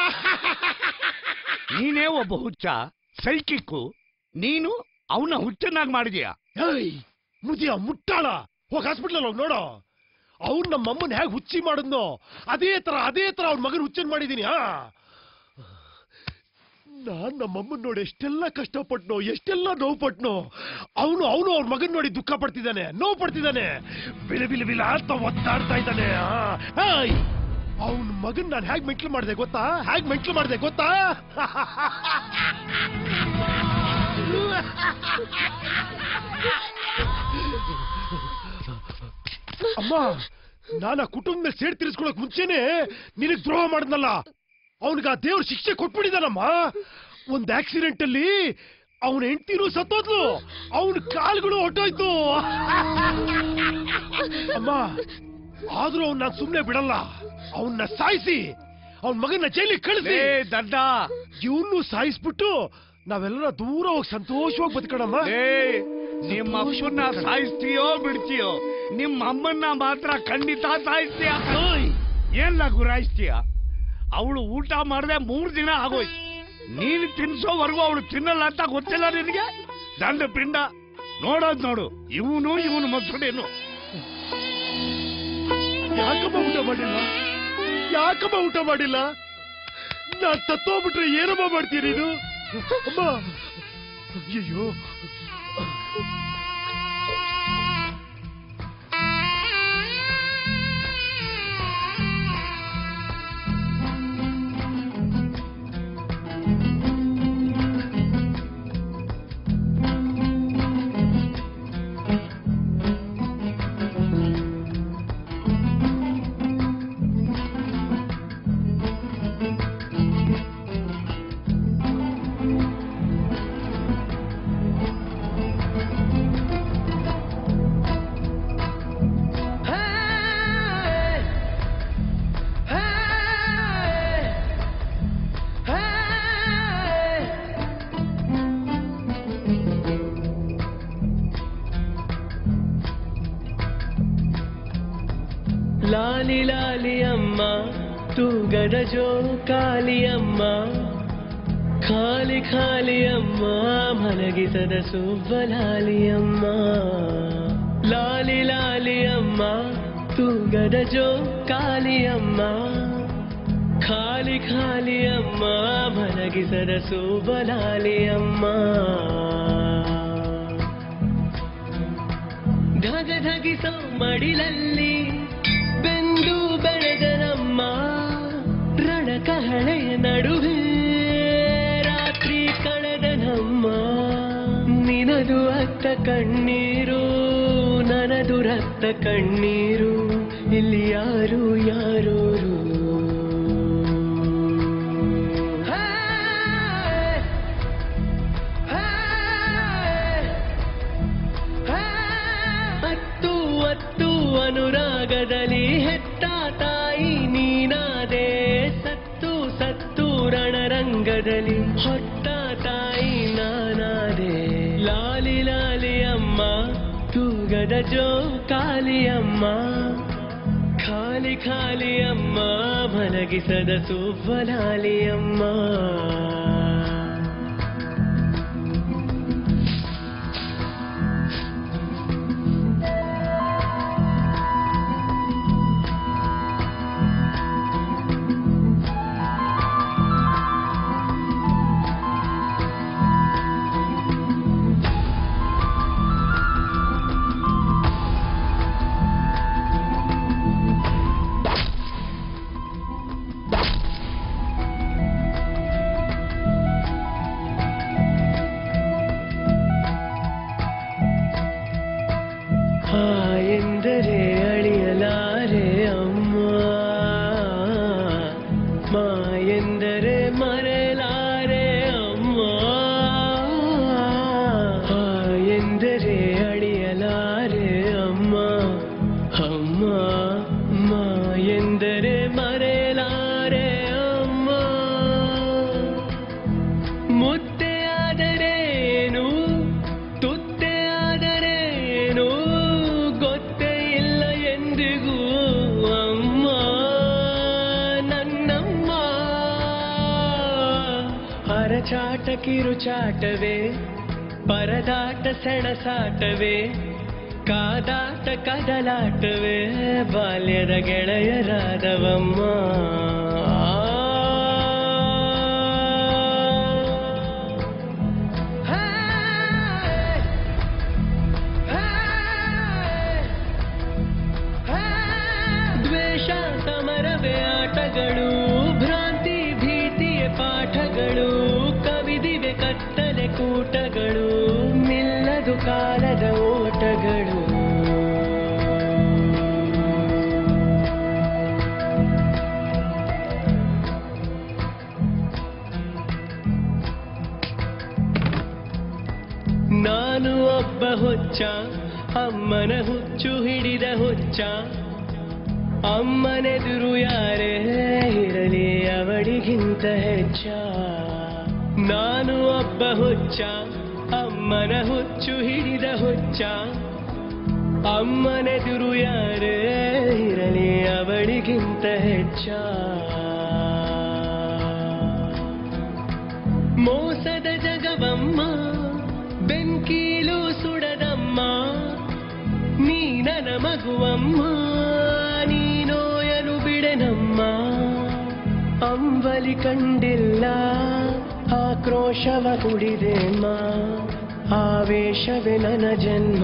ನೀನೇ ಒಬ್ಬ ಹುಚ್ಚ, ಸೈಕಿಕ್ಕು. ನೀನು ಅವನ ಹುಚ್ಚನ್ನಾಗಿ ಮಾಡಿದ್ಯಾ? ಮುದಿಯ ಮುಟ್ಟಾಳ, ಹೋಗಿ ಹಾಸ್ಪಿಟ್ಲಲ್ಲಿ ಹೋಗಿ ನೋಡೋ. ಅವ್ರು ನಮ್ಮಮ್ಮನ ಹೇಗೆ ಹುಚ್ಚಿ ಮಾಡಿದ್ನೋ ಅದೇ ತರ ಅವ್ರ ಮಗನ ಹುಚ್ಚನ್ ಮಾಡಿದೀನಿ. ನಾನ್ ನಮ್ಮಮ್ಮನ್ ನೋಡಿ ಎಷ್ಟೆಲ್ಲ ಕಷ್ಟಪಟ್ನೋ, ಎಷ್ಟೆಲ್ಲ ನೋವು ಪಟ್ನೋ. ಅವನು ಅವ್ರ ಮಗನ್ ನೋಡಿ ದುಃಖ ಪಡ್ತಿದ್ದಾನೆ, ನೋವು ಪಡ್ತಿದ್ದಾನೆ, ಬಿಲ ಅಂತ ಒತ್ತಾಡ್ತಾ ಇದ್ದಾನೆ. ಅವನ ಮಗನ್ ನಾನು ಹೇಗ್ ಮೆಂಟ್ಲು ಮಾಡಿದೆ ಗೊತ್ತಾ? ಅಮ್ಮ, ನಾನು ಆ ಕುಟುಂಬದ ಮೇಲೆ ಸೇಡ್ ತೀರಿಸ್ಕೊಳಕ್ ಮುಂಚೆನೆ ನಿನಗ್ ದ್ರೋಹ ಮಾಡಿದ್ನಲ್ಲ, ಅವನಿಗೆ ಆ ದೇವ್ರ ಶಿಕ್ಷೆ ಕೊಟ್ಬಿಟ್ಟಿದಾನಮ್ಮ. ಒಂದ್ ಆಕ್ಸಿಡೆಂಟ್ ಅಲ್ಲಿ ಅವನ ಹೆಂಡತಿನೂ ಸತ್ತೋದ್ಲು, ಅವನ ಕಾಲ್ಗಳು ಹೊಟ್ಟೋಯ್ತು. ಅಮ್ಮ, ಆದ್ರೂ ಅವ್ನ ನಾನು ಸುಮ್ನೆ ಬಿಡಲ್ಲ. ಅವನ್ನ ಸಾಯಿಸಿ ಅವನ್ ಮಗನ ಜೈಲಿಗೆ ಕಳಿಸಿ ದಡ್ಡ, ಇವನು ಸಾಯಿಸ್ಬಿಟ್ಟು ನಾವೆಲ್ಲ ದೂರ ಹೋಗಿ ಸಂತೋಷವಾಗಿ ಬದುಕೋಣಮ್ಮ. ನಿಮ್ಮ ಅಪ್ಪನ್ನ ಸಾಯಿಸ್ತೀಯೋ ಬಿಡ್ತೀಯೋ, ನಿಮ್ಮ ಅಮ್ಮನ್ನ ಮಾತ್ರ ಖಂಡಿತ ಸಾಯಿಸ್ತೀಯ. ಏನ್ಲ ಗುರಾಯಿಸ್ತೀಯ? ಅವಳು ಊಟ ಮಾಡದೆ 3 ದಿನ ಆಗೋಯ್ತು. ನೀನು ತಿನ್ಸೋವರೆಗೂ ಅವಳು ತಿನ್ನಲ್ಲ ಅಂತ ಗೊತ್ತಿಲ್ಲ ನಿನಗೆ? ದಂಡ ಪಿಂಡ ನೋಡೋದ್ ನೋಡು, ಇವನು ಮಕ್ಕಳೇನು. ಯಾಕಮ್ಮ ಊಟ ಮಾಡಿಲ್ಲ? ನಾನ್ ತತ್ತೋಗ್ಬಿಟ್ರೆ ಏನಮ್ಮ ಮಾಡ್ತೀರಿ ಇದು? ಅಮ್ಮ, ಅಯ್ಯೋ. లాలి లాలి అమ్మ తూ గడజో కాలి అమ్మ ఖాలి ఖాలి అమ్మ మనగిసద సువ్వలాలి అమ్మ లాలి లాలి అమ్మ తూ గడజో కాలి అమ్మ ఖాలి ఖాలి అమ్మ మనగిసద సువ్వలాలి అమ్మ ಧಗ ಧಗಿಸೋ ಮಡಿಲಲ್ಲಿ ಬೆಂದು ಬೆಳೆದನಮ್ಮ ರಣಕಹಳೆಯ ನಡುವೆ ರಾತ್ರಿ ಕಳೆದನಮ್ಮ ನಿನ ನಿಮ್ಮದು ಅತ್ತ ಕಣ್ಣೀರು ನನ್ನದು ರಕ್ತ ಕಣ್ಣೀರು ಇಲ್ಲಿ ಯಾರು ಯಾರೋರು ಅತ್ತು ಅತ್ತು ಅನುರಾಗದಲ್ಲಿ ಹೆತ್ತ ತಾಯಿ ನೀನಾದೆ ಸತ್ತು ಸತ್ತು ರಣರಂಗದಲ್ಲಿ ಹೊತ್ತ ತಾಯಿ ನಾನಾದೆ ಲಾಲಿ ಲಾಲಿ ಅಮ್ಮ ತೂಗದ ಜೋ ಕಾಲಿ ಅಮ್ಮ ಖಾಲಿ ಖಾಲಿ ಅಮ್ಮ ಮಲಗಿಸದ ಸುವ್ವಲಾಲಿ ಅಮ್ಮ ಎಂದರೆ ಅಳಿಯಲಾರೆ ಅಮ್ಮ ಮಾ ಎಂದರೆ ಮರೆಯಲಾರೆ ಅಮ್ಮ ಎಂದರೆ ಅಳಿಯಲಾರೆ ಅಮ್ಮ ಅಮ್ಮ ಮಾ ಎಂದರೆ ಮರೆಯಲಾರೆ ಅಮ್ಮ ಮುದ್ದೆ ಆದರೇನು ತುತ್ತೆ ಆದರೇನು ಗೊತ್ತೇ ಇಲ್ಲ ಎಂದಿಗೂ ಅಮ್ಮ ನನ್ನಮ್ಮ ಅರಚಾಟ ಕಿರುಚಾಟವೇ ಪರದಾಟ ಸೆಣಸಾಟವೇ ಕಾದಾಟ ಕದಲಾಟವೇ ಬಾಲ್ಯದ ಗೆಳೆಯರಾದವಮ್ಮ ದ್ವೇಷ ಸಮರವೇ ಆಟಗಳು ಭ್ರಾಂತಿ ಭೀತಿಯ ಪಾಠಗಳು ಕವಿದಿವೆ ಕತ್ತಲೆ ಕೂಟಗಳು ನಿಲ್ಲದು ಕಾಲದ ಓಟಗಳು ನಾನು ಒಬ್ಬ ಹುಚ್ಚ ಅಮ್ಮನ ಹುಚ್ಚು ಹಿಡಿದ ಹುಚ್ಚ ಅಮ್ಮನೆದುರು ಯಾರೇ ಇರಲಿ ಅವಳಿಗಿಂತ ಹೆಚ್ಚ ನಾನು ಒಬ್ಬ ಹುಚ್ಚ ಅಮ್ಮನ ಹುಚ್ಚು ಹಿಡಿದ ಹುಚ್ಚ ಅಮ್ಮನೆದುರು ಯಾರೇ ಇರಲಿ ಅವಳಿಗಿಂತ ಹೆಚ್ಚ ಮೋಸದ ಜಗವಮ್ಮ ಬೆಂಕೀಲು ಸುಡದಮ್ಮ ನೀ ನನ್ನ ಮಗುವಮ್ಮ ನೀನೋಯಲು ಬಿಡೆನಮ್ಮ ಅಂಬಲಿ ಕಂಡಿಲ್ಲ ಆಕ್ರೋಶವ ಕುಡಿದೆಮ್ಮ ಆವೇಶವೇ ನನ್ನ ಜನ್ಮ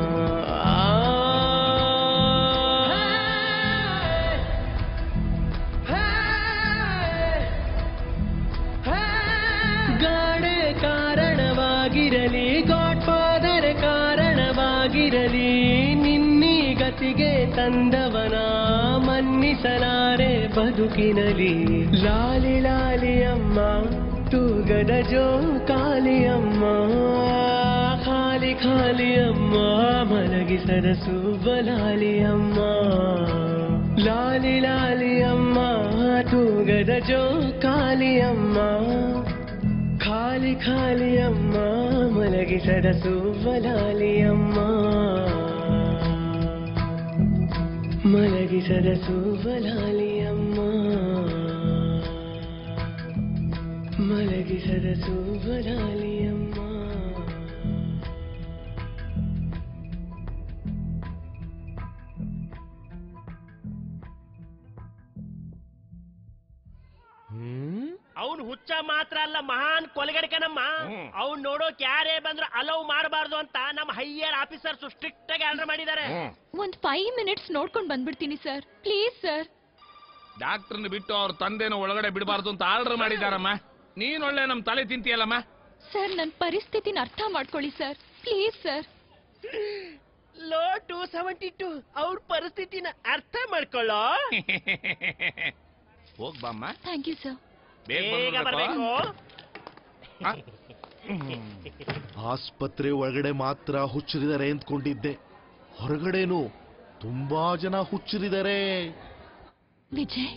ಗಾಡೆ ಕಾರಣವಾಗಿರಲಿ ಗಾಡ್ ಫಾದರ್ ಕಾರಣವಾಗಿರಲಿ ನಿನ್ನೀ ಗತಿಗೆ ತಂದವನ ಮನ್ನಿಸಲಾರೆ ಬದುಕಿನಲಿ ಲಾಲಿ ಲಾಲಿ ಅಮ್ಮ ತೂಗದ ಜೋ ಕಾಲಿ ಅಮ್ಮ ಖಾಲಿ ಖಾಲಿ ಅಮ್ಮ ಮಲಗಿಸದ ಸುವ್ವಲಾಲಿ ಅಮ್ಮ ಲಾಲಿ ಲಾಲಿ ಅಮ್ಮ ತೂಗದ ಜೋ ಕಾಲಿ ಅಮ್ಮ ಖಾಲಿ ಖಾಲಿ ಅಮ್ಮ ಮಲಗಿಸದ ಸುವ್ವಲಾಲಿ ಅಮ್ಮ ಮಲಗಿಸದ ಸುವ್ವಲಾಲಿ ಅಮ್ಮ ಮಲಗಿಸದ ಸುವ್ವಲಾಲಿ ಅಮ್ಮ ಅವನು ಹುಚ್ಚ ಮಾತ್ರ ಅಲ್ಲ ಮಹಾನ್ ಕೊಲೆಗಡಿಕನಮ್ಮ ಅವ್ನು ನೋಡೋಕ್ ಯಾರೇ ಬಂದ್ರು ಅಲೌ ಮಾಡಬಾರ್ದು ಅಂತ ನಮ್ಮ ಹೈಯರ್ ಆಫೀಸರ್ಸ್ ಸ್ಟ್ರಿಕ್ಟ್ ಆಗಿ ಆರ್ಡರ್ ಮಾಡಿದ್ದಾರೆ. ಒಂದ್ 5 minutes ನೋಡ್ಕೊಂಡ್ ಬಂದ್ಬಿಡ್ತೀನಿ ಸರ್, ಪ್ಲೀಸ್ ಸರ್. ಡಾಕ್ಟರ್ನ ಬಿಟ್ಟು ಅವ್ರ ತಂದೆನ ಒಳಗಡೆ ಬಿಡಬಾರ್ದು ಅಂತ ಆರ್ಡರ್ ಮಾಡಿದಾರಮ್ಮ. ನೀನ್ ಒಳ್ಳೆ ನಮ್ ತಲೆ ತಿಂತೀಯಲ್ಲಮ್ಮ. ಸರ್ ನನ್ನ ಪರಿಸ್ಥಿತಿನ ಅರ್ಥ ಮಾಡ್ಕೊಳ್ಳಿ ಸರ್, ಪ್ಲೀಸ್ ಸರ್. ಲೋ 272 ಅವ್ರ ಪರಿಸ್ಥಿತಿನ ಅರ್ಥ ಮಾಡ್ಕೊಳ್ಳೋ. ಹೋಗ್ ಬಾಮ್ಮ. Thank you sir. ಬೇಗ ಬರ್ಬೇಕು. ಆಸ್ಪತ್ರೆ ಒಳಗಡೆ ಮಾತ್ರ ಹುಚ್ಚರಿದ್ದಾರೆ ಅಂದ್ಕೊಂಡಿದ್ದೆ, ಹೊರಗಡೆನು ತುಂಬಾ ಜನ ಹುಚ್ಚರಿದ್ದಾರೆ. ವಿಜಯ್,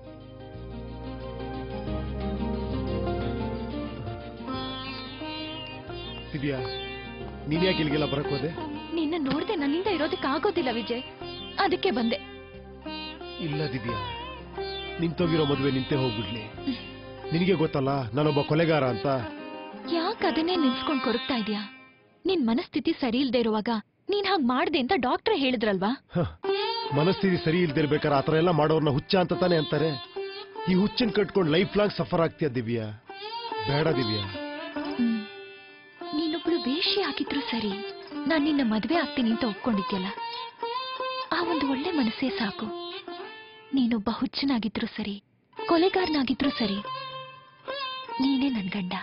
ದಿವ್ಯಾ, ನೀನ್ ಯಾಕೆ ಇಲ್ಲಿಗೆಲ್ಲ ಬರಕ್ ಹೋದೆ? ನಿನ್ನ ನೋಡ್ದೆ ನನ್ನಿಂದ ಇರೋದಕ್ಕೆ ಆಗೋದಿಲ್ಲ ವಿಜಯ್, ಅದಕ್ಕೆ ಬಂದೆ. ಇಲ್ಲ ದಿವ್ಯಾ, ನಿಂತೋಗಿರೋ ಮದುವೆ ನಿಂತೆ ಹೋಗ್ಬಿಡ್ಲಿ. ನಿನಗೆ ಗೊತ್ತಲ್ಲ ನಾನೊಬ್ಬ ಕೊಲೆಗಾರ ಅಂತ. ಯಾಕೆ ಅದನ್ನೇ ನಿಲ್ಸ್ಕೊಂಡ್ ಕೊರಗ್ತಾ ಇದ್ಯಾ? ನಿನ್ ಮನಸ್ಥಿತಿ ಸರಿ ಇಲ್ದೇ ಇರುವಾಗ ನೀನ್ ಹಾಗ್ ಮಾಡ್ದೆ ಅಂತ ಡಾಕ್ಟ್ರೇ ಹೇಳಿದ್ರಲ್ವಾ? ಮನಸ್ಥಿತಿ ಸರಿ ಇಲ್ದಿರ್ಬೇಕಾದ್ರೆ ಆತರ ಎಲ್ಲ ಮಾಡೋರ್ನ ಹುಚ್ಚ ಅಂತ ತಾನೆ ಅಂತಾರೆ. ಈ ಹುಚ್ಚನ್ ಕಟ್ಕೊಂಡು ಲೈಫ್ ಲಾಂಗ್ ಸಫರ್ ಆಗ್ತೀಯ ದಿವ್ಯಾ, ಬೇಡ ದಿವ್ಯಾ. ನೀನೊಬ್ಳು ವೇಷಿ ಆಗಿದ್ರು ಸರಿ, ನಾನ್ ನಿನ್ನ ಮದ್ವೆ ಆಗ್ತೀನಿ ಅಂತ ಒಪ್ಕೊಂಡಿದ್ಯಲ್ಲ, ಆ ಒಂದು ಒಳ್ಳೆ ಮನಸ್ಸೇ ಸಾಕು. ನೀನೊಬ್ಬ ಹುಚ್ಚನಾಗಿದ್ರು ಸರಿ, ಕೊಲೆಗಾರನಾಗಿದ್ರು ಸರಿ, ನೀನೇ ನನ್ ಗಂಡ.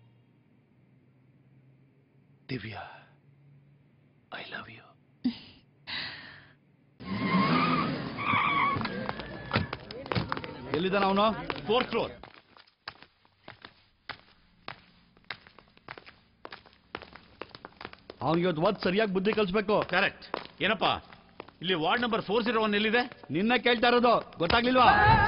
Divya, I love you. ಎಲ್ಲಿದ್ದಾನ ಅವನು? 4th floor. ಅವನಿಗೆ ಇವತ್ತು ಒದ್ ಸರಿಯಾಗಿ ಬುದ್ಧಿ ಕಲಿಸ್ಬೇಕು. ಕರೆಕ್ಟ್. ಏನಪ್ಪ, ಇಲ್ಲಿ ವಾರ್ಡ್ ನಂಬರ್ 401 ಎಲ್ಲಿದೆ? ನಿನ್ನ ಕೇಳ್ತಾ ಇರೋದು, ಗೊತ್ತಾಗ್ಲಿಲ್ವಾ?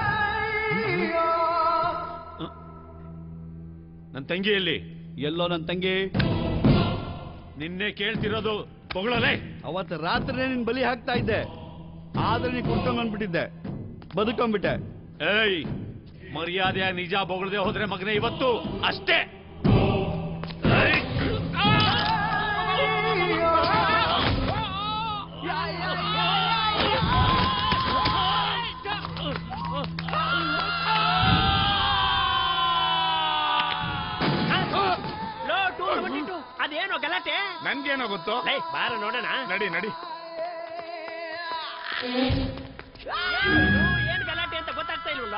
ನನ್ನ ತಂಗಿ ಎಲ್ಲಿ? ಎಲ್ಲೋ ನನ್ನ ತಂಗಿ? ನಿನ್ನೆ ಕೇಳ್ತಿರೋದು, ಹೊಗಳಲೇ. ಅವತ್ತು ರಾತ್ರಿ ನಿನ್ ಬಲಿ ಹಾಕ್ತಾ ಇದ್ದೆ, ಆದ್ರೆ ನೀ ಕುಡ್ಕೊಂಡ್ಬಂದ್ಬಿಟ್ಟಿದ್ದೆ, ಬದುಕೊಂಡ್ಬಿಟ್ಟೆ. ಏಯ್, ಮರ್ಯಾದೆಯ ನಿಜ ಬೊಗಳದೆ ಹೋದ್ರೆ ಮಗನೇ ಇವತ್ತು ಅಷ್ಟೇ. ಅದೇನೋ ಗಲಾಟೆ? ನನ್ಗೇನೋ ಗೊತ್ತು. ಬಾರ ನೋಡೋಣ. ನಡಿ ನಡಿ. ಏನ್ ಗಲಾಟೆ ಅಂತ ಗೊತ್ತಾಗ್ತಾ ಇಲ್ವಲ್ಲ?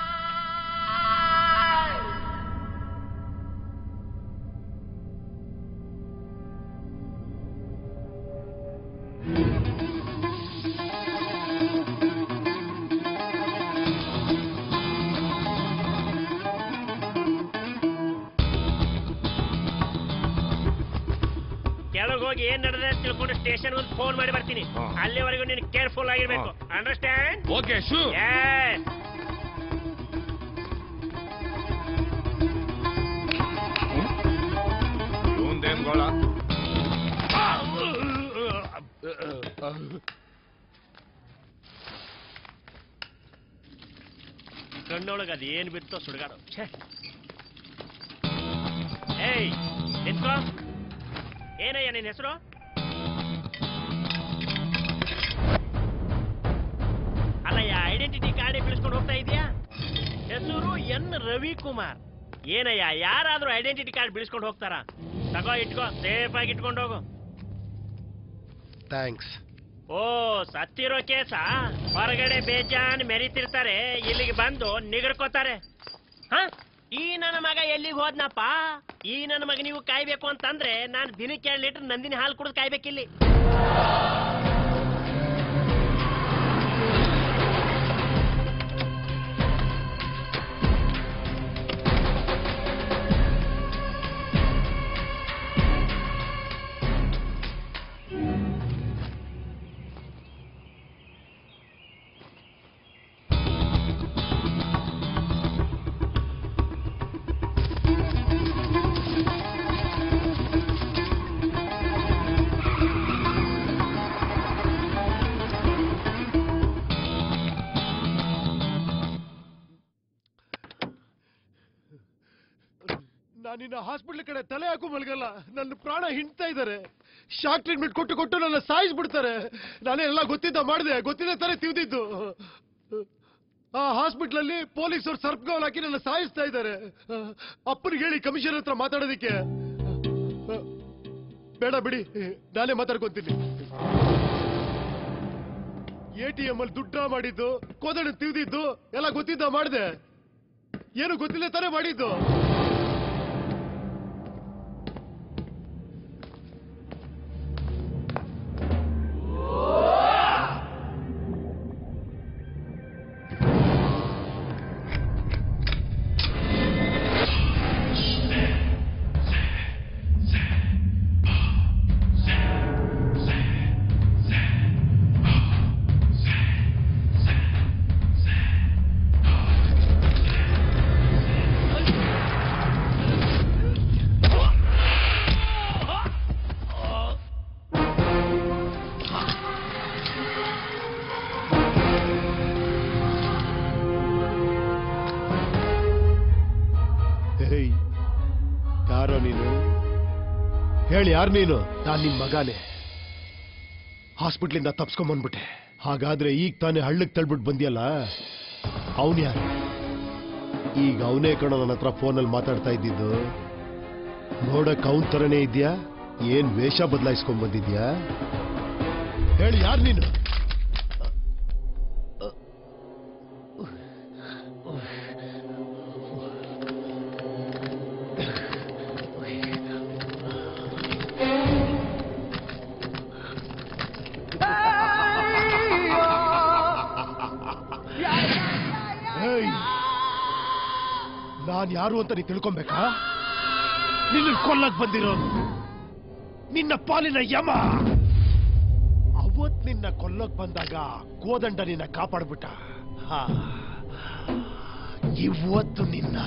ಕೆಳಗೋಗಿ ಏನ್ ನಡೆದ ತಿಳ್ಕೊಂಡು ಸ್ಟೇಷನ್ ಒಂದು ಫೋನ್ ಮಾಡಿ ಬರ್ತೀನಿ. ಅಲ್ಲಿವರೆಗೂ ನೀನು ಕೇರ್ಫುಲ್ ಆಗಿರ್ಬೇಕು. ಅಂಡರ್ಸ್ಟ್ಯಾಂಡ್? Okay, sure. ಇವಂದೇನ್ ಗೋಳ? ಕಣ್ಣೊಳಗ ಅದು ಏನ್ ಬಿತ್ತೋ ಸುಡುಗಾಡು. ಏಯ್ ನಿಂತ್ಕೋ. ಏನಯ್ಯ ನಿನ್ನ ಹೆಸರು? ಅಲ್ಲಯ್ಯ, ಐಡೆಂಟಿಟಿ ಕಾರ್ಡ್ ಬಿಡಿಸ್ಕೊಂಡು ಹೋಗ್ತಾ ಇದೀಯಾ? ಹೆಸರು ಎನ್ ರವಿಕುಮಾರ್. ಏನಯ್ಯ, ಯಾರಾದ್ರೂ ಐಡೆಂಟಿಟಿ ಕಾರ್ಡ್ ಬಿಡಿಸ್ಕೊಂಡು ಹೋಗ್ತಾರ? ತಗೋ, ಇಟ್ಕೋ, ಸೇಫ್ ಆಗಿ ಇಟ್ಕೊಂಡು ಹೋಗು. ಥ್ಯಾಂಕ್ಸ್. ಓ, ಸತ್ತಿರೋ ಕೇಸ ಹೊರಗಡೆ ಬೇಜಾನ್ ಮೆರಿತಿರ್ತಾರೆ, ಇಲ್ಲಿಗೆ ಬಂದು ನಿಗರ್ಕೋತಾರೆ. ಹ, ಈ ನನ್ನ ಮಗ ಎಲ್ಲಿಗೆ ಹೋದ್ನಪ್ಪ? ಈ ನನ್ನ ಮಗ ನೀವು ಕಾಯ್ಬೇಕು ಅಂತಂದ್ರೆ ನಾನು ದಿನಕ್ಕೆ 2 ಲೀಟರ್ ನಂದಿನಿ ಹಾಲು ಕುಡಿದು ಕಾಯ್ಬೇಕಿಲ್ಲಿ. ನಾನಿನ್ನ ಹಾಸ್ಪಿಟ್ಲ್ ಕಡೆ ತಲೆ ಹಾಕು ಮಲ್ಗಲ್ಲ. ನನ್ನ ಪ್ರಾಣ ಹಿಂಡ್ತಾ ಇದ್ದಾರೆ. ಶಾಕ್ ಟ್ರೀಟ್ಮೆಂಟ್ ಕೊಟ್ಟು ಕೊಟ್ಟು ನನ್ನ ಸಾಯಿಸ್ಬಿಡ್ತಾರೆ. ನಾನೆಲ್ಲ ಗೊತ್ತಿದ್ದ ಮಾಡಿದೆ, ಗೊತ್ತಿದ್ದ ತರ ತಿವ್ದಿದ್ದು. ಆ ಹಾಸ್ಪಿಟ್ಲ್ ಅಲ್ಲಿ ಪೊಲೀಸರು ಸರ್ಪ್ಗೌಲ್ ಹಾಕಿ ನನ್ನ ಸಾಯಿಸ್ತಾ ಇದ್ದಾರೆ. ಅಪ್ಪನಿಗೆ ಹೇಳಿ ಕಮಿಷನರ್ ಹತ್ರ ಮಾತಾಡೋದಿಕ್ಕೆ. ಬೇಡ ಬಿಡಿ, ನಾನೇ ಮಾತಾಡ್ಕೊಂತೀನಿ. ATM ಅಲ್ಲಿ ದುಡ್ಡ ಮಾಡಿದ್ದು, ಕೋದಣ ತಿವ್ದಿದ್ದು ಎಲ್ಲ ಗೊತ್ತಿದ್ದ ಮಾಡಿದೆ. ಏನು ಗೊತ್ತಿಲ್ಲ ತಾನೇ ಮಾಡಿದ್ದು. ಯಾರೋ ನೀನು? ಹೇಳಿ ಯಾರು ನೀನು? ನಾನು ನಿನ್ ಮಗಾನೆ. ಹಾಸ್ಪಿಟ್ಲಿಂದ ತಪ್ಸ್ಕೊಂಬಂದ್ಬಿಟ್ಟೆ. ಹಾಗಾದ್ರೆ ಈಗ ತಾನೇ ಹಳ್ಳಕ್ಕೆ ತಳ್ಬಿಟ್ಟು ಬಂದಿಯಲ್ಲ, ಅವನ್ ಯಾರು? ಈಗ ಅವನೇ ಕಣೋ ನನ್ನ ಹತ್ರ ಫೋನಲ್ಲಿ ಮಾತಾಡ್ತಾ ಇದ್ದಿದ್ದು. ನೋಡಕ್ ಅವನ್ ತರನೇ ಇದ್ಯಾ? ಏನ್ ವೇಷ ಬದಲಾಯಿಸ್ಕೊಂಡ್ ಬಂದಿದ್ಯಾ? ಹೇಳಿ ಯಾರು ನೀನು? ನಾನ್ ಯಾರು ಅಂತ ನೀ ತಿಳ್ಕೊಬೇಕಾ? ನಿನ್ನ ಕೊಲ್ಲಕ್ ಬಂದಿರೋ ನಿನ್ನ ಪಾಲಿನ ಯಮ. ಅವತ್ ನಿನ್ನ ಕೊಲ್ಲಕ್ ಬಂದಾಗ ಕೋದಂಡ ನಿನ್ನ ಕಾಪಾಡ್ಬಿಟ್ಟ. ಇವತ್ತು ನಿನ್ನ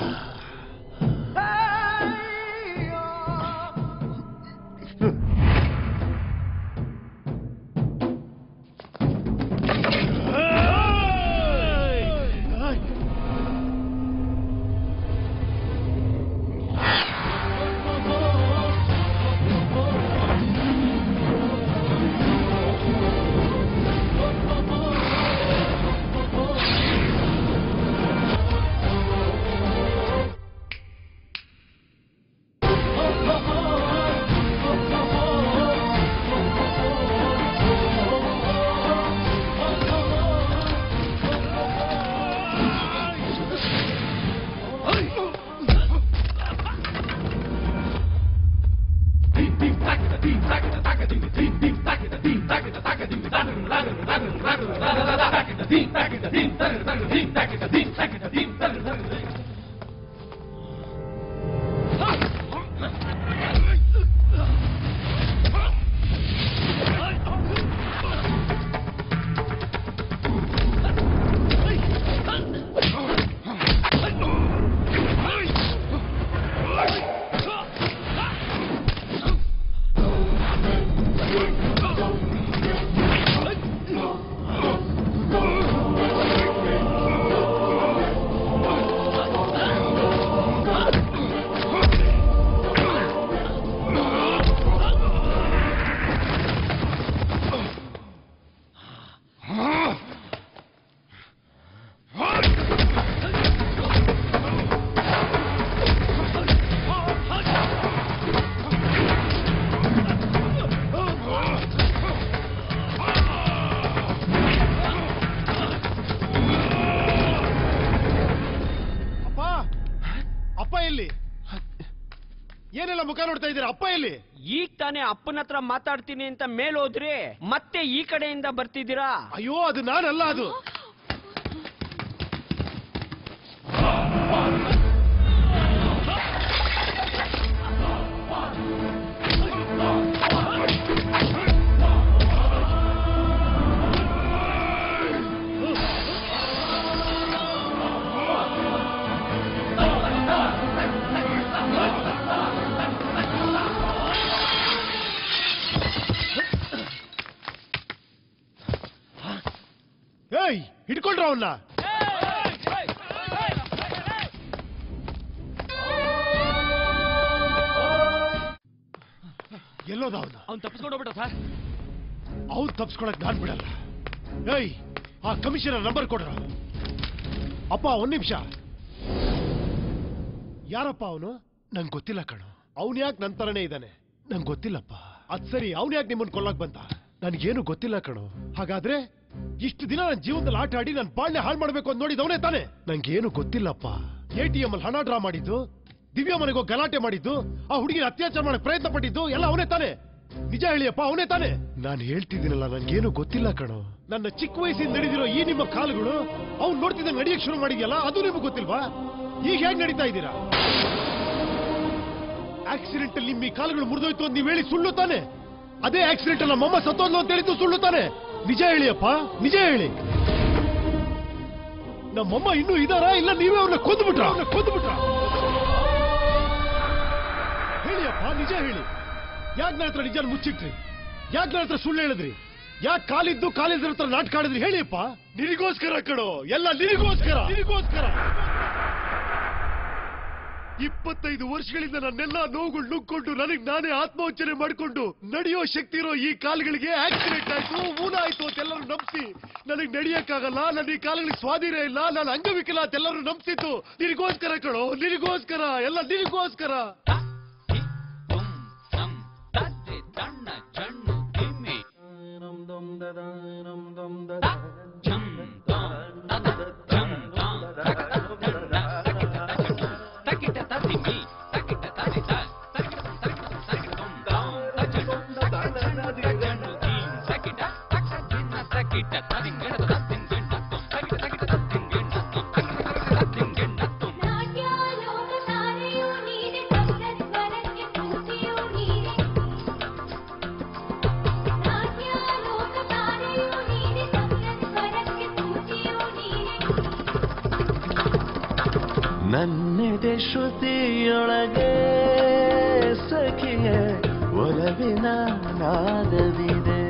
ಏನೆಲ್ಲ ಮುಖ ನೋಡ್ತಾ ಇದ್ದೀರಾ? ಅಪ್ಪ ಎಲ್ಲಿ? ಈಗ ತಾನೇ ಅಪ್ಪನ ಹತ್ರ ಮಾತಾಡ್ತೀನಿ ಅಂತ ಮೇಲೋದ್ರಿ ಮತ್ತೆ ಈ ಕಡೆಯಿಂದ ಬರ್ತಿದ್ದೀರಾ? ಅಯ್ಯೋ ಅದು ನಾನಲ್ಲ, ಅದು ಹಿಡ್ಕೊಂಡ್ರ ಅವನ್ನ. ಎಲ್ಲೋದ ಅವನ್ನ? ಅವ್ನು ತಪ್ಪಿಸ್ಕೊಂಡು ಹೋಗ್ಬಿಟ್ಟ ಸರ್. ಅವ್ನು ತಪ್ಪಿಸ್ಕೊಳಕ್ ನಾನ್ ಬಿಡಲ್ಲ. ಏಯ್, ಆ ಕಮಿಷನರ್ ನಂಬರ್ ಕೊಡ್ರ. ಅಪ್ಪ ಒಂದ್ ನಿಮಿಷ. ಯಾರಪ್ಪ ಅವನು? ನಂಗೆ ಗೊತ್ತಿಲ್ಲ ಕಣೋ. ಅವನ್ ಯಾಕೆ ನನ್ ತರನೇ ಇದ್ದಾನೆ? ನಂಗೆ ಗೊತ್ತಿಲ್ಲಪ್ಪ. ಅದ್ ಸರಿ, ಅವನ್ ಯಾಕೆ ನಿಮ್ಮನ್ ಕೊಲ್ಲಕ್ ಬಂತ? ನನ್ಗೇನು ಗೊತ್ತಿಲ್ಲ ಕಣೋ. ಹಾಗಾದ್ರೆ ಇಷ್ಟು ದಿನ ನನ್ನ ಜೀವನದಲ್ಲಿ ಆಟ ಆಡಿ ನನ್ನ ಬಾಳ್ನೆ ಹಾಳು ಮಾಡ್ಬೇಕು ಅಂತ ನೋಡಿದವನೇ ತಾನೆ? ನಂಗೇನು ಗೊತ್ತಿಲ್ಲಪ್ಪ. ATM ಅಲ್ಲಿ ಹಣ ಡ್ರಾ ಮಾಡಿದ್ದು, ದಿವ್ಯಾ ಮನೆಗೋ ಗಲಾಟೆ ಮಾಡಿದ್ದು, ಆ ಹುಡುಗಿನ ಅತ್ಯಾಚಾರ ಮಾಡಕ್ ಪ್ರಯತ್ನ ಪಟ್ಟಿದ್ದು ಎಲ್ಲ ಅವನೇ ತಾನೆ? ನಿಜ ಹೇಳಿಯಪ್ಪ, ಅವನೇ ತಾನೆ? ನಾನು ಹೇಳ್ತಿದ್ದೀನಲ್ಲ, ನನ್ಗೇನು ಗೊತ್ತಿಲ್ಲ ಕಣೋ. ನನ್ನ ಚಿಕ್ಕ ವಯಸ್ಸಿಂದ ನಡೆದಿರೋ ಈ ನಿಮ್ಮ ಕಾಲುಗಳು ಅವ್ನು ನೋಡ್ತಿದ್ದ ನಡಿಯಕ್ ಶುರು ಮಾಡಿದ್ಯಲ್ಲ, ಅದು ನಿಮ್ಗೆ ಗೊತ್ತಿಲ್ವಾ? ಈಗ ಹೇಗ್ ನಡೀತಾ ಇದ್ದೀರಾ? ಆಕ್ಸಿಡೆಂಟ್ ಅಲ್ಲಿ ನಿಮ್ಮ ಈ ಕಾಲುಗಳು ಮುರಿದೋಯ್ತು ಅಂತ ನೀವು ಹೇಳಿ ಸುಳ್ಳು ತಾನೆ? ಅದೇ ಆಕ್ಸಿಡೆಂಟ್ ಅಲ್ಲಿ ನಮ್ಮಮ್ಮ ಸತ್ತೋದ್ಲು ಅಂತ ಹೇಳಿದ್ದು ಸುಳ್ಳು ತಾನೆ? ನಿಜ ಹೇಳಿಯಪ್ಪ, ನಿಜ ಹೇಳಿ. ನಮ್ಮಮ್ಮ ಇನ್ನೂ ಇದಾರ, ಇಲ್ಲ ನೀವೇ ಅವ್ರನ್ನ ಕೊಂದ್ಬಿಟ್ರ? ಹೇಳಿಯಪ್ಪ, ನಿಜ ಹೇಳಿ. ಯಾಕೆ ನನ್ನ ಹತ್ರ ನಿಜ ಮುಚ್ಚಿಟ್ರಿ? ಯಾಕೆ ನನ್ನ ಹತ್ರ ಸುಳ್ಳು ಹೇಳಿದ್ರಿ? ಯಾಕೆ ಕಾಲಿದ್ದು ಕಾಲೇಜ್ ಹತ್ರ ನಾಟಕ ಆಡಿದ್ರಿ? ಹೇಳಿಯಪ್ಪ. ನಿನಗೋಸ್ಕರ ಕಣೋ, ಎಲ್ಲ ನಿನಗೋಸ್ಕರ. 25 ವರ್ಷಗಳಿಂದ ನನ್ನೆಲ್ಲ ನೋವುಗಳು ನುಗ್ಕೊಂಡು ನನಗೆ ನಾನೇ ಆತ್ಮವಂಚನೆ ಮಾಡಿಕೊಂಡು ನಡೆಯೋ ಶಕ್ತಿ ಇರೋ ಈ ಕಾಲುಗಳಿಗೆ ಆಕ್ಸಿಡೆಂಟ್ ಆಯ್ತು ಮೂಲ ಆಯ್ತು ಅಂತೆಲ್ಲರೂ ನಂಬಿಸಿ ನನಗೆ ನಡೆಯಕ್ಕಾಗಲ್ಲ, ನನ್ನ ಈ ಕಾಲಗಳಿಗೆ ಸ್ವಾಧೀನ ಇಲ್ಲ, ನಾನು ಅಂಗವಿಕಲ ಅಂತೆಲ್ಲರೂ ನಂಬಿಸಿದ್ದು ನಿನಗೋಸ್ಕರ ಕಣೋ, ನಿನಗೋಸ್ಕರ, ಎಲ್ಲ ನಿನಗೋಸ್ಕರ. ನನ್ನೆದೆ ಶ್ರುತಿಯೊಳಗೆ ಸಖಿಯೇ ಒಲವಿನ ನಾದವಿದೆ,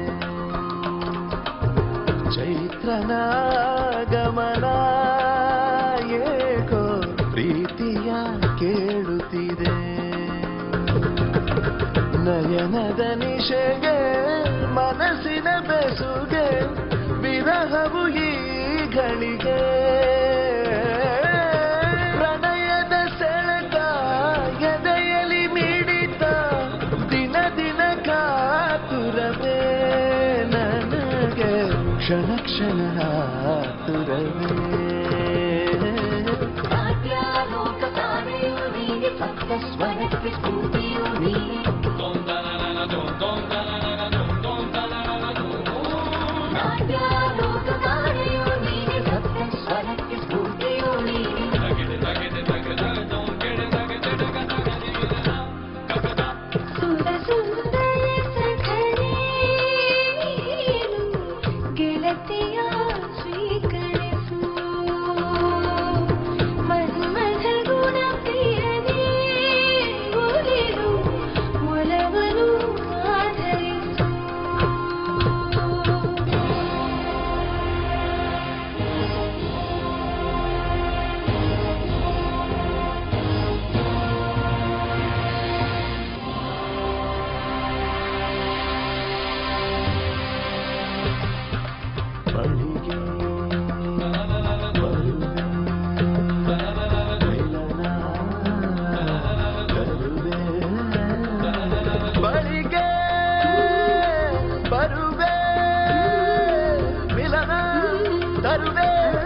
ಚೈತ್ರನ ಗಮನ ಏಕೋ ಪ್ರೀತಿಯ ಕೇಳುತ್ತಿದೆ, ನಯನದ ನಿಶೆಗೆ ಮನಸ್ಸಿನ ಬೆಸುಗೆ ವಿರಹವು ಈ ಗಳಿಗೆ, ಪ್ರಣಯದ ಸೆಳೆತ ಎದೆಯಲಿ ಮಿಡಿತ, ದಿನ ದಿನ ಕಾತುರವೇ ನನಗೆ ಕ್ಷಣ ಕ್ಷಣ ತುರವೇ. ಸ್ವರಕ್ಕೆ ಸ್ಫೂರ್ತಿಯು ನೀನೆ, ಸ್ವರಕ್ಕೆ ಸ್ಫೂರ್ತಿಯು ನೀನೆ, ಸುಂದರ ಸುಂದರ ಸಖರೇ ನೀನು ಗೆಳತಿಯ ಸ್ವೀಕರಿಸು, ಮಧು ಮಧ ಗುಣ ಪ್ರಿಯನೇ ಒಲಿದು ಒಲವನು ಆಧರಿಸು. ಬಳಿಗೆ ಬರುವೆ ಮಿಲನ ತರುವೆ, ಬಳಿಗೆ ಬರುವೆ ಮಿಲನ ತರುವೆ.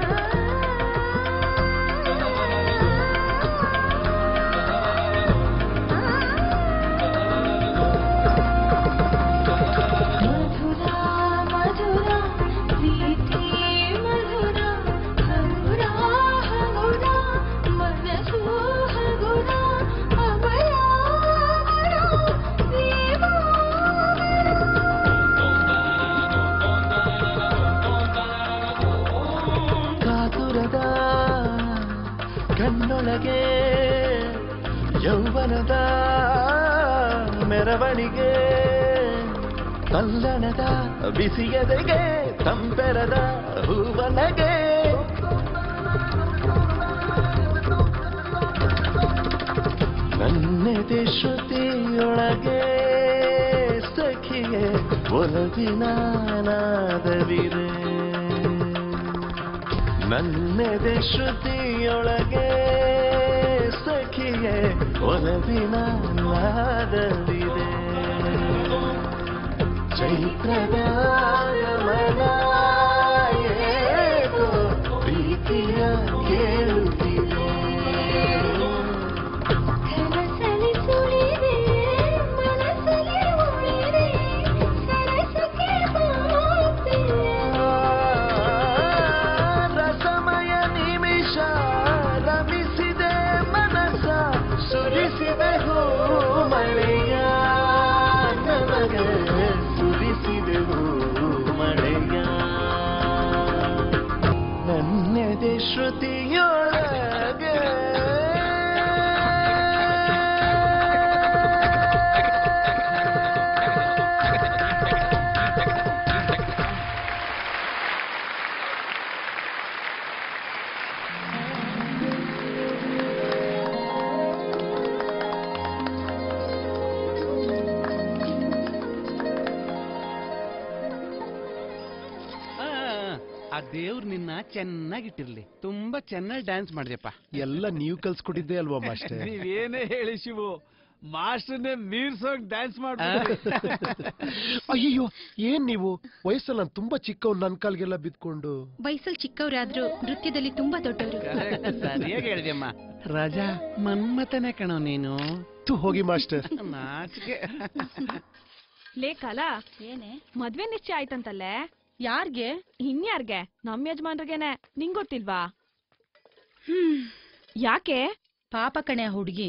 ಮಧುರ ಮಧುರ ಪ್ರೀತಿ ಮಧುರ, ಹಗುರ ಹಗುರ ಮನಸ್ಸು ಹಗುರ, ಅಭಯ ಕಾತುರದ ಕಣ್ಣೊಳಗೆ ಯೌವನದ ಮೆರವಣಿಗೆ, ತಲ್ಲಣದ ಬಿಸಿಯದೆಗೆ ತಂಪೆರದ ಹೂವನಗೆ, ನನ್ನೆದೆ ಶ್ರುತಿಯೊಳಗೆ ಸಖಿಯೇ ಒಲವಿನ ನಾದವಿದೆ, ನನ್ನೆದೆ ಶ್ರುತಿಯೊಳಗೆ ಸಖಿಯೇ ಒಲವಿನ ನಾದವಿದೆ, ಚೈತ್ರದ ಗಮನ ಏಕೋ ಪ್ರೀತಿಯ ಕೇಳುತ್ತಿದೆ, ಕನಸಲಿ ಸುಳಿದೆ ಮನಸ್ಸಲಿ ಉಳಿದೆ ಸರಸಕ್ಕೆ ಹೋಗ್ತಿದೆ, ರಸಮಯ ನಿಮಿಷ ರಮಿಸಿದೆ ಮನಸ್ಸ ಸುರಿಸಿದೆ ಹೂ ಮಳೆಯ, ನಮಗೆ ಸುರಿಸಿದೆ ಹೂ ಆ ದೇವ್ರು ನಿನ್ನ ಚೆನ್ನಾಗಿಟ್ಟಿರ್ಲಿ. ತುಂಬಾ ಚೆನ್ನಾಗಿ ಡ್ಯಾನ್ಸ್ ಮಾಡಿದ್ಯಪ್ಪ. ಎಲ್ಲ ನೀವು ಕಲ್ಸ್ಕೊಟ್ಟಿದ್ದೆ ಅಲ್ವಾ ಮಾಸ್ಟರ್? ನೀವೇನೇ ಹೇಳಿ ಶಿವು, ಮಾಸ್ಟರ್ನೇ ಮೀರ್ಸೋಗ್ ಡ್ಯಾನ್ಸ್ ಮಾಡ್ಬಿಟ್ರಿ. ಅಯ್ಯೋ, ಏನ್ ನೀವು ವಯಸ್ಸಲ್ಲಿ ನಾನು ತುಂಬಾ ಚಿಕ್ಕವ್, ನನ್ ಕಾಲ್ಗೆಲ್ಲ ಬಿದ್ಕೊಂಡು. ವಯಸ್ಸಲ್ಲಿ ಚಿಕ್ಕವರಾದ್ರೂ ನೃತ್ಯದಲ್ಲಿ ತುಂಬಾ ದೊಡ್ಡವರು. ಸರಿಯಾಗಿ ಹೇಳಿದ್ಯಮ್ಮ. ರಾಜಾ ಮನ್ಮತನೇ ಕಣೋ ನೀನು. ಹೋಗಿ ಮಾಸ್ಟರ್. ನಾಚಿಕೆ. ಲೇಖಾಲ ಏನೇ ಮದ್ವೆ ನಿಶ್ಚಯ ಆಯ್ತಂತಲ್ಲೇ? ಯಾರ್ಗೆ? ಇನ್ಯಾರ್ಗೆ? ನಮ್ ಯಜಮಾನ್ರಿಗೇನೆ. ನಿಂಗ್ ಗೊತ್ತಿಲ್ವಾ? ಯಾಕೆ? ಪಾಪ ಕಣೆ ಹುಡುಗಿ.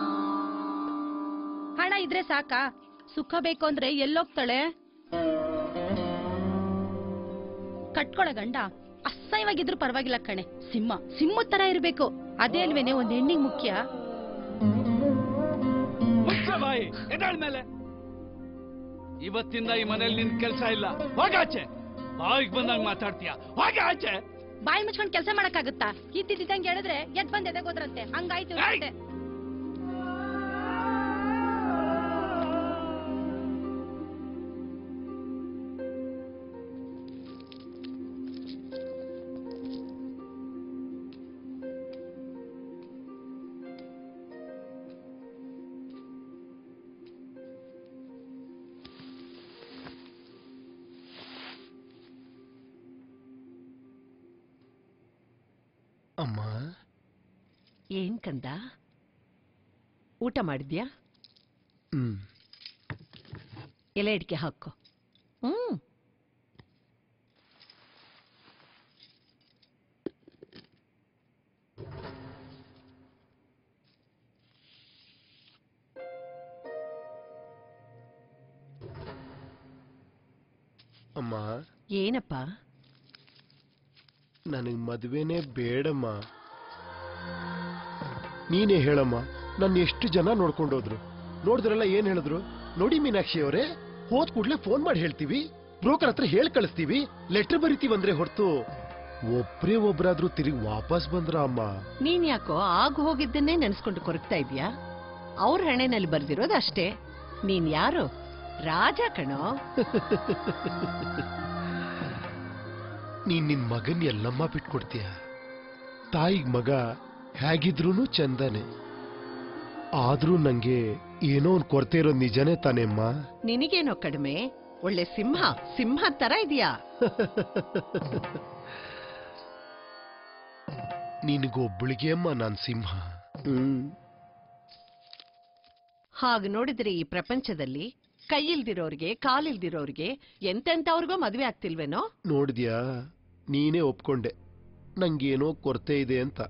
ಹಣ ಇದ್ರೆ ಸಾಕಾ? ಸುಖ ಬೇಕು ಅಂದ್ರೆ ಎಲ್ಲೋಗ್ತಾಳೆ? ಕಟ್ಕೊಳ ಗಂಡ ಅಸಹ್ಯವಾಗಿದ್ರು ಪರವಾಗಿಲ್ಲ ಕಣೆ, ಸಿಂಹ ತರ ಇರ್ಬೇಕು. ಅದೇ ಅಲ್ವೇನೆ ಒಂದ್ ಹೆಣ್ಣಿಗೆ ಮುಖ್ಯ. ಮೇಲೆ ಇವತ್ತಿಂದ ಈ ಮನೇಲಿ ನಿನ್ ಕೆಲ್ಸ ಇಲ್ಲ. ಹೋಗಾಚೆ. ಬಾಯಿಗೆ ಬಂದಂಗ್ ಮಾತಾಡ್ತೀಯ. ಹೋಗಾಚೆ. ಬಾಯಿ ಮುಚ್ಕೊಂಡ್ ಕೆಲಸ ಮಾಡಕ್ಕಾಗುತ್ತಾ? ಇದ್ದಿದ್ದಂಗೆ ಹೇಳಿದ್ರೆ ಎದ್ ಬಂದ್ ಎದೆಗೋದ್ರಂತೆ. ಹಂಗಾಯ್ತು. ಅಮ್ಮ. ಏನ್ ಕಂದ, ಊಟ ಮಾಡಿದ್ಯಾ? ಎಲೆ ಅಡಿಕೆ ಹಾಕೋ. ಅಮ್ಮ. ಏನಪ್ಪ? ನನಗ್ ಮದ್ವೆನೇ ಬೇಡಮ್ಮ. ನೀನೇ ಹೇಳಮ್ಮ. ನನ್ನ ಎಷ್ಟು ಜನ ನೋಡ್ಕೊಂಡೋದ್ರು. ನೋಡಿದ್ರೆಲ್ಲ ಏನ್ ಹೇಳಿದ್ರು? ನೋಡಿ ಮೀನಾಕ್ಷಿ ಅವರೇ, ಹೋದ್ ಕೂಡ್ಲೆ ಫೋನ್ ಮಾಡಿ ಹೇಳ್ತೀವಿ, ಬ್ರೋಕರ್ ಹತ್ರ ಹೇಳಿ ಕಳಿಸ್ತೀವಿ, ಲೆಟರ್ ಬರಿತೀವಂದ್ರೆ ಹೊರತು ಒಬ್ರೇ ಒಬ್ರಾದ್ರೂ ತಿರುಗಿ ವಾಪಸ್ ಬಂದ್ರ ಅಮ್ಮ? ನೀನ್ ಯಾಕೋ ಆಗ ಹೋಗಿದ್ದನ್ನೇ ನೆನ್ಸ್ಕೊಂಡು ಕೊರಗ್ತಾ ಇದ್ಯಾ? ಅವ್ರ ಹಣೆನಲ್ಲಿ ಬರ್ದಿರೋದು ಅಷ್ಟೇ. ನೀನ್ ಯಾರು? ರಾಜ ಕಣೋ. ನೀನ್ ನಿನ್ ಮಗನ್ ಎಲ್ಲಮ್ಮ ಬಿಟ್ಕೊಡ್ತೀಯ. ತಾಯಿಗ್ ಮಗ ಹೇಗಿದ್ರೂನು ಚಂದನೆ. ಆದ್ರೂ ನಂಗೆ ಏನೋ ಒಂದ್ ಕೊರತೆ ಇರೋದ್ ನಿಜನೇ ತಾನೇಮ್ಮ? ನಿನಗೇನೋ ಕಡಿಮೆ, ಒಳ್ಳೆ ಸಿಂಹ ತರ ಇದೆಯಾ? ನಿನಗೊಬ್ಬಳಿಗೆ ಅಮ್ಮ ನಾನ್ ಸಿಂಹ. ಹಾಗ ನೋಡಿದ್ರೆ ಈ ಪ್ರಪಂಚದಲ್ಲಿ ಕೈಯಿಲ್ದಿರೋರ್ಗೆ, ಕಾಲಿಲ್ದಿರೋರ್ಗೆ ಎಂತೆಂತವ್ರಿಗೋ ಮದ್ವೆ ಆಗ್ತಿಲ್ವೇನೋ? ನೋಡಿದ್ಯಾ, ನೀನೇ ಒಪ್ಕೊಂಡೆ ನಂಗೇನೋ ಕೊರತೆ ಇದೆ ಅಂತ.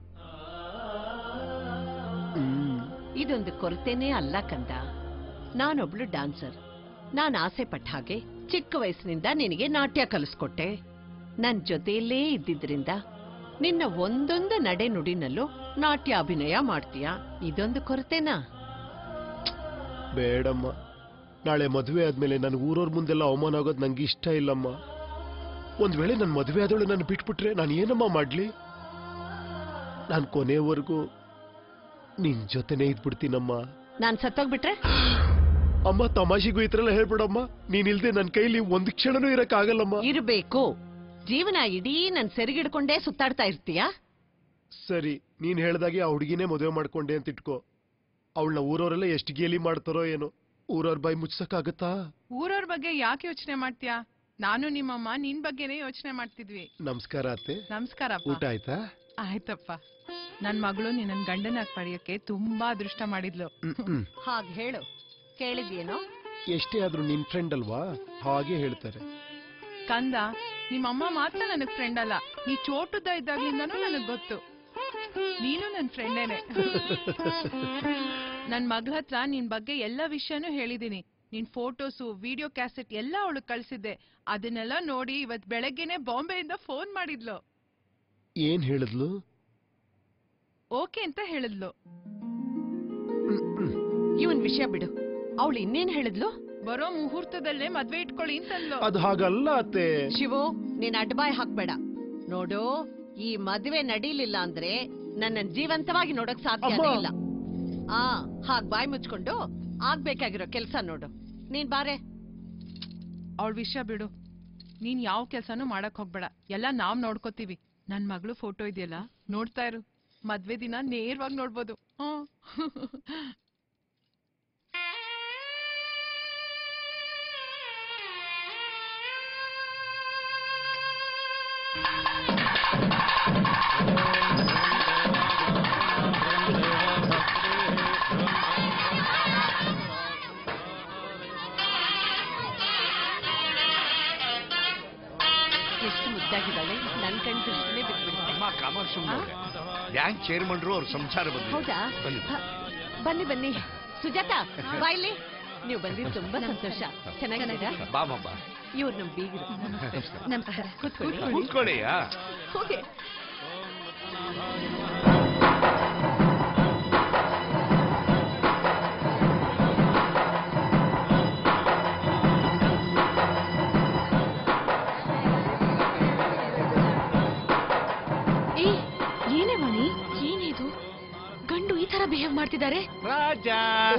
ಇದೊಂದು ಕೊರತೆನೇ ಅಲ್ಲ ಕಂದ. ನಾನೊಬ್ಳು ಡಾನ್ಸರ್. ನಾನ್ ಆಸೆ ಪಟ್ಟ ಹಾಗೆ ಚಿಕ್ಕ ವಯಸ್ಸಿನಿಂದ ನಿನಗೆ ನಾಟ್ಯ ಕಲಿಸ್ಕೊಟ್ಟೆ. ನನ್ ಜೊತೆಯಲ್ಲೇ ಇದ್ದಿದ್ರಿಂದ ನಿನ್ನ ಒಂದೊಂದು ನಡೆ ನುಡಿನಲ್ಲೂ ನಾಟ್ಯ ಅಭಿನಯ ಮಾಡ್ತೀಯ. ಇದೊಂದು ಕೊರತೆನಾ? ಬೇಡಮ್ಮ. ನಾಳೆ ಮದುವೆ ಆದ್ಮೇಲೆ ನನ್ ಊರವ್ರ ಮುಂದೆಲ್ಲ ಅವಮಾನ ಆಗೋದು ನಂಗೆ ಇಷ್ಟ ಇಲ್ಲಮ್ಮ. ಒಂದ್ ವೇಳೆ ನನ್ ಮದುವೆ ಆದವಳು ನಾನು ಬಿಟ್ಬಿಟ್ರೆ ನಾನು ಏನಮ್ಮ ಮಾಡ್ಲಿ? ನಾನ್ ಕೊನೆವರೆಗೂ ನಿನ್ ಜೊತೆನೆ ಇದ್ಬಿಡ್ತೀನಮ್ಮ. ನಾನ್ ಸತ್ತೋಗ್ಬಿಟ್ರೆ? ಅಮ್ಮ, ತಮಾಷೆಗೂ ಈ ತರ ಎಲ್ಲ ಹೇಳ್ಬಿಡಮ್ಮ. ನೀನಿಲ್ದೆ ನನ್ ಕೈಲಿ ಒಂದ್ ಕ್ಷಣನೂ ಇರಕ್ ಆಗಲ್ಲಮ್ಮ. ಇರ್ಬೇಕು. ಜೀವನ ಇಡೀ ನನ್ ಸೆರಗಿಡ್ಕೊಂಡೇ ಸುತ್ತಾಡ್ತಾ ಇರ್ತೀಯ? ಸರಿ, ನೀನ್ ಹೇಳ್ದಾಗೆ ಆ ಹುಡುಗಿನೇ ಮದುವೆ ಮಾಡ್ಕೊಂಡೆ ಅಂತ ಇಟ್ಕೋ. ಅವಳನ್ನ ಊರವರೆಲ್ಲ ಎಷ್ಟು ಗೇಲಿ ಮಾಡ್ತಾರೋ ಏನೋ. ಊರವ್ರ ಬಾಯಿ ಮುಚ್ಚಕ್ಕಾಗತ್ತಾ? ಊರವ್ರ ಬಗ್ಗೆ ಯಾಕೆ ಯೋಚನೆ ಮಾಡ್ತೀಯಾ? ನಾನು ನಿಮ್ಮಮ್ಮ ನಿನ್ ಬಗ್ಗೆನೇ ಯೋಚನೆ ಮಾಡ್ತಿದ್ವಿ. ನಮಸ್ಕಾರ ಅತ್ತೆ. ನಮಸ್ಕಾರ. ಊಟ ಆಯ್ತಾ? ಆಯ್ತಪ್ಪ. ನನ್ ಮಗಳು ನಿನ್ನ ಗಂಡನಾಗ್ ಪಡೆಯಕ್ಕೆ ತುಂಬಾ ಅದೃಷ್ಟ ಮಾಡಿದ್ಲು. ಹಾಗೆ ಹೇಳು. ಕೇಳಿದ್ಯೇನೋ? ಎಷ್ಟೇ ಆದ್ರೂ ನಿನ್ ಫ್ರೆಂಡ್ ಅಲ್ವಾ, ಹಾಗೆ ಹೇಳ್ತಾರೆ. ಕಂದ, ನಿಮ್ಮಮ್ಮ ಮಾತ್ರ ನನಗ್ ಫ್ರೆಂಡ್ ಅಲ್ಲ, ನೀ ಚೋಟುದ್ದ ಇದ್ದಾಗ್ಲಿಂದನೂ ನನಗ್ ಗೊತ್ತು. ನೀನು ನನ್ ಫ್ರೆಂಡೇನೆ. ನನ್ ಮಗಳ ಹತ್ರ ನಿನ್ ಬಗ್ಗೆ ಎಲ್ಲ ವಿಷಯನೂ ಹೇಳಿದೀನಿ. ನಿನ್ ಫೋಟೋಸು, ವಿಡಿಯೋ ಕ್ಯಾಸೆಟ್ ಎಲ್ಲ ಅವಳು ಕಳ್ಸಿದ್ದೆ. ಅದನ್ನೆಲ್ಲ ನೋಡಿ ಇವತ್ ಬೆಳಗ್ಗೆನೆ ಬಾಂಬೆಯಿಂದ ಫೋನ್ ಮಾಡಿದ್ಲು. ಏನ್ ಹೇಳಿದ್ಲು? ಓಕೆ ಅಂತ ಹೇಳಿದ್ಲು. ಇವನ್ ವಿಷಯ ಬಿಡು. ಅವಳು ಇನ್ನೇನ್ ಹೇಳಿದ್ಲು? ಬರೋ ಮುಹೂರ್ತದಲ್ಲೇ ಮದ್ವೆ ಇಟ್ಕೊಳ್ಳಿ ಅಂತಂದ್ಲು. ಅದು ಹಾಗಲ್ಲ ಅತ್ತೆ. ಶಿವು, ನೀನ್ ಅಡ್ಬಾಯ್ ಹಾಕ್ಬೇಡ. ನೋಡು, ಈ ಮದ್ವೆ ನಡೀಲಿಲ್ಲ ಅಂದ್ರೆ ನನ್ನ ಜೀವಂತವಾಗಿ ನೋಡಕ್ ಸಾಧ್ಯನೇ ಇಲ್ಲ. ಹಾಗ್ ಬಾಯ್ ಮುಚ್ಕೊಂಡು ಆಗ್ಬೇಕಾಗಿರೋ ಕೆಲ್ಸ ನೋಡು. ನೀನ್ ಬಾರೆ. ಅವಳ ವಿಷಯ ಬಿಡು. ನೀನ್ ಯಾವ ಕೆಲ್ಸನೂ ಮಾಡಕ್ ಹೋಗ್ಬೇಡ, ಎಲ್ಲ ನಾವ್ ನೋಡ್ಕೋತೀವಿ. ನನ್ ಮಗಳು ಫೋಟೋ ಇದೆಯಲ್ಲ, ನೋಡ್ತಾ ಇರು. ಮದ್ವೆ ದಿನ ನೇರವಾಗಿ ನೋಡ್ಬೋದು. ಎಷ್ಟು ಮುದ್ದಾಗಿದ್ದಾಳೆ, ನನ್ ಕಣ್ ದೃಷ್ಟಿನೇ ಬಿಟ್ಬಿಡ್ತಾರೆ. ಬ್ಯಾಂಕ್ ಚೇರ್ಮನ್ರು ಅವ್ರ ಸಂಸಾರ ಬಂದ್ರು. ಹೌದಾ? ಬನ್ನಿ ಬನ್ನಿ. ಸುಜಾತ ಬಾಯ್ಲಿ, ನೀವು ಬಂದಿದ್ದು ತುಂಬಾ ಸಂತೋಷ. ಚೆನ್ನಾಗಿದ್ದೀರಾ? ಬಾಮಬ್ಬ. ಇವ್ರು ನಮ್ ಬೀಗರು. ನಮಸ್ಕಾರ. ಕೂತ್ಕೊಳ್ಳಿ. ಕೂತ್ಕೊಳ್ಳಿಯಾ? ಹೋಗಿ. ಏನೇ ಮಣಿ, ಏನಿದು? ಗಂಡು ಈ ತರ ಬಿಹೇವ್ ಮಾಡ್ತಿದ್ದಾರೆ? ರಾಜ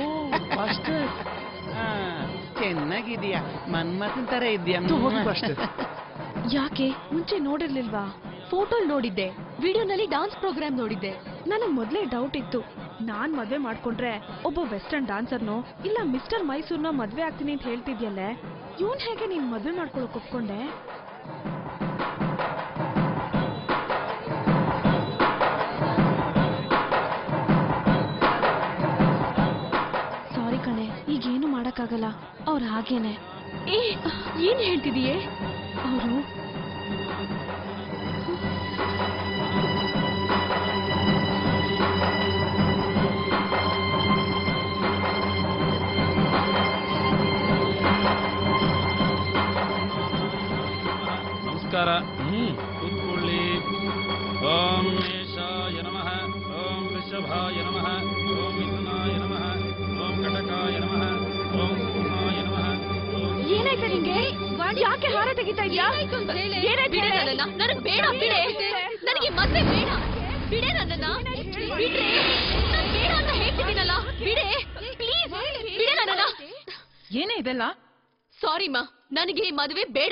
ಚೆನ್ನಾಗಿದ್ಯಾ? ಮನ್ಮಥನ್ ತರ ಇದ್ಯಾ? ಯಾಕೆ ಮುಂಚೆ ನೋಡಿರ್ಲಿಲ್ವಾ? ಫೋಟೋಲ್ ನೋಡಿದ್ದೆ, ವಿಡಿಯೋನಲ್ಲಿ ಡಾನ್ಸ್ ಪ್ರೋಗ್ರಾಮ್ ನೋಡಿದ್ದೆ. ನನಗ್ ಮೊದ್ಲೇ ಡೌಟ್ ಇತ್ತು, ನಾನ್ ಮದ್ವೆ ಮಾಡ್ಕೊಂಡ್ರೆ ಒಬ್ಬ ವೆಸ್ಟರ್ನ್ ಡಾನ್ಸರ್ನೋ ಇಲ್ಲ ಮಿಸ್ಟರ್ ಮೈಸೂರ್ನೋ ಮದ್ವೆ ಆಗ್ತೀನಿ ಅಂತ ಹೇಳ್ತಿದ್ಯಲ್ಲೇ, ಇವನ್ ಹೇಗೆ ನೀನ್ ಮದ್ವೆ ಮಾಡ್ಕೊಳಕ್ ಒಪ್ಕೊಂಡೆ? ಸಾರಿ ಕಣೆ, ಈಗೇನು ಮಾಡಕ್ಕಾಗಲ್ಲ, ಅವ್ರ ಹಾಗೇನೆ. ಏನ್ ಹೇಳ್ತಿದೀಯೇ? ಅವರು ನಮಸ್ಕಾರ. ಕೂತ್ಕೊಳ್ಳಿ. ಓಂ ಮೇಷಾಯ ನಮಃ, ಓಂ ವೃಷಭಾಯ ನಮಃ, ಓಂ ಮಿಥುನಾಯ ನಮಃ, ಓಂ ಕಟಕಾಯ ನಮಃ, ಓಂ ಸಿಂಹಾಯ ನಮಃ. ಏನಾಯ್ತು ನಿಂಗೆ? ಯಾಕೆ ಹಾರ ತೆಗಿತಾ ಇದ್ಯಾ? ನನಗ್ ಬೇಡ, ಬಿಡೆ. ನನಗೆ ಮದ್ವೆ ಬೇಡ, ಬಿಡೆ ನನ್ನನ್ನ. ಬಿಡ್ರೆ, ನಾನ್ ಬೇಡ ಅಂತ ಹೇಳ್ತಿದ್ದೀನಲ್ಲ, ಬಿಡೆ ಪ್ಲೀಸ್, ಬಿಡೆ ನನ್ನನ್ನ. ಏನೇ ಇದೆಲ್ಲ? ಸಾರಿ ಮಾ, ನನಗೆ ಈ ಮದುವೆ ಬೇಡ.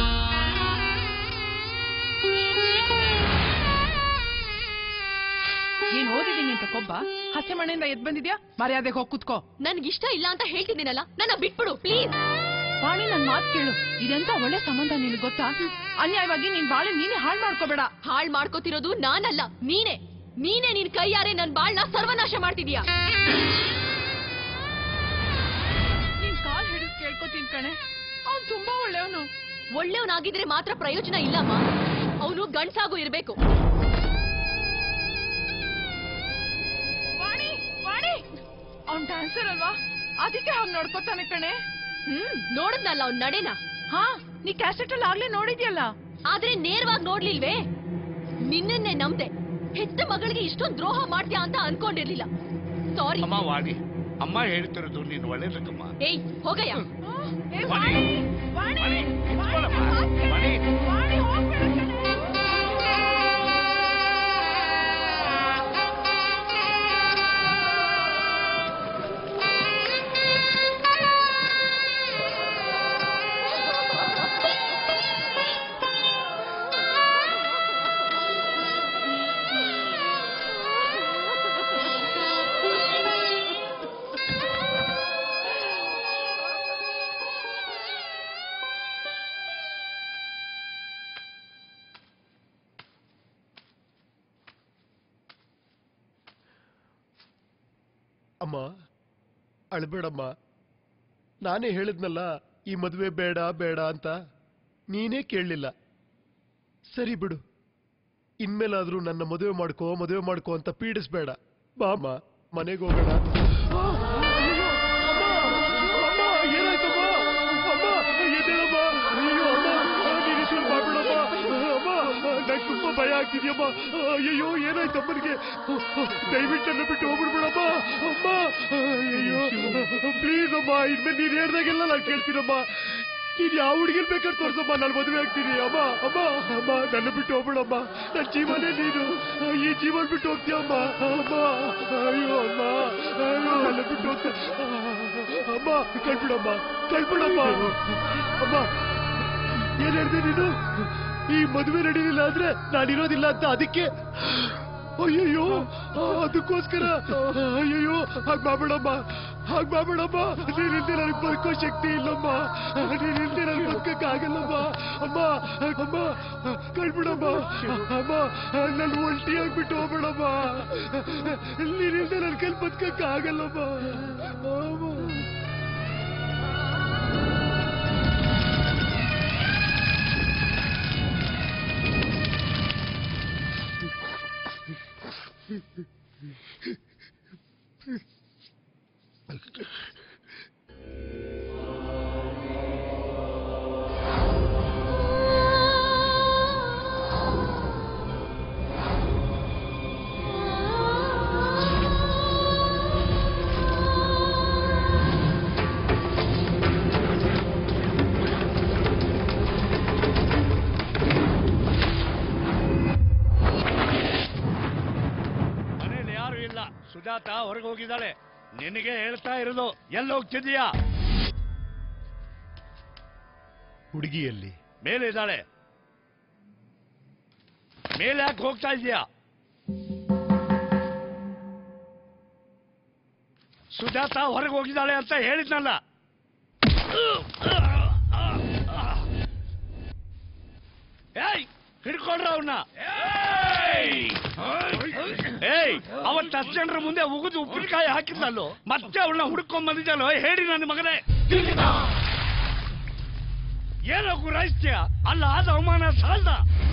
ಏನ್ ಓದಿದೀನಿ ಅಂತ ಕೊಬ್ಬ ಹಸೆ ಮನೆಯಿಂದ ಎದ್ ಬಂದಿದ್ಯಾ? ಮರ್ಯಾದೆಗೆ ಹೋಗಿ ಕುತ್ಕೋ. ನನ್ಗಿಷ್ಟ ಇಲ್ಲ ಅಂತ ಹೇಳ್ತಿದ್ದೀನಲ್ಲ, ನನ್ನ ಬಿಟ್ಬಿಡು ಪ್ಲೀಸ್. ವಾಣಿ, ನನ್ ಮಾತ್ ಕೇಳು. ಇದೆಂತ ಒಳ್ಳೆ ಸಂಬಂಧ ನಿನಗೆ ಗೊತ್ತಾ? ಅನ್ಯಾಯವಾಗಿ ನೀನ್ ಬಾಳೆ ನೀನೇ ಹಾಳ್ ಮಾಡ್ಕೋಬೇಡ. ಹಾಳ್ ಮಾಡ್ಕೋತಿರೋದು ನಾನಲ್ಲ, ನೀನೇ. ನಿನ್ ಕೈಯಾರೆ ನನ್ ಬಾಳ್ನ ಸರ್ವನಾಶ ಮಾಡ್ತಿದ್ಯಾ. ನೀನ್ ಕಾಲ್ ಹಿಡಿದು ಕೇಳ್ಕೊತೀನಿ ಕಣೆ, ಅವ್ನು ತುಂಬಾ ಒಳ್ಳೆಯವನು. ಒಳ್ಳೆಯವನಾಗಿದ್ರೆ ಮಾತ್ರ ಪ್ರಯೋಜನ ಇಲ್ಲಮ್ಮ, ಅವನು ಗಂಡ್ಸಾಗೂ ಇರ್ಬೇಕು. ಅವ್ನ್ ಡ್ಯಾನ್ಸರ್ ಅಲ್ವಾ, ಅದಕ್ಕೆ ಅವ್ನು ನೋಡ್ಕೊತಾನೆ ಕಣೆ. ನೋಡದ್ನಲ್ಲ ಅವ್ನ್ ನಡೆನ. ಹಾ, ನೀ ಕ್ಯಾಸೆಟ್ ಅಲ್ಲಿ ಆಗ್ಲೇ ನೋಡಿದ್ಯಲ್ಲ. ಆದ್ರೆ ನೇರವಾಗಿ ನೋಡ್ಲಿಲ್ವೇ? ನಿನ್ನೆ ನಂಬ್ದೆ. ಹೆತ್ತ ಮಗಳಿಗೆ ಇಷ್ಟೊಂದು ದ್ರೋಹ ಮಾಡ್ತೀಯಾ ಅಂತ ಅನ್ಕೊಂಡಿರ್ಲಿಲ್ಲ. ಸಾರಿ. ಅಮ್ಮ ವಾಣಿ, ಅಮ್ಮ ಹೇಳ್ತಿರೋದು ನೀನು ಒಳ್ಳೇದಕ್ಕಮ್ಮ. ಏಯ್ ಹೋಗಯ್ಯ. ಅಮ್ಮ ಅಳ್ಬೇಡಮ್ಮ, ನಾನೇ ಹೇಳಿದ್ನಲ್ಲ ಈ ಮದುವೆ ಬೇಡ ಬೇಡ ಅಂತ, ನೀನೇ ಕೇಳಲಿಲ್ಲ. ಸರಿ ಬಿಡು, ಇನ್ಮೇಲಾದ್ರೂ ನನ್ನ ಮದುವೆ ಮಾಡ್ಕೋ ಅಂತ ಪೀಡಿಸ್ಬೇಡ. ಬಾಮ್ಮ, ಮನೆಗೆ ಹೋಗೋಣ. ತುಂಬಾ ಭಯ ಆಗ್ತಿದ್ಯಮ್ಮ. ಅಯ್ಯೋ, ಏನಾಯ್ತು ಅಮ್ಮನಿಗೆ? ದಯವಿಟ್ಟು ನನ್ನ ಬಿಟ್ಟು ಹೋಗ್ಬಿಡ್ಬೇಡಮ್ಮ. ಅಮ್ಮ, ಅಯ್ಯೋ ಪ್ಲೀಸ್ ಅಮ್ಮ, ಇನ್ಮೇಲೆ ನೀನ್ ಹೇಳ್ದಾಗೆಲ್ಲ ನಾನು ಕೇಳ್ತೀನಮ್ಮ. ನೀನ್ ಯಾವ ಹುಡುಗಿಲ್ ಬೇಕಾದ್ರೆ ತೋರ್ಸಮ್ಮ, ನಾನು ಮದುವೆ ಆಗ್ತೀನಿ. ಅಮ್ಮ ಅಮ್ಮ ಅಮ್ಮ, ನನ್ನ ಬಿಟ್ಟು ಹೋಗ್ಬಿಡಮ್ಮ. ನನ್ನ ಜೀವನೇ ನೀನು, ಈ ಜೀವನ ಬಿಟ್ಟು ಹೋಗ್ತೀಯಮ್ಮ. ಅಮ್ಮ, ಅಯ್ಯೋ ಅಮ್ಮ, ಅಯ್ಯೋ ನನ್ನ ಬಿಟ್ಟು ಹೋಗ್ತ. ಅಮ್ಮ ಕಳ್ಬಿಡಮ್ಮ, ಕಳ್ಬಿಡಮ್ಮ. ಅಮ್ಮ ಏನ್ ಹೇಳ್ದೆ ನೀನು? ಈ ಮದುವೆ ನಡೀಲಿಲ್ಲ ಅಂದ್ರೆ ನಾನಿರೋದಿಲ್ಲ ಅಂತ ಅದಕ್ಕೆ? ಅಯ್ಯಯ್ಯೋ, ಅದಕ್ಕೋಸ್ಕರ ಅಯ್ಯಯ್ಯೋ, ಹಾಗ್ ಮಾಡ್ಬೇಡಮ್ಮ, ಹಾಗ್ ಮಾಡ್ಬೇಡಮ್ಮ. ನೀನಿಲ್ದೆ ನನಗೆ ಬದುಕೋ ಶಕ್ತಿ ಇಲ್ಲಮ್ಮ, ನೀನಿಲ್ದೆ ನನಗೆ ಬದುಕಕ್ಕಾಗಲ್ಲಮ್ಮ. ಅಮ್ಮ ಅಮ್ಮ ಕಳ್ಬಿಡಮ್ಮ, ಅಮ್ಮ ನನ್ನ ಒಂಟಿಯಾಗ್ಬಿಟ್ಟು ಹೋಗ್ಬೇಡಮ್ಮ. ನೀನಿಲ್ದೆ ನನ್ನ ಕೈಲಿ ಬದುಕಕ್ಕಾಗಲ್ಲಮ್ಮ. ಸುಜಾತ ಹೊರಗೆ ಹೋಗಿದ್ದಾಳೆ. ನಿನಗೆ ಹೇಳ್ತಾ ಇರೋದು, ಎಲ್ಲಿ ಹೋಗ್ತಿದೀಯಾ? ಹುಡುಗಿಯಲ್ಲಿ ಮೇಲೆ ಇದ್ದಾಳೆ. ಮೇಲೆ ಯಾಕೆ ಹೋಗ್ತಾ ಇದೀಯಾ? ಸುಜಾತ ಹೊರಗೆ ಹೋಗಿದ್ದಾಳೆ ಅಂತ ಹೇಳಿದ್ನಲ್ಲ. ಏಯ್, ಹಿಡ್ಕೊಂಡ್ರ ಅವನ್ನ. ಏಯ್, ಅವತ್ತು 10 ಜನರ ಮುಂದೆ ಉಗಿದು ಉಪ್ಪಿನಕಾಯಿ ಹಾಕಿದ್ನಲ್ಲೋ, ಮತ್ತೆ ಅವಳನ್ನ ಹುಡ್ಕೊಂಡ್ ಬಂದಿದ್ದಲ್ಲೋ. ಹೇಳಿ ನನ್ನ ಮಗನೇ, ಏನೋ ಗುರಾಯಿಸ್ತೀಯ? ಅಲ್ಲ, ಆದ ಅವಮಾನ ಸಾಲ್ದ.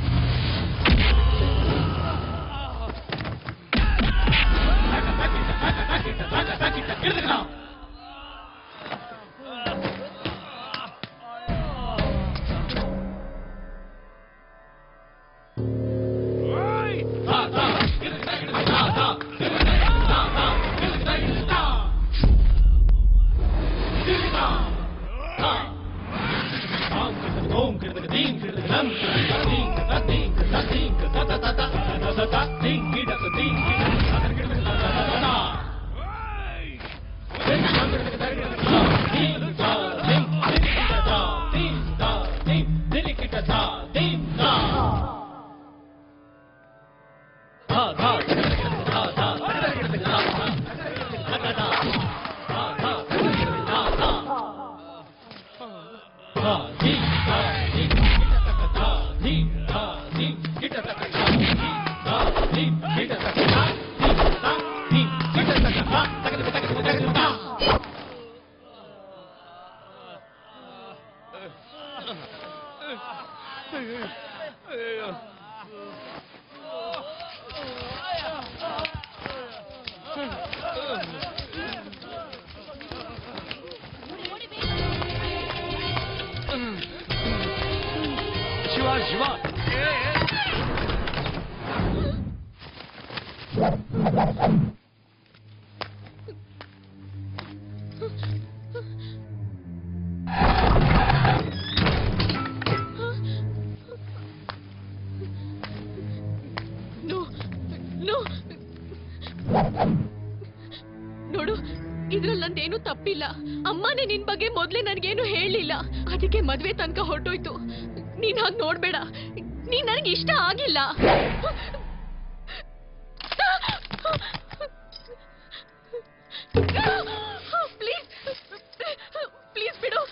ಶಿವ ನೋಡು, ಇದ್ರಲ್ಲಿ ನಂದೇನು ತಪ್ಪಿಲ್ಲ. ಅಮ್ಮನೇ ನಿನ್ ಬಗ್ಗೆ ಮೊದ್ಲೇ ನನ್ಗೇನು ಹೇಳಲಿಲ್ಲ, ಅದಕ್ಕೆ ಮದ್ವೆ ತನಕ ಹೊರಟೋಯ್ತು. ನೀನ್ ಹಾಗೆ ನೋಡ್ಬೇಡ, ನೀನ್ ನನಗೆ ಇಷ್ಟ ಆಗಿಲ್ಲ. ಪ್ಲೀಸ್ ಪ್ಲೀಸ್ ಬಿಡು.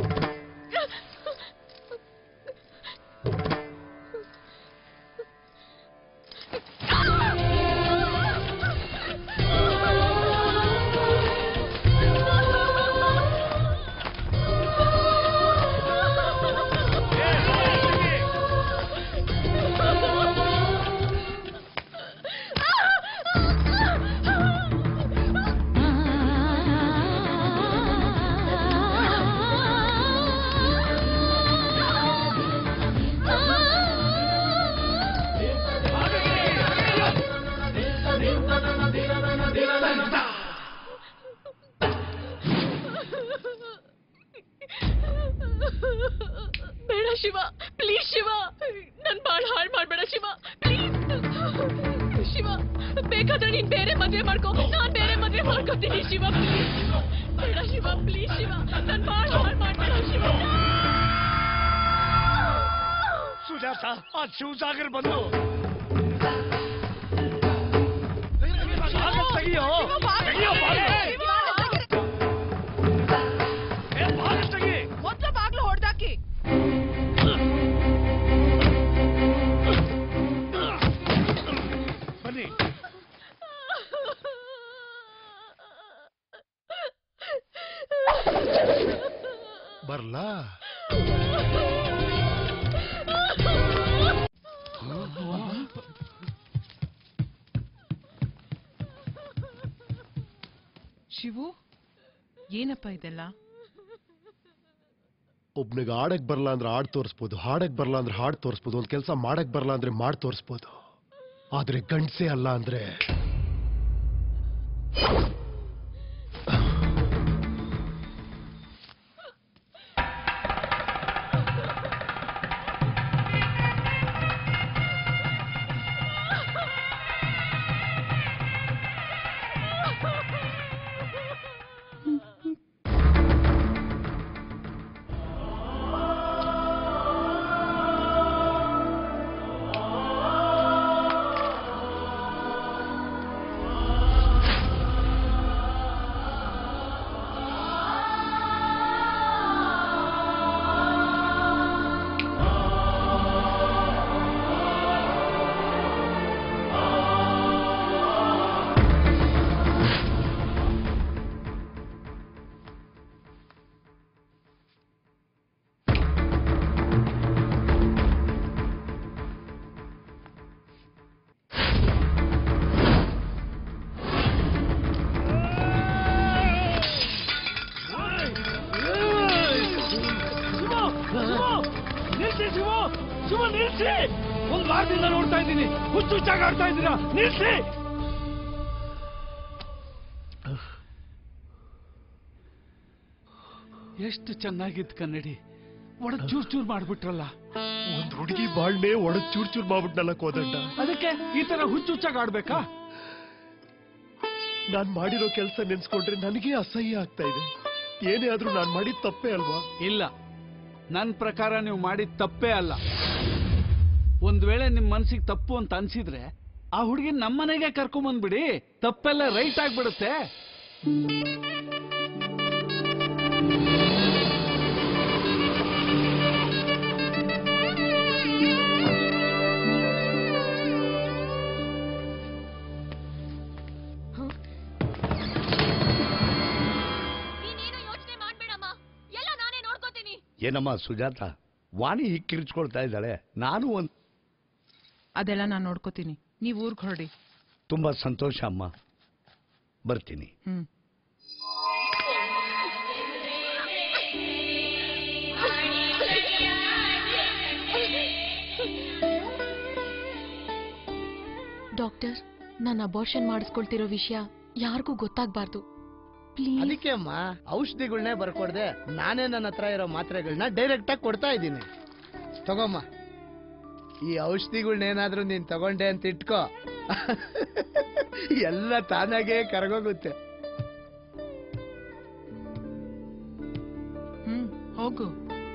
ಬೇಡ ಶಿವ, ಪ್ಲೀಸ್ ಶಿವ, ನನ್ ಬಾಳ ಹಾಳು ಮಾಡ್ಬೇಡ ಶಿವ, ಪ್ಲೀಸ್ ಶಿವ. ಬೇಕಾದ್ರೆ ನೀನ್ ಬೇರೆ ಮದ್ವೆ ಮಾಡ್ಕೋ, ನಾನ್ ಬೇರೆ ಮದ್ವೆ ಮಾಡ್ಕೋತೀನಿ ಶಿವ, ಪ್ಲೀಸ್. ಬೇಡ ಶಿವ, ಪ್ಲೀಸ್ ಶಿವ, ನನ್ ಬಾಳ ಹಾಳು ಮಾಡ್ಬೇಡ ಶಿವ. ಸುಜಾತ ಆ ಶಿವಸಾಗರ್ ಬಂದು ತೆಗಿಯೋ ತೆಗಿಯೋ ಮೊದ್ಲು ಬಾಗ್ಲು ಹೊಡ್ದಾಕಿ. ಬನ್ನಿ. ಬರ್ಲಾ? ಶಿವು, ಏನಪ್ಪ ಇದೆಲ್ಲ? ಒಬ್ನಿಗೆ ಆಡಕ್ ಬರಲ್ಲ ಅಂದ್ರೆ ಆಡ್ ತೋರಿಸ್ಬೋದು, ಹಾಡಕ್ ಬರಲ್ಲ ಅಂದ್ರೆ ಹಾಡ್ ತೋರಿಸ್ಬೋದು, ಒಂದ್ ಕೆಲಸ ಮಾಡಕ್ ಬರಲ್ಲ ಅಂದ್ರೆ ಮಾಡ್ ತೋರಿಸ್ಬೋದು. ಆದ್ರೆ ಗಂಡ್ಸೆ ಅಲ್ಲ ಅಂದ್ರೆ ಒಂದ್ ವಾರದಿಂದ ನೋಡ್ತಾ ಇದ್ದೀನಿ, ಹುಚ್ಚುಚ್ಚಾಗಿ ಆಡ್ತಾ ಇದ್ದೀರಾ, ನಿಲ್ಸಿ. ಎಷ್ಟು ಚೆನ್ನಾಗಿತ್ತು ಕನ್ನಡಿ, ಒಡದ್ ಚೂರ್ ಚೂರ್ ಮಾಡ್ಬಿಟ್ರಲ್ಲ. ಒಂದ್ ಹುಡುಗಿ ಬಾಳ್ನೆ ಒಡದ್ ಚೂರ್ ಚೂರ್ ಮಾಡ್ಬಿಟ್ನಲ್ಲ ಕೋದಂಡ. ಅದಕ್ಕೆ ಈ ತರ ಹುಚ್ಚುಚ್ಚಾಗಿ ಆಡ್ಬೇಕಾ? ನಾನ್ ಮಾಡಿರೋ ಕೆಲಸ ನೆನ್ಸ್ಕೊಂಡ್ರೆ ನನಗೆ ಅಸಹ್ಯ ಆಗ್ತಾ ಇದೆ. ಏನೇ ಆದ್ರೂ ನಾನ್ ಮಾಡಿದ ತಪ್ಪೇ ಅಲ್ವಾ? ಇಲ್ಲ, ನನ್ನ ಪ್ರಕಾರ ನೀವು ಮಾಡಿದ ತಪ್ಪೇ ಅಲ್ಲ. ಒಂದ್ ವೇಳೆ ನಿಮ್ ಮನ್ಸಿಗೆ ತಪ್ಪು ಅಂತ ಅನ್ಸಿದ್ರೆ ಆ ಹುಡುಗಿ ನಮ್ಮನೆಗೆ ಕರ್ಕೊಂಬಂದ್ಬಿಡಿ, ತಪ್ಪೆಲ್ಲ ರೈಟ್ ಆಗ್ಬಿಡುತ್ತೆ. ಏನಮ್ಮ ಸುಜಾತ, ವಾಣಿ ಹೀಗೆ ಕಿರ್ಚ್ಕೊಳ್ತಾ ಇದ್ದಾಳೆ, ನಾನು ಅದೆಲ್ಲ ನಾನು ನೋಡ್ಕೋತೀನಿ, ನೀವು ಊರ್ಗ್ ಹೊರಡಿ. ತುಂಬಾ ಸಂತೋಷ ಅಮ್ಮ, ಬರ್ತೀನಿ. ಡಾಕ್ಟರ್, ನಾನು ಅಬೋರ್ಷನ್ ಮಾಡಿಸ್ಕೊಳ್ತಿರೋ ವಿಷಯ ಯಾರಿಗೂ ಗೊತ್ತಾಗ್ಬಾರ್ದು. ಅದಕ್ಕೆ ಅಮ್ಮ ಔಷಧಿಗಳನ್ನೇ ಬರ್ಕೊಡ್ದೆ ನಾನೇ ನನ್ನ ಹತ್ರ ಇರೋ ಮಾತ್ರೆಗಳನ್ನ ಡೈರೆಕ್ಟ್ ಆಗಿ ಕೊಡ್ತಾ ಇದ್ದೀನಿ. ತಗೊಮ್ಮ, ಈ ಔಷಧಿಗಳನ್ನೇನಾದ್ರೂ ನೀನ್ ತಗೊಂಡೆ ಅಂತ ಇಟ್ಕೋ, ಎಲ್ಲ ತಾನಾಗೆ ಕರಗೋಗುತ್ತೆ. ಹೋಗು.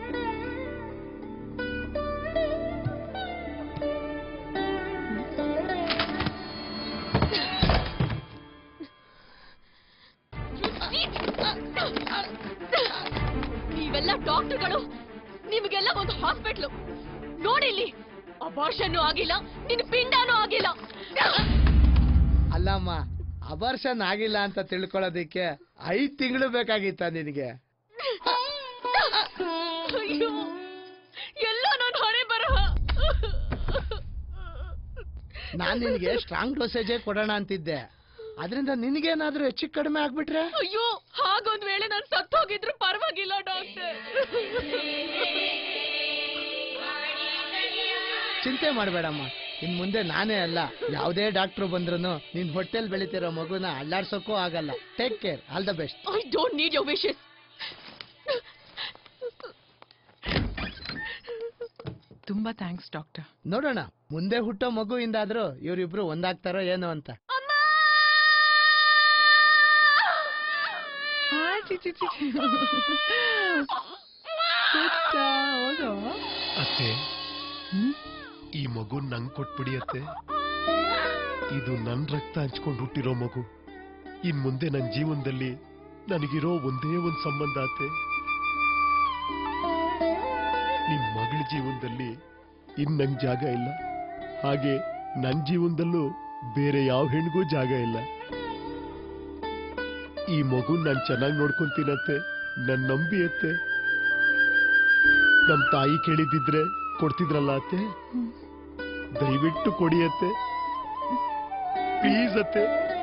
ನೀವೆಲ್ಲ ಡಾಕ್ಟರ್ಗಳು, ನಿಮಗೆಲ್ಲ ಒಂದು ಹಾಸ್ಪಿಟ್ಲು ನೋಡಿ. ಇಲ್ಲಿ ಅಬಾರ್ಷನ್ ಆಗಿಲ್ಲ, ನಿನ್ ಪಿಂಡನೂ ಆಗಿಲ್ಲ. ಅಲ್ಲಮ್ಮ, ಅಬಾರ್ಷನ್ ಆಗಿಲ್ಲ ಅಂತ ತಿಳ್ಕೊಳ್ಳೋದಿಕ್ಕೆ 5 ತಿಂಗಳು ಬೇಕಾಗಿತ್ತ ನಿನಗೆ? ಅಯ್ಯೋ, ಎಲ್ಲ ನನ್ನ ಹಣೆ ಬರಹ. ನಾನ್ ನಿನಗೆ ಸ್ಟ್ರಾಂಗ್ ಡೋಸೇಜೇ ಕೊಡೋಣ ಅಂತಿದ್ದೆ, ಅದರಿಂದ ನಿನಗೇನಾದ್ರೂ ಹೆಚ್ಚು ಕಡಿಮೆ ಆಗ್ಬಿಟ್ರೆ? ಅಯ್ಯೋ, ಹಾಗೊಂದ್ ವೇಳೆ ನಾನು ಸತ್ತೋಗಿದ್ರು ಪರವಾಗಿಲ್ಲ ಡಾಕ್ಟರ್. ಚಿಂತೆ ಮಾಡಬೇಡಮ್ಮ, ಇನ್ ಮುಂದೆ ನಾನೇ ಅಲ್ಲ, ಯಾವುದೇ ಡಾಕ್ಟ್ರು ಬಂದ್ರು ನಿನ್ ಹೊಟ್ಟೆಲ್ ಬೆಳಿತಿರೋ ಮಗುನ ಅಲ್ಲಾಡ್ಸೋಕ್ಕೂ ಆಗಲ್ಲ. Take care, all the best. I don't need your wishes. ತುಂಬಾ ಥ್ಯಾಂಕ್ಸ್ ಡಾಕ್ಟರ್. ನೋಡೋಣ ಮುಂದೆ ಹುಟ್ಟೋ ಮಗುವಿಂದಾದ್ರೂ ಇವರಿಬ್ರು ಒಂದಾಗ್ತಾರೋ ಏನೋ ಅಂತ. ಅತ್ತೆ, ಈ ಮಗು ನಂಗ್ ಕೊಟ್ಬಿಡಿ ಅತ್ತೆ. ಇದು ನನ್ ರಕ್ತ ಹಂಚ್ಕೊಂಡು ಹುಟ್ಟಿರೋ ಮಗು. ಇನ್ ಮುಂದೆ ನನ್ನ ಜೀವನದಲ್ಲಿ ನನಗಿರೋ ಒಂದೇ ಒಂದು ಸಂಬಂಧ ಅತ್ತೆ. ನಿಮ್ ಮಗಳ ಜೀವನದಲ್ಲಿ ಇನ್ ನಂಗ್ ಜಾಗ ಇಲ್ಲ, ಹಾಗೆ ನನ್ ಜೀವನದಲ್ಲೂ ಬೇರೆ ಯಾವ ಹೆಣ್ಗೂ ಜಾಗ ಇಲ್ಲ. ಈ ಮಗು ನಾನ್ ಚೆನ್ನಾಗಿ ನೋಡ್ಕೊಂತೀನತ್ತೆ, ನನ್ ನಂಬಿ ಅತ್ತೆ. ನಮ್ ತಾಯಿ ಕೇಳಿದಿದ್ರೆ ಕೊಡ್ತಿದ್ರಲ್ಲ ಅತ್ತೆ, ದಯವಿಟ್ಟು ಕೊಡಿ ಅತ್ತೆ, ಪ್ಲೀಸ್ ಅತ್ತೆ.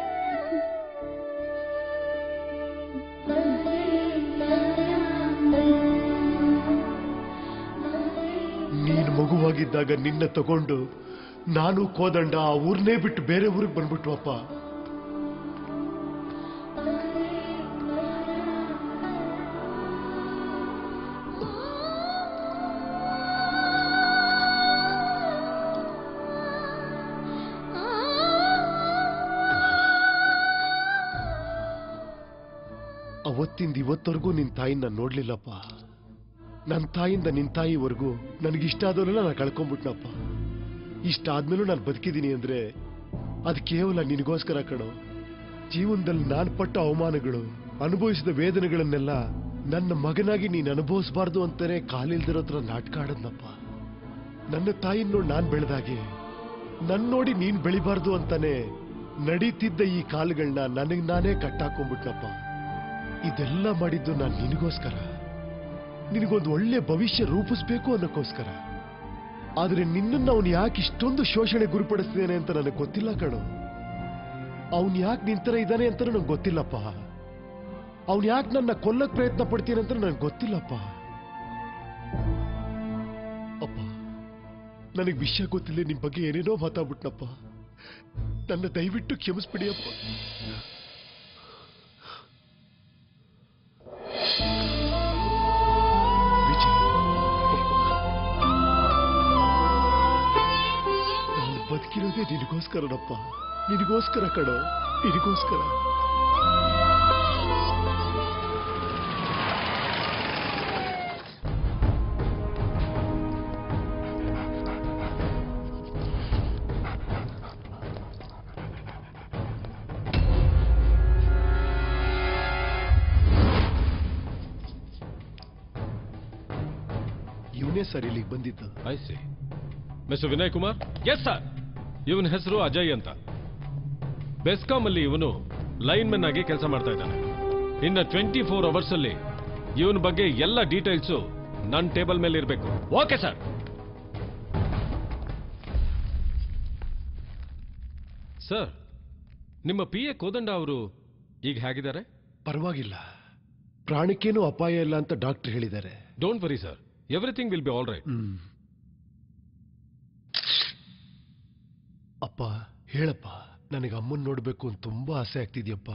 ನೀನು ಮಗುವಾಗಿದ್ದಾಗ ನಿನ್ನ ತಗೊಂಡು ನಾನು ಕೋದಂಡ ಆ ಊರ್ನೇ ಬಿಟ್ಟು ಬೇರೆ ಊರಿಗೆ ಬಂದ್ಬಿಟ್ವಪ್ಪ. ಅವತ್ತಿಂದ ಇವತ್ತವರೆಗೂ ನಿನ್ ತಾಯಿನ ನೋಡ್ಲಿಲ್ಲಪ್ಪ. ನನ್ನ ತಾಯಿಯಿಂದ ನಿನ್ ತಾಯಿವರೆಗೂ ನನಗಿಷ್ಟ ಆದವನ್ನೆಲ್ಲ ನಾನು ಕಳ್ಕೊಂಡ್ಬಿಟ್ನಪ್ಪ. ಇಷ್ಟ ಆದ್ಮೇಲೂ ನಾನು ಬದುಕಿದ್ದೀನಿ ಅಂದ್ರೆ ಅದು ಕೇವಲ ನಿನಗೋಸ್ಕರ ಕಣೋ. ಜೀವನದಲ್ಲಿ ನಾನು ಪಟ್ಟ ಅವಮಾನಗಳು, ಅನುಭವಿಸಿದ ವೇದನೆಗಳನ್ನೆಲ್ಲ ನನ್ನ ಮಗನಾಗಿ ನೀನು ಅನುಭವಿಸಬಾರ್ದು ಅಂತಾನೆ ಕಾಲಿಲ್ದಿರೋ ಹತ್ರ ನಾಟಕ ಆಡದ್ನಪ್ಪ. ನನ್ನ ತಾಯಿನ ನೋಡಿ ನಾನು ಬೆಳೆದಾಗೆ ನನ್ ನೋಡಿ ನೀನ್ ಬೆಳಿಬಾರ್ದು ಅಂತಾನೆ ನಡೀತಿದ್ದ ಈ ಕಾಲುಗಳನ್ನ ನನಗ್ ನಾನೇ ಕಟ್ಟಾಕೊಂಡ್ಬಿಟ್ನಪ್ಪ. ಇದೆಲ್ಲ ಮಾಡಿದ್ದು ನಾನು ನಿನಗೋಸ್ಕರ, ನಿನಗೊಂದು ಒಳ್ಳೆ ಭವಿಷ್ಯ ರೂಪಿಸ್ಬೇಕು ಅನ್ನೋಕ್ಕೋಸ್ಕರ. ಆದ್ರೆ ನಿನ್ನನ್ನು ಅವನು ಯಾಕೆ ಇಷ್ಟೊಂದು ಶೋಷಣೆ ಗುರಿಪಡಿಸ್ತಿದ್ದಾನೆ ಅಂತ ನನಗೆ ಗೊತ್ತಿಲ್ಲ ಕಣೋ. ಅವನು ಯಾಕೆ ನಿಂತರ ಇದ್ದಾನೆ ಅಂತ ನನಗೆ ಗೊತ್ತಿಲ್ಲಪ್ಪ. ಅವನು ಯಾಕೆ ನನ್ನ ಕೊಲ್ಲಕ್ ಪ್ರಯತ್ನ ಪಡ್ತೀನಿ ಅಂತ ನನಗೆ ಗೊತ್ತಿಲ್ಲಪ್ಪ. ಅಪ್ಪ, ನನಗೆ ವಿಷಯ ಗೊತ್ತಿಲ್ಲ, ನಿಮ್ ಬಗ್ಗೆ ಏನೇನೋ ಮಾತಾಡ್ಬಿಟ್ನಪ್ಪ. ನನ್ನ ದಯವಿಟ್ಟು ಕ್ಷಮಿಸ್ಬಿಡಿ ಅಪ್ಪ. ಬದುಕಿರೋದೇ ನಿನಗೋಸ್ಕರನಪ್ಪ, ನಿನಗೋಸ್ಕರ ಕಣೋ, ನಿನಗೋಸ್ಕರ. ಇವನೇ ಸರ್ ಇಲ್ಲಿಗೆ ಬಂದಿದ್ದು. I see mister Vinay Kumar. Yes sir. ಇವನ ಹೆಸರು ಅಜಯ್ ಅಂತ. ಬೆಸ್ಕಾಂ ಅಲ್ಲಿ ಇವನು ಲೈನ್ ಮೆನ್ ಆಗಿ ಕೆಲಸ ಮಾಡ್ತಾ ಇದ್ದಾನೆ. ಇನ್ನ 24 ಅವರ್ಸ್ ಅಲ್ಲಿ ಇವನ ಬಗ್ಗೆ ಎಲ್ಲ ಡೀಟೇಲ್ಸು ನನ್ನ ಟೇಬಲ್ ಮೇಲೆ ಇರಬೇಕು. Okay sir. ಸರ್, ನಿಮ್ಮ PA ಕೋದಂಡ ಅವರು ಈಗ ಹೇಗಿದ್ದಾರೆ? ಪರವಾಗಿಲ್ಲ, ಪ್ರಾಣಕ್ಕೇನು ಅಪಾಯ ಇಲ್ಲ ಅಂತ ಡಾಕ್ಟರ್ ಹೇಳಿದ್ದಾರೆ. Don't worry sir, everything will be all right. ಅಪ್ಪ ಹೇಳಪ್ಪ, ನನಗೆ ಅಮ್ಮನ್ ನೋಡ್ಬೇಕು ಅಂತ ತುಂಬಾ ಆಸೆ ಆಗ್ತಿದ್ಯಪ್ಪ.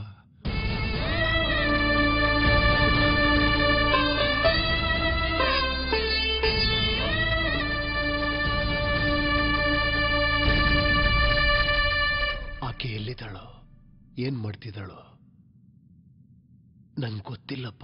ಆಕೆ ಎಲ್ಲಿದ್ದಾಳೋ, ಏನ್ ಮಾಡ್ತಿದ್ದಾಳೋ ನಂಗೆ ಗೊತ್ತಿಲ್ಲಪ್ಪ.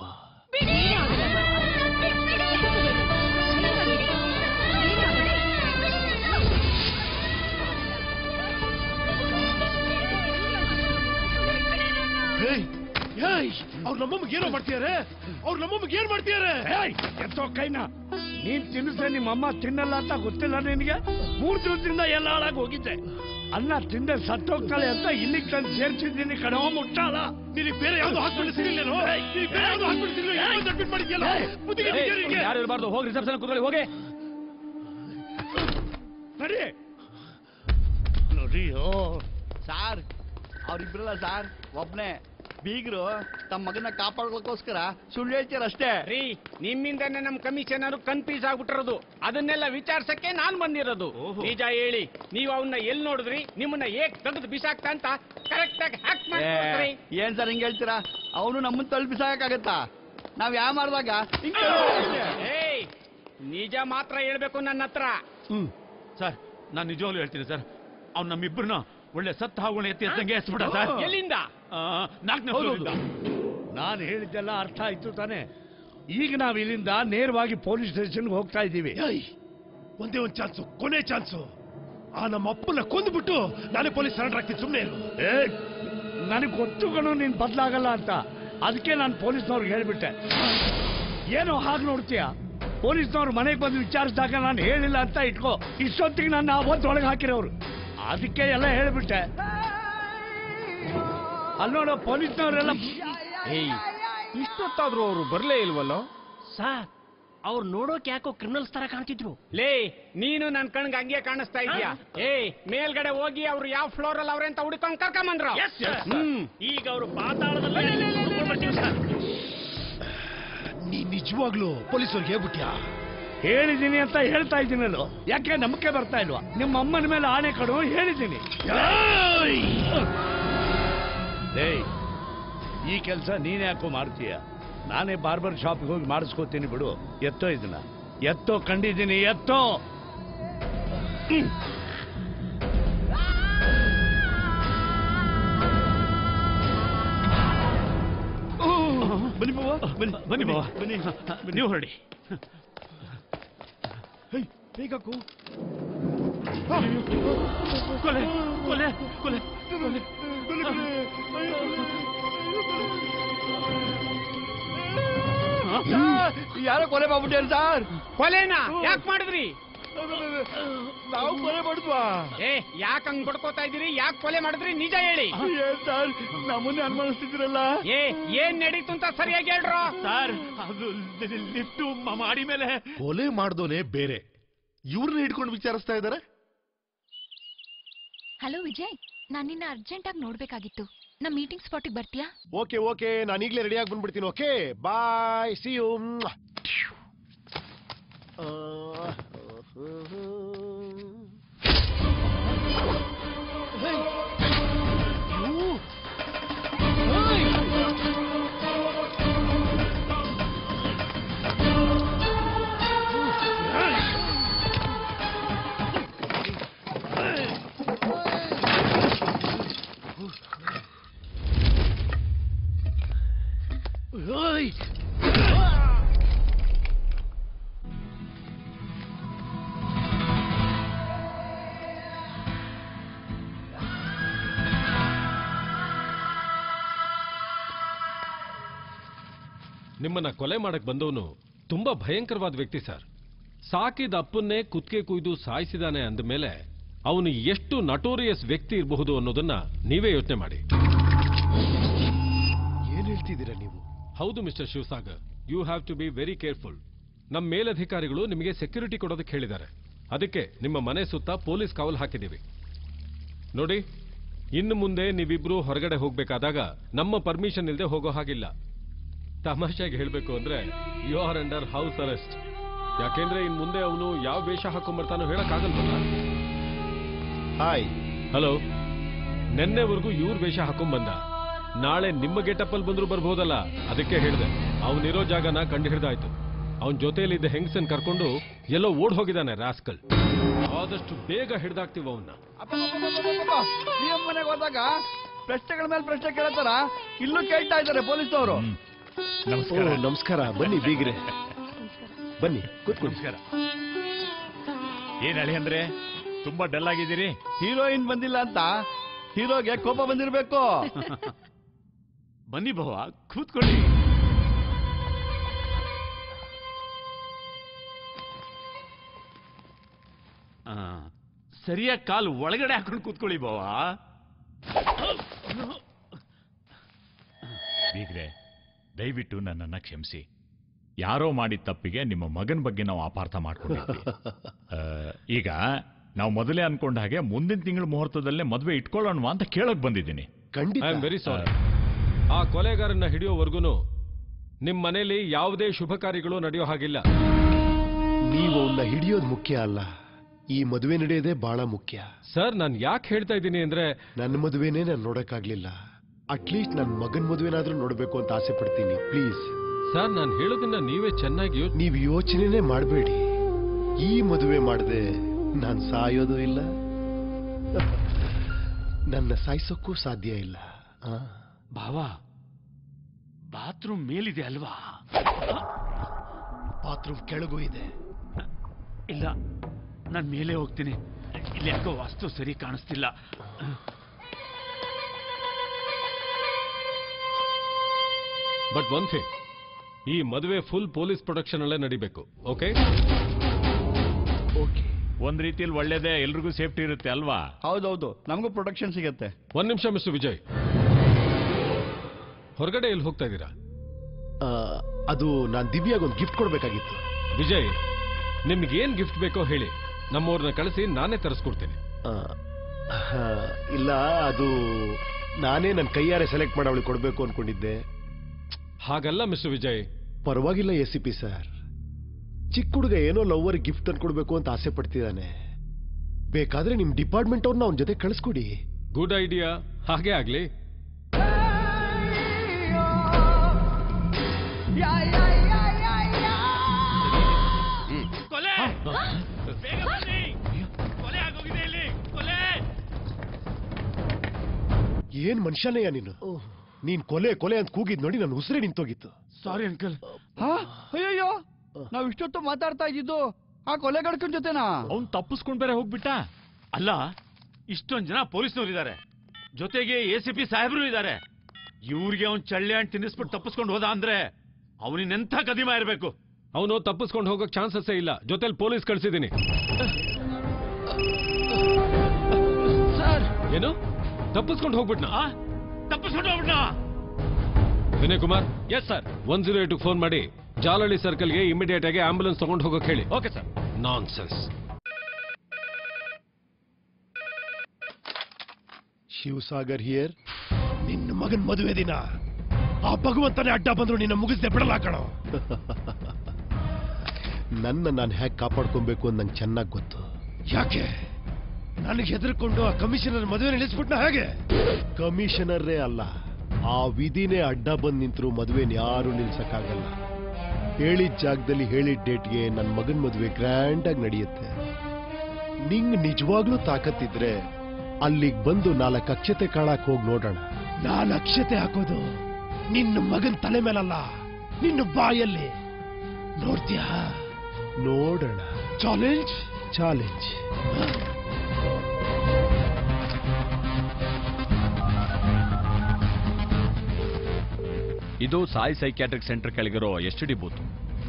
ಅವ್ರು ನಮ್ಮಮ್ಮಗೆ ಏನೋ ಮಾಡ್ತಿದ್ದಾರೆ, ಅವ್ರು ನಮ್ಮಮ್ಮಗೆ ಏನ್ ಮಾಡ್ತಿದ್ದಾರೆ? ಎತ್ತೋ ಕೈನ. ನೀನ್ ತಿನ್ನಿಸ್ರೆ ನಿಮ್ಮಮ್ಮ ತಿನ್ನಲ್ಲ ಅಂತ ಗೊತ್ತಿಲ್ಲ ನಿನಗೆ? 3 ದಿವಸದಿಂದ ಎಲ್ಲ ಹಾಳಾಗಿ ಹೋಗಿದ್ದೆ. ಅನ್ನ ತಿಂದೆ ಸತ್ತೋಗ್ತಾಳೆ ಅಂತ ಇಲ್ಲಿಗೆ ತಂದು ಸೇರ್ಸಿದ್ದೀನಿ ಕಣೋ ಮುಟ್ಟಾಳ. ನಿನಗೆ ಬೇರೆ ಯಾವ್ದು ಹಾಸ್ಪಿಟಲ್ ಸಿಗಲಿಲ್ಲ? ಯಾರು ಇರಬಾರ್ದು, ಹೋಗಿ ರಿಸೆಪ್ಷನ್ ಕೂತ್ಕೊಳ್ಳಿ, ಹೋಗಿ. ನಡಿ ನೋಡಿಯೋ ಸಾರ್, ಅವ್ರಿಬ್ರಲ್ಲ ಸಾರ್, ಒಬ್ನೇ ಬೀಗರು ತಮ್ಮ ಮಗನ ಕಾಪಾಡ್ಕೋಸ್ಕರ ಸುಳ್ಳು ಹೇಳ್ತೀರಷ್ಟೇ ರೀ. ನಿಮ್ಮಿಂದನೇ ನಮ್ ಕಮಿಷನರ್ ಕನ್ಫ್ಯೂಸ್ ಆಗ್ಬಿಟ್ಟಿರೋದು. ಅದನ್ನೆಲ್ಲ ವಿಚಾರಿಸಕ್ಕೆ ನಾನ್ ಬಂದಿರೋದು. ನಿಜ ಹೇಳಿ, ನೀವು ಅವನ್ನ ಎಲ್ಲಿ ನೋಡಿದ್ರಿ? ನಿಮ್ಮನ್ನ ಹೇಗ್ ತೆಗೆದು ಬಿಸಾಕ್ತ ಅಂತ ಕರೆಕ್ಟ್ ಆಗಿ ಹ್ಯಾಕ್ ಮಾಡ್ರಿ. ಏನ್ ಸರ್ ಹಿಂಗ್ ಹೇಳ್ತೀರಾ? ಅವನು ನಮ್ಮನ್ನ ತಲುಪಿಸಾಗತ್ತಾ? ನಾವ್ ಯಾವ ಮಾಡಿದಾಗ ಏಯ್, ನಿಜ ಮಾತ್ರ ಹೇಳ್ಬೇಕು ನನ್ನ ಹತ್ರ. ಸರ್, ನಾನ್ ನಿಜವಾಗ್ಲೂ ಹೇಳ್ತೀನಿ ಸರ್, ಅವ್ನು ನಮ್ಮಿಬ್ಬರನ್ನ ಒಳ್ಳೆ ಸತ್ತ ಹಾವುಗಳನ್ನ ಎತ್ತಿ ಎತ್ತಂಗೆ ಎಸ್ಬಿಡ ಸರ್. ಎಲ್ಲಿಂದ? 4ನೇ ಫ್ಲೋರಿಂದ. ನಾನು ಹೇಳಿದ್ದೆಲ್ಲ ಅರ್ಥ ಆಯ್ತು ತಾನೆ? ಈಗ ನಾವ್ ಇಲ್ಲಿಂದ ನೇರವಾಗಿ ಪೊಲೀಸ್ ಸ್ಟೇಷನ್ಗೆ ಹೋಗ್ತಾ ಇದ್ದೀವಿ. ಒಂದೇ ಒಂದು ಚಾನ್ಸು, ಕೊನೆ ಚಾನ್ಸು. ಆ ನಮ್ಮ ಅಪ್ಪನ ಕೊಂದ್ಬಿಟ್ಟು ನಾನೇ ಪೊಲೀಸ್ ಸರೆಂಡರ್ ಆಗ್ತೀನಿ, ಸುಮ್ಮನೆ ಇರು. ನನಗೆ ಗೊತ್ತು ಕಣೋ ನೀನ್ ಬದಲಾಗಲ್ಲ ಅಂತ, ಅದಕ್ಕೆ ನಾನು ಪೊಲೀಸ್ನವ್ರಿಗೆ ಹೇಳ್ಬಿಟ್ಟೆ. ಏನೋ ಹಾಗೆ ನೋಡ್ತೀಯ, ಪೊಲೀಸ್ನವ್ರು ಮನೆಗೆ ಬಂದು ವಿಚಾರಿಸಿದಾಗ ನಾನು ಹೇಳಿಲ್ಲ ಅಂತ ಇಟ್ಕೋ, ಇಷ್ಟೊತ್ತಿಗೆ ನನ್ನ ಒಳಗೆ ಹಾಕಿರೋರು. ಅದಕ್ಕೆ ಎಲ್ಲ ಹೇಳ್ಬಿಟ್ಟೆ. ಅಲ್ಲಿ ನೋಡೋ ಪೊಲೀಸ್ನವರೆಲ್ಲ ಇಷ್ಟೊತ್ತಾದ್ರೂ ಅವರು ಬರ್ಲೇ ಇಲ್ವಲ್ಲೋ? ಸರ್, ಅವ್ರು ನೋಡೋಕೆ ಯಾಕೋ ಕ್ರಿಮಿನಲ್ಸ್ ತರ ಕಾಣ್ತಿದ್ರು. ಲೇ, ನೀನು ನನ್ ಕಣ್ಗೆ ಹಂಗೆ ಕಾಣಿಸ್ತಾ ಇದೀಯಾ? ಮೇಲ್ಗಡೆ ಹೋಗಿ ಅವ್ರು ಯಾವ ಫ್ಲೋರ್ ಅಲ್ಲಿ ಅವ್ರೆ ಅಂತ ಹುಡುಕೊಂಡ್ ಕರ್ಕೊಂಬಂದ್ರು. ಈಗ ಅವರು ಪಾತಾಳದಲ್ಲಿ ಸರ್. ನೀ ನಿಜವಾಗ್ಲೂ ಪೊಲೀಸವ್ರಿಗೆ ಹೇಳ್ಬಿಟ್ಯಾ? ಹೇಳಿದ್ದೀನಿ ಅಂತ ಹೇಳ್ತಾ ಇದ್ದೀನಲ್ಲೋ, ಯಾಕೆ ನಂಬಿಕೆ ಬರ್ತಾ ಇಲ್ವಾ? ನಿಮ್ಮ ಅಮ್ಮನ ಮೇಲೆ ಆಣೆ ಕಡು ಹೇಳಿದ್ದೀನಿ. ಈ ಕೆಲಸ ನೀನೇ ಯಾಕೋ ಮಾಡ್ತೀಯ? ನಾನೇ ಬಾರ್ಬರ್ ಶಾಪ್ಗೆ ಹೋಗಿ ಮಾಡಿಸ್ಕೋತೀನಿ ಬಿಡು. ಎತ್ತೋ ಇದನ್ನ, ಎತ್ತೋ, ಕಂಡಿದ್ದೀನಿ, ಎತ್ತೋ. ಬನ್ನಿ ಬಾವ, ಬನ್ನಿ ಬಾವ, ಬನ್ನಿ, ನೀವು ಹೊರಡಿ. ಬೇಗಕ್ಕೂ ಕೊಲೆ ಕೊಲೆ ಕೊಲೆ ಕೊಲೆ ಯಾರೋ ಕೊಲೆ ಮಾಡ್ಬಿಟ್ಟಾರೆ ಸರ್. ಕೊಲೆನಾ ಯಾಕೆ ಮಾಡಿದ್ರಿ? ನಾವು ಕೊಲೆ ಮಾಡಿದ್ವಾ? ಯಾಕೆ ಹಂಗ್ ಬಡ್ಕೋತಾ ಇದೀರಿ? ಯಾಕೆ ಕೊಲೆ ಮಾಡಿದ್ರಿ? ನಿಜ ಹೇಳಿ ಸರ್. ನಮ್ಮನ್ನೇ ಅನುಮಾನಿಸ್ತಿದ್ರಲ್ಲ. ಏನ್ ನಡೀತು ಅಂತ ಸರಿಯಾಗಿ ಹೇಳ್ರು ಸರ್. ಅದು ಲಿಫ್ಟ್ ಮಾಡಿ ಮೇಲೆ ಕೊಲೆ ಮಾಡ್ದೋನೆ ಬೇರೆ, ಇವ್ರನ್ನ ಹಿಡ್ಕೊಂಡು ವಿಚಾರಿಸ್ತಾ ಇದ್ದಾರೆ. ಹಲೋ ವಿಜಯ್, ನಾನು ನಿನ್ನ ಅರ್ಜೆಂಟ್ ಆಗಿ ನೋಡ್ಬೇಕಾಗಿತ್ತು. ನಮ್ಮ ಮೀಟಿಂಗ್ ಸ್ಪಾಟಿಗೆ ಬರ್ತೀಯಾ? ಓಕೆ ಓಕೆ, ನಾನು ಈಗಲೇ ರೆಡಿಯಾಗಿ ಬಂದ್ಬಿಡ್ತೀನಿ. Okay bye, see you. ನಿಮ್ಮನ್ನ ಕೊಲೆ ಮಾಡಕ್ ಬಂದವನು ತುಂಬಾ ಭಯಂಕರವಾದ ವ್ಯಕ್ತಿ ಸರ್. ಸಾಕಿದ ಅಪ್ಪನ್ನೇ ಕುತ್ತಿಗೆ ಕುಯ್ದು ಸಾಯಿಸಿದಾನೆ ಅಂದ ಮೇಲೆ ಅವನು ಎಷ್ಟು ನಟೋರಿಯಸ್ ವ್ಯಕ್ತಿ ಇರಬಹುದು ಅನ್ನೋದನ್ನ ನೀವೇ ಯೋಚನೆ ಮಾಡಿ. ಏನ್ ಹೇಳ್ತಿದ್ದೀರಾ ನೀವು? ಹೌದು mister Shivasagar, you have to be very careful. ನಮ್ಮ ಮೇಲಧಿಕಾರಿಗಳು ನಿಮಗೆ ಸೆಕ್ಯೂರಿಟಿ ಕೊಡೋದಕ್ಕೆ ಹೇಳಿದ್ದಾರೆ. ಅದಕ್ಕೆ ನಿಮ್ಮ ಮನೆ ಸುತ್ತ ಪೊಲೀಸ್ ಕಾವಲು ಹಾಕಿದ್ದೀವಿ. ನೋಡಿ, ಇನ್ನು ಮುಂದೆ ನೀವಿಬ್ರು ಹೊರಗಡೆ ಹೋಗ್ಬೇಕಾದಾಗ ನಮ್ಮ ಪರ್ಮಿಷನ್ ಇಲ್ಲದೆ ಹೋಗೋ ಹಾಗಿಲ್ಲ. ತಮಾಷೆಗೆ ಹೇಳ್ಬೇಕು ಅಂದ್ರೆ you are under house arrest. ಯಾಕೆಂದ್ರೆ ಇನ್ ಮುಂದೆ ಅವನು ಯಾವ ವೇಷ ಹಾಕೊಂಡ್ಬರ್ತಾನೋ ಹೇಳಕ್ಕಾಗಲ್ವಲ್ಲ. Hi, hello. ನೆನ್ನೆವರೆಗೂ ಇವ್ರ ವೇಷ ಹಾಕೊಂಡ್ಬಂದ, ನಾಳೆ ನಿಮ್ಮ ಗೆಟಪ್ಪಲ್ಲಿ ಬಂದ್ರು ಬರ್ಬೋದಲ್ಲ. ಅದಕ್ಕೆ ಹೇಳಿದೆ, ಅವನಿರೋ ಜಾಗನ ಕಂಡು ಹಿಡ್ದಾಯ್ತು. ಅವನ ಜೊತೆಯಲ್ಲಿದ್ದ ಹೆಂಗಸನ್ ಕರ್ಕೊಂಡು ಎಲ್ಲೋ ಓಡ್ ಹೋಗಿದ್ದಾನೆ ರಾಸ್ಕಲ್. ಆದಷ್ಟು ಬೇಗ ಹಿಡ್ದಾಕ್ತಿವ ಅವನ್ನ. ಮನೆಗೆ ಹೋದಾಗ ಪ್ರಶ್ನೆಗಳ ಮೇಲೆ ಪ್ರಶ್ನೆ ಕೇಳ್ತಾರ, ಇಲ್ಲೂ ಕೇಳ್ತಾ ಇದ್ದಾರೆ ಪೊಲೀಸ್ನವರು. ನಮಸ್ಕಾರ. ನಮಸ್ಕಾರ, ಬನ್ನಿ ಬೀಗ್ರೆ, ಬನ್ನಿ ಕೂತ್ಕೊಳ್ಳಿ. ನಮಸ್ಕಾರ. ಏನ್ ಹೇಳಿ ಅಂದ್ರೆ ತುಂಬಾ ಡಲ್ ಆಗಿದ್ದೀರಿ? ಹೀರೋಯಿನ್ ಬಂದಿಲ್ಲ ಅಂತ ಹೀರೋಗೆ ಕೋಪ ಬಂದಿರ್ಬೇಕು. ಬನ್ನಿ ಭಾವ, ಕೂತ್ಕೊಳ್ಳಿ. ಸರಿಯಾಗಿ ಕಾಲು ಒಳಗಡೆ ಹಾಕೊಂಡು ಕೂತ್ಕೊಳ್ಳಿ ಭಾವ. ಬೀಗ್ರೆ, ದಯವಿಟ್ಟು ನನ್ನನ್ನ ಕ್ಷಮಿಸಿ. ಯಾರೋ ಮಾಡಿದ ತಪ್ಪಿಗೆ ನಿಮ್ಮ ಮಗನ ಬಗ್ಗೆ ನಾವು ಅಪಾರ್ಥ ಮಾಡ್ಕೊಂಡಿದ್ವಿ. ಈಗ ನಾವು ಮೊದಲೇ ಅನ್ಕೊಂಡ ಹಾಗೆ ಮುಂದಿನ ತಿಂಗಳ ಮುಹೂರ್ತದಲ್ಲೇ ಮದುವೆ ಇಟ್ಕೊಳ್ಳೋಣ ಅಂತ ಕೇಳಕ್ ಬಂದಿದ್ದೀನಿ. I am very sorry. ಆ ಕೊಲೆಗಾರನ್ನ ಹಿಡಿಯೋವರೆಗೂ ನಿಮ್ ಮನೇಲಿ ಯಾವುದೇ ಶುಭ ಕಾರ್ಯಗಳು ನಡೆಯೋ ಹಾಗಿಲ್ಲ. ನೀವು ಅವನ್ನ ಹಿಡಿಯೋದು ಮುಖ್ಯ ಅಲ್ಲ, ಈ ಮದುವೆ ನಡೆಯೋದೇ ಬಹಳ ಮುಖ್ಯ. ಸರ್, ನಾನು ಯಾಕೆ ಹೇಳ್ತಾ ಇದ್ದೀನಿ ಅಂದ್ರೆ, ನನ್ನ ಮದುವೆನೇ ನಾನು ನೋಡಕ್ಕಾಗ್ಲಿಲ್ಲ. ಅಟ್ಲೀಸ್ಟ್ ನನ್ನ ಮಗನ್ ಮದುವೆನಾದ್ರೂ ನೋಡ್ಬೇಕು ಅಂತ ಆಸೆ ಪಡ್ತೀನಿ. ಪ್ಲೀಸ್ ಸರ್, ನಾನು ಹೇಳೋದನ್ನ ನೀವೇ ಚೆನ್ನಾಗಿ ನೀವು ಯೋಚನೆನೇ ಮಾಡಬೇಡಿ. ಈ ಮದುವೆ ಮಾಡದೆ ನಾನು ಸಾಯೋದು ಇಲ್ಲ, ನನ್ನ ಸಾಯಿಸೋಕ್ಕೂ ಸಾಧ್ಯ ಇಲ್ಲ. ಭಾವ, ಬಾತ್ರೂಮ್ ಮೇಲಿದೆ ಬಾತ್ರೂಮ್ ಕೆಳಗೂ ಇದೆ. ಇಲ್ಲ, ನಾನು ಮೇಲೆ ಹೋಗ್ತೀನಿ. ಇಲ್ಲಿ ಯಾಕೋ ವಾಸ್ತು ಸರಿ ಕಾಣಿಸ್ತಿಲ್ಲ. ಬಟ್ ಒನ್ ಥಿಂಗ್, ಈ ಮದುವೆ ಫುಲ್ ಪೊಲೀಸ್ ಪ್ರೊಟೆಕ್ಷನ್ ಅಲ್ಲೇ ನಡಿಬೇಕು. ಓಕೆ? ಒಂದ್ ರೀತಿಯಲ್ಲಿ ಒಳ್ಳೇದೇ, ಎಲ್ರಿಗೂ ಸೇಫ್ಟಿ ಇರುತ್ತೆ ಅಲ್ವಾ? ಹೌದೌದು, ನಮಗೂ ಪ್ರೊಟೆಕ್ಷನ್ ಸಿಗತ್ತೆ. ಒಂದ್ ನಿಮಿಷ ಮಿಸ್ಟರ್ ವಿಜಯ್, ಹೊರಗಡೆ ಎಲ್ಲಿ ಹೋಗ್ತಾ ಇದ್ದೀರಾ? ಅದು ನಾನು ದಿವ್ಯಾಗೊಂದು ಗಿಫ್ಟ್ ಕೊಡ್ಬೇಕಾಗಿತ್ತು. ವಿಜಯ್, ನಿಮ್ಗೇನ್ ಗಿಫ್ಟ್ ಬೇಕೋ ಹೇಳಿ, ನಮ್ಮವ್ರನ್ನ ಕಳಿಸಿ ನಾನೇ ತರಿಸ್ಕೊಡ್ತೀನಿ. ಇಲ್ಲ, ಅದು ನಾನೇ ನನ್ನ ಕೈಯಾರೆ ಸೆಲೆಕ್ಟ್ ಮಾಡಿ ಅವಳಿಗೆ ಕೊಡಬೇಕು ಅನ್ಕೊಂಡಿದ್ದೆ. ಹಾಗಲ್ಲ ಮಿಸ್ಟರ್ ವಿಜಯ್. ಪರವಾಗಿಲ್ಲ ACP ಸರ್, ಚಿಕ್ಕ ಹುಡುಗ ಏನೋ ಲವ್ವರ್ ಗಿಫ್ಟ್ ಅನ್ಕೊಡ್ಬೇಕು ಅಂತ ಆಸೆ ಪಡ್ತಿದ್ದಾನೆ. ಬೇಕಾದ್ರೆ ನಿಮ್ ಡಿಪಾರ್ಟ್ಮೆಂಟ್ ಅವ್ರನ್ನ ಅವನ ಜೊತೆ ಕಳಿಸ್ಕೊಡಿ. ಗುಡ್ ಐಡಿಯಾ, ಹಾಗೆ ಆಗ್ಲಿ. ಕೊಲೆ! ಬೇಗ ಬನ್ನಿ! ಕೊಲೆ ಆಗೋಗಿದೆ ಇಲ್ಲಿ! ಕೊಲೆ! ಏನ್ ಮನುಷ್ಯನಯ್ಯ ನೀನು? ನೀನ್ ಕೊಲೆ ಕೊಲೆ ಅಂತ ಕೂಗಿದ್ ನೋಡಿ ನನ್ನ ಉಸಿರೇ ನಿಂತೋಗಿತ್ತು. Sorry uncle. ಅಯ್ಯಯ್ಯೋ, ನಾವ್ ಇಷ್ಟೊತ್ತು ಮಾತಾಡ್ತಾ ಇದ್ದಿದ್ದು ಆ ಕೊಲೆಗಡ್ಕನ್ ಜೊತೆನಾ? ಅವ್ನ್ ತಪ್ಪಿಸ್ಕೊಂಡ್ ಬೇರೆ ಹೋಗ್ಬಿಟ್ಟ. ಅಲ್ಲ, ಇಷ್ಟೊಂದ್ ಜನ ಪೊಲೀಸ್ನವ್ರು ಇದ್ದಾರೆ, ಜೊತೆಗೆ ACP ಸಾಹೇಬ್ರು ಇದ್ದಾರೆ. ಇವ್ರಿಗೆ ಅವ್ನ್ ಚಳ್ಳೆ ಹಣ್ಣು ತಿನ್ನಿಸ್ಬಿಟ್ಟು ತಪ್ಪಿಸ್ಕೊಂಡು ಹೋದ ಅಂದ್ರೆ ಅವನಿನೆಂಥ ಕದಿಮ ಇರ್ಬೇಕು. ಅವನು ತಪ್ಪಿಸ್ಕೊಂಡು ಹೋಗಕ್ ಚಾನ್ಸಸ್ಸೇ ಇಲ್ಲ. ಜೊತೆಲಿ ಪೊಲೀಸ್ ಕಳ್ಸಿದ್ದೀನಿ. ಏನು ತಪ್ಪಿಸ್ಕೊಂಡು ಹೋಗ್ಬಿಟ್ನಾ? ತಪ್ಪಿಸ್ಕೊಂಡು ಹೋಗ್ಬಿಟ್ನಾ? Vinay Kumar. Yes sir. 108 phone ಮಾಡಿ ಜಾಲಹಳ್ಳಿ ಸರ್ಕಲ್ಗೆ ಇಮಿಡಿಯೇಟ್ ಆಗಿ ಆಂಬುಲೆನ್ಸ್ ತಗೊಂಡು ಹೋಗಕ್ ಹೇಳಿ. Okay sir. Nonsense. Shivasagar here. ನಿನ್ನ ಮಗನ್ ಮದುವೆ ದಿನ ಆ ಭಗವಂತನೇ ಅಡ್ಡ ಬಂದ್ರು ನಿನ್ನ ಮುಗಿಸ್ದೆ ಬಿಡಲ್ಲ ಕಣೋ. ನನ್ನ ನಾನು ಹೇಗೆ ಕಾಪಾಡ್ಕೊಬೇಕು ಅಂತ ನಂಗೆ ಚೆನ್ನಾಗಿ ಗೊತ್ತು. ಯಾಕೆ ನನಗೆ ಹೆದರ್ಕೊಂಡು ಆ ಕಮಿಷನರ್ ಮದುವೆ ನಿಲ್ಲಿಸ್ಬಿಟ್ನ? ಹೇಗೆ? ಕಮಿಷನರೇ ಅಲ್ಲ, ಆ ವಿಧಿನೇ ಅಡ್ಡ ಬಂದ್ ನಿಂತರು ಮದುವೆನ ಯಾರು ನಿಲ್ಸಕ್ಕಾಗಲ್ಲ. ಹೇಳಿದ ಜಾಗದಲ್ಲಿ ಹೇಳಿದ ಡೇಟ್ಗೆ ನನ್ನ ಮಗನ್ ಮದುವೆ ಗ್ರ್ಯಾಂಡ್ ಆಗಿ ನಡೆಯುತ್ತೆ. ನಿಂಗ್ ನಿಜವಾಗ್ಲೂ ತಾಕತ್ತಿದ್ರೆ ಅಲ್ಲಿಗೆ ಬಂದು 4 ಅಕ್ಷತೆ ಕಾಳಕ್ ಹೋಗಿ ನೋಡೋಣ. 4 ಅಕ್ಷತೆ ಹಾಕೋದು ನಿನ್ನ ಮಗನ್ ತಲೆ ಮೇಲಲ್ಲ, ನಿನ್ನ ಬಾಯಲ್ಲಿ. ನೋಡ್ತೀಯಾ? ನೋಡೋಣ. Challenge challenge. ಇದು ಸಾಯಿ ಸೈಕ್ಯಾಟ್ರಿಕ್ ಸೆಂಟರ್ ಕೆಳಗಿರೋ STD ಬೂತ್.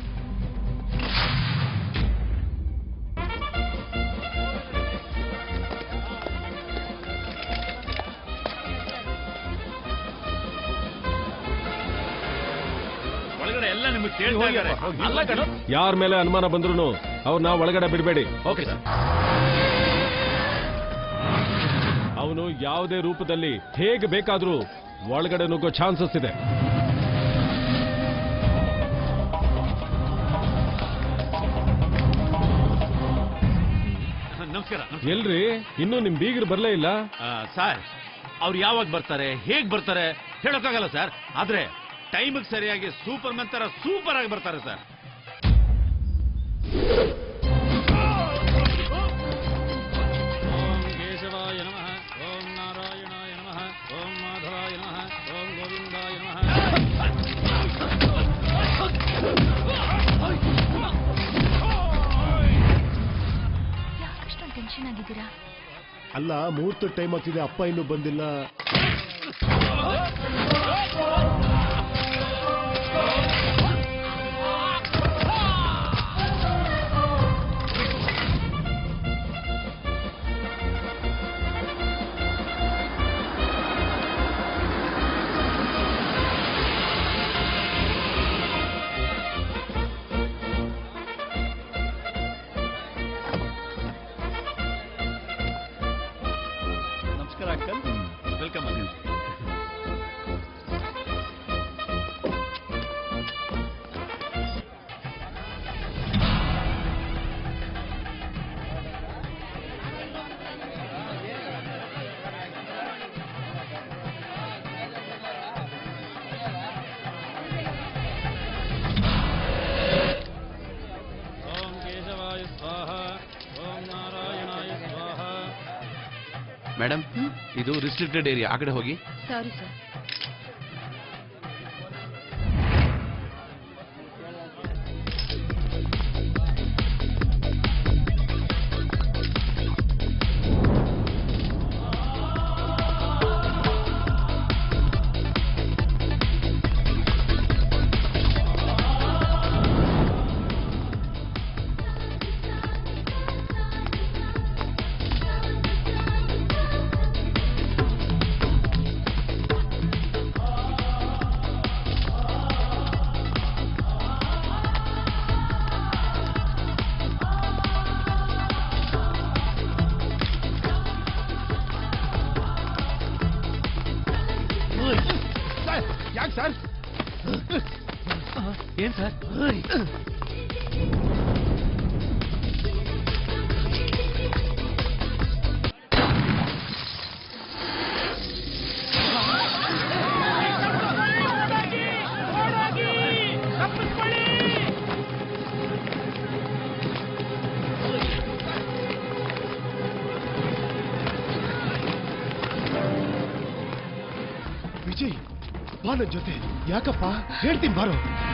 ಒಳಗಡೆ ಎಲ್ಲ ನಿಮಗೆ ಕೇಳ್ತಾ ಇದ್ದಾರೆ. ಅಲ್ಲ ಕಣೋ. ಯಾರ ಮೇಲೆ ಅನುಮಾನ ಬಂದ್ರು ಅವ್ರನ್ನ ಒಳಗಡೆ ಬಿಡಬೇಡಿ. Okay sir. ಅವನು ಯಾವುದೇ ರೂಪದಲ್ಲಿ ಹೇಗೆ ಬೇಕಾದ್ರೂ ಒಳಗಡೆ ನುಗ್ಗೋ ಚಾನ್ಸಸ್ ಇದೆ. ನಮಸ್ಕಾರ. ಎಲ್ರಿ, ಇನ್ನೂ ನಿಮ್ ಬೀಗರು ಬರ್ಲೇ ಇಲ್ಲ? ಸರ್, ಅವ್ರು ಯಾವಾಗ ಬರ್ತಾರೆ, ಹೇಗ್ ಬರ್ತಾರೆ ಹೇಳೋಕ್ಕಾಗಲ್ಲ ಸರ್. ಆದ್ರೆ ಟೈಮಿಗೆ ಸರಿಯಾಗಿ ಸೂಪರ್ ಮ್ಯಾನ್ ತರ ಸೂಪರ್ ಆಗಿ ಬರ್ತಾರೆ ಸರ್. ಓಂ ಕೇಶವಾಯ ನಮಃ, ಓಂ ನಾರಾಯಣಾಯ ನಮಃ, ಓಂ ಮಾಧವಾಯ ನಮಃ, ಓಂ ಗೋವಿಂದಾಯ ಯಾಕಷ್ಟೊಂದು ಟೆನ್ಷನ್ ಆಗಿದ್ದೀರಾ? ಅಲ್ಲ, ಮುಹೂರ್ತ ಟೈಮ್ ಆಗ್ತಿದೆ, ಅಪ್ಪ ಇನ್ನೂ ಬಂದಿಲ್ಲ. ನಮಸ್ಕಾರ ಅಂಕಲ್. Welcome uncle. ಓಂ ಕೇಶವಾಯ ಸ್ವಾಹ, ಓಂ ನಾರಾಯಣಾಯ ಸ್ವಾಹ. ಮೇಡಮ್, ಇದು ರಿಸ್ಟ್ರಿಕ್ಟೆಡ್ ಏರಿಯಾ, ಆ ಕಡೆ ಹೋಗಿ. Sorry sir. ಏನ್ ಸರ್? ವಿಜಯ್ ಬಾ ನನ್ ಜೊತೆ. ಯಾಕಪ್ಪ? ಹೇಳ್ತೀನಿ ಬಾರೋ.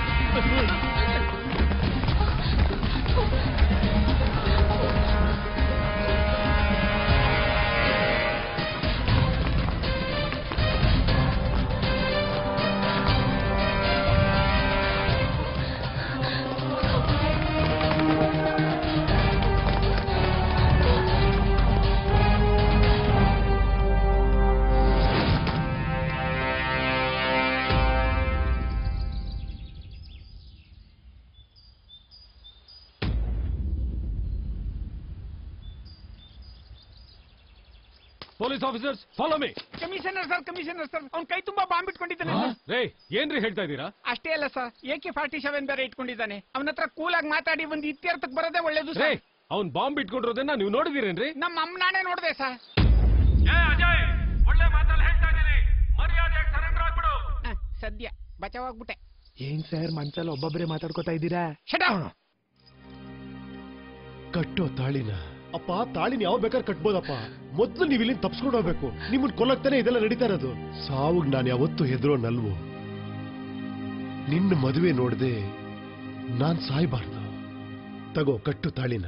Police officers follow me. Commissioner sir ಅವ್ನ್ ಕೈ ತುಂಬಾ ಬಾಂಬ್ ಇಟ್ಕೊಂಡಿದ್ದಾನೆ ಸರ್. ರೇ ಏನ್ರಿ ಹೇಳ್ತಾ ಇದ್ದೀರಾ? ಅಷ್ಟೇ ಅಲ್ಲ ಸರ್, AK-47 ಬೇರೆ ಇಟ್ಕೊಂಡಿದ್ದಾನೆ. ಅವನ ಹತ್ರ ಕೂಲಾಗಿ ಮಾತಾಡಿ ಒಂದು ಇತ್ಯರ್ಥಕ್ಕೆ ಬರೋದೇ ಒಳ್ಳೇದು ಸರ್. ಅವ್ನ್ ಬಾಂಬ್ ಇಟ್ಕೊಂಡಿರೋದನ್ನ ನೀವು ನೋಡಿದಿರೇನ್ರಿ? ನಮ್ಮ ಅಮ್ಮನಾಣೆ ನೋಡಿದೆ ಸರ್. ಒಳ್ಳೆ ಮಾತಲ್ಲಿ ಹೇಳ್ತಾ ಇದ್ದೀನಿ, ಮರ್ಯಾದೆಯಾಗಿ ಸರೆಂಡರ್ ಆಗ್ಬಿಡು. ಸದ್ಯ ಬಚಾವಾಗ್ಬಿಟ್ಟೆ. ಏನ್ ಸರ್ ಮನ್ಸಲ್ಲಿ ಒಬ್ಬೊಬ್ಬರೇ ಮಾತಾಡ್ಕೋತಾ ಇದ್ದೀರಾ? ಕಟ್ಟೋ ತಾಳಿನ. ಅಪ್ಪ ತಾಳಿನ ಯಾವ ಬೇಕಾದ್ರೆ ಕಟ್ಬೋದಪ್ಪ. ಮೊದ್ಲು ನೀವು ಇಲ್ಲಿಂದ ತಪ್ಸ್ಕೊಂಡು ಹೋಗ್ಬೇಕು. ನಿಮ್ಮನ್ನ ಕೊಲ್ಲಕ್ತಾನೆ ಇದೆಲ್ಲ ನಡೀತಾ ಇರೋದು. ಸಾವುಗ್ ನಾನು ಯಾವತ್ತೂ ಹೆದರೋನಲ್ವೋ. ನಿನ್ನ ಮದುವೆ ನೋಡ್ದೆ ನಾನ್ ಸಾಯ್ಬಾರ್ದು. ತಗೋ ಕಟ್ಟು ತಾಳಿನ.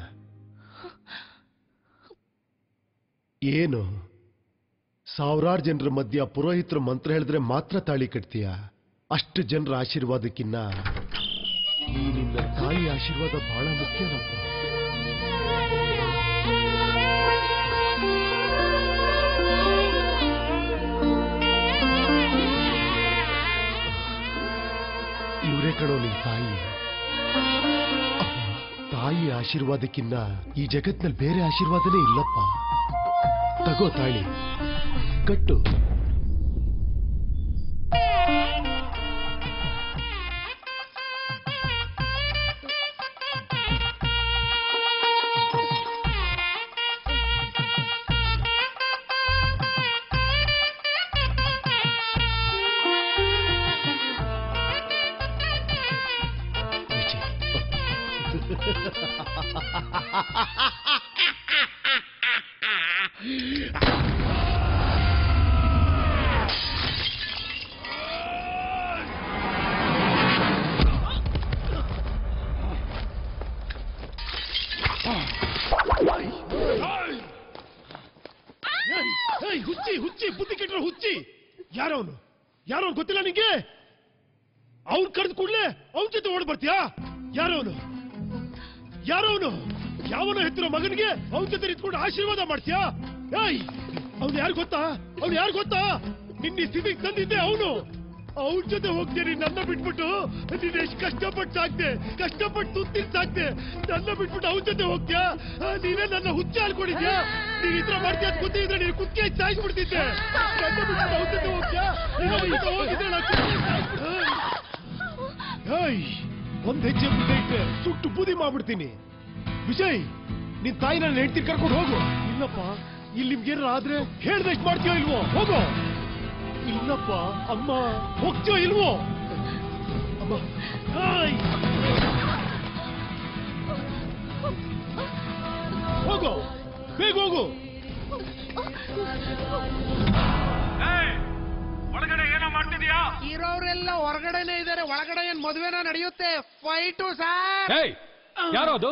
ಏನು ಸಾವಿರಾರು ಜನರ ಮಧ್ಯ ಪುರೋಹಿತರು ಮಂತ್ರ ಹೇಳಿದ್ರೆ ಮಾತ್ರ ತಾಳಿ ಕಟ್ತೀಯ? ಅಷ್ಟು ಜನರ ಆಶೀರ್ವಾದಕ್ಕಿನ್ನ ಈ ನಿನ್ನ ತಾಯಿ ಆಶೀರ್ವಾದ ಬಹಳ ಮುಖ್ಯನಪ್ಪ. ಇವರೇ ಕಣೋ ನಿನ್ ತಾಯಿ. ತಾಯಿ ಆಶೀರ್ವಾದಕ್ಕಿನ್ನ ಈ ಜಗತ್ನಲ್ಲಿ ಬೇರೆ ಆಶೀರ್ವಾದನೇ ಇಲ್ಲಪ್ಪ. ತಗೋ ತಾಳಿ ಕಟ್ಟು. ಹುಚ್ಚಿ ಹುಚ್ಚಿ ಬುದ್ಧಿ ಕೆಟ್ಟರೆ ಹುಚ್ಚಿ. ಯಾರವನು ಯಾರವನು ಗೊತ್ತಿಲ್ಲ ನಿಂಗೆ? ಅವ್ನು ಕರೆದು ಕೂಡ್ಲೆ ಅವನ ಜೊತೆ ಓಡ್ ಬರ್ತೀಯಾ? ಯಾರವನು ಯಾರವನು? ಯಾವನ ಹೆತ್ತಿರೋ ಮಗನಿಗೆ ಅವನ ಜೊತೆ ನಿಂತ್ಕೊಂಡು ಆಶೀರ್ವಾದ ಮಾಡ್ತೀಯಾ? ಏಯ್ ಅವ್ನು ಯಾರು ಗೊತ್ತಾ? ಅವ್ನು ಯಾರು ಗೊತ್ತಾ? ನಿನ್ನ ಸ್ಥಿತಿಗೆ ತಂದಿದ್ದೆ ಅವನು. ಅವನ ಜೊತೆ ಹೋಗ್ತೇನೆ. ನನ್ನ ಬಿಟ್ಬಿಟ್ಟು ನೀನ್ ಎಷ್ಟು ಕಷ್ಟಪಟ್ಟು ಸಾಕ್ತೆ, ಕಷ್ಟಪಟ್ಟು ತುತ್ತಿನ ಸಾಕ್ತೆ. ನನ್ನ ಬಿಟ್ಬಿಟ್ಟು ಅವನ ಜೊತೆ ಹೋಗ್ತೀಯಾ? ನೀನೇ ನನ್ನ ಹುಚ್ಚ ಅಲ್ಕೊಂಡಿದ್ಯಾ? ನೀನ್ ಈ ತರ ಮಾಡ್ತೀಯ ಅಂತ ಗೊತ್ತಿದ್ರೆ ನೀನು ಕುತ್ತಿಗೆ ಸಾಯಿಸ್ಬಿಡ್ತಿದ್ದೆ. ನನ್ನ ಬಿಟ್ಬಿಟ್ಟು ಅವನ ಜೊತೆ ಹೋಗ್ತೀಯಾ? ಒಂದ್ ಹೆಜ್ಜೆ ಮುಂದೆ ಇಟ್ಟೆ ಸುಟ್ಟು ಬೂದಿ ಮಾಡ್ಬಿಡ್ತೀನಿ. ವಿಜಯ್ ನಿನ್ ತಾಯಿ ನನ್ನ ಹೆಂಡತಿ ಕರ್ಕೊಂಡು ಹೋಗು. ಇಲ್ಲಪ್ಪ ಇಲ್ಲಿ ನಿಮ್ಗೇನಾರ ಆದ್ರೆ ಹೇಳ್ದಷ್ಟು ಮಾಡ್ತೀಯೋ ಇಲ್ವೋ? ಹೋಗೋ. ಇಲ್ಲಪ್ಪ ಅಮ್ಮ ಹೋಗ್ತೀಯೋ ಇಲ್ವೋ? ಅಮ್ಮ ಹೋಗೋ, ಬೇಗ ಹೋಗು. ಒಳಗಡೆ ಏನೋ ಮಾಡ್ತಿದ್ಯಾ? ಇರೋರೆಲ್ಲ ಹೊರಗಡೆನೆ ಇದಾರೆ. ಒಳಗಡೆ ಏನ್ ಮದುವೆನ ನಡೆಯುತ್ತೆ? Fight sir. ಯಾರೋ ಅದು?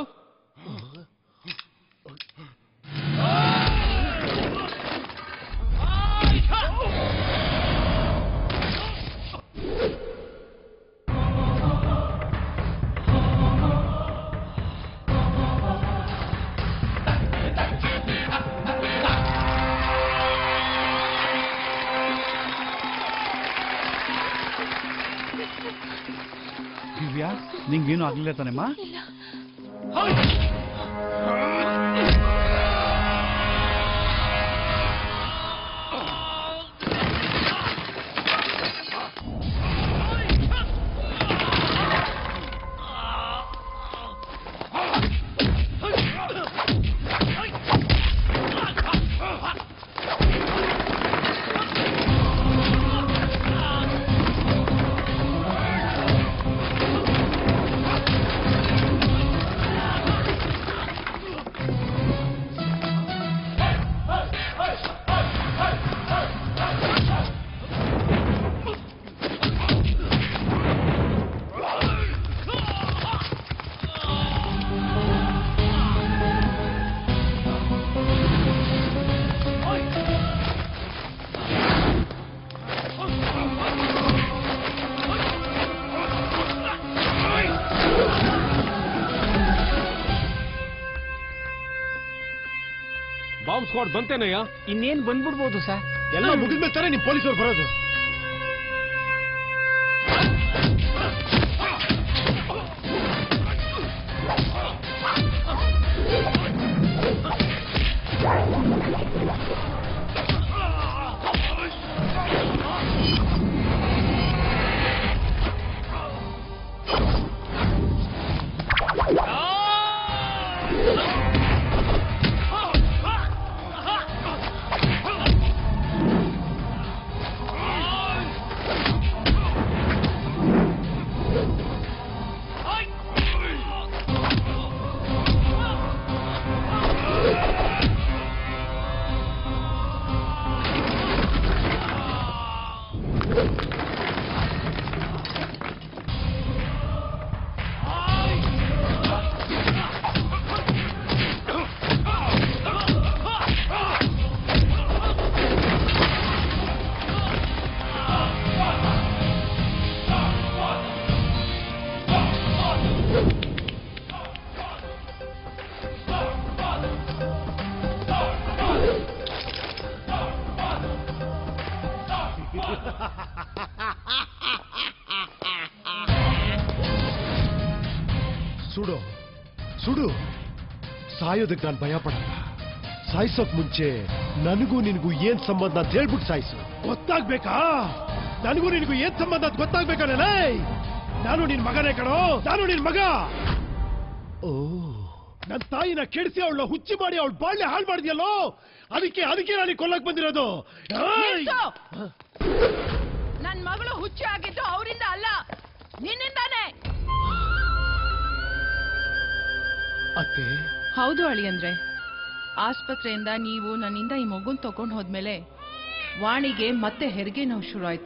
ದಿವ್ಯಾ ನಿಂಗೇನು ಆಗ್ಲಿಲ್ಲ ತಾನೆಮ್ಮ? Bomb squad ಬಂತೇನಯ್ಯ? ಇನ್ನೇನ್ ಬಂದ್ಬಿಡ್ಬೋದು ಸರ್. ಎಲ್ಲ ಮುಗಿದ್ಮೇಲೆ ತಾನೇ ನಿಮ್ ಪೊಲೀಸರು ಬರೋದು. ಸುಡು ಸುಡು, ಸಾಯೋದಕ್ಕೆ ನಾನು ಭಯ ಪಡಲ್ಲ. ಸಾಯಿಸೋಕ್ ಮುಂಚೆ ನನಗೂ ನಿನಗೂ ಏನ್ ಸಂಬಂಧ ಅಂತ ಹೇಳ್ಬಿಟ್ಟು ಸಾಯಿಸು. ಗೊತ್ತಾಗ್ಬೇಕಾ? ನನಗೂ ನಿನಗೂ ಏನ್ ಸಂಬಂಧ ಅಂತ ಗೊತ್ತಾಗ್ಬೇಕಾನೆ. ನಾನು ನಿನ್ ಮಗನೇ ಕಣೋ, ನಾನು ನಿನ್ ಮಗ. ಓ, ನನ್ನ ತಾಯಿನ ಕೆಡಿಸಿ ಅವಳ ಹುಚ್ಚಿ ಮಾಡಿ ಅವಳ ಬಾಳ್ನೆ ಹಾಳು ಮಾಡಿದ್ಯಲ್ಲೋ, ಅದಕ್ಕೆ ನಾನು ಕೊಲ್ಲಕ್ ಬಂದಿರೋದು. ನನ್ ಮಗಳು ಹುಚ್ಚು ಆಗಿದ್ದು ಅವರಿಂದ ಅಲ್ಲ, ನಿನ್ನಿಂದಾನೆ. ಅತ್ತೆ, ಹೌದು ಅಳಿಯಂದ್ರೆ, ಆಸ್ಪತ್ರೆಯಿಂದ ನೀವು ನನ್ನಿಂದ ಈ ಮಗುನ್ ತಗೊಂಡು ಹೋದ್ಮೇಲೆ ವಾಣಿಗೆ ಮತ್ತೆ ಹೆರಿಗೆ ನೋವು ಶುರು ಆಯ್ತು.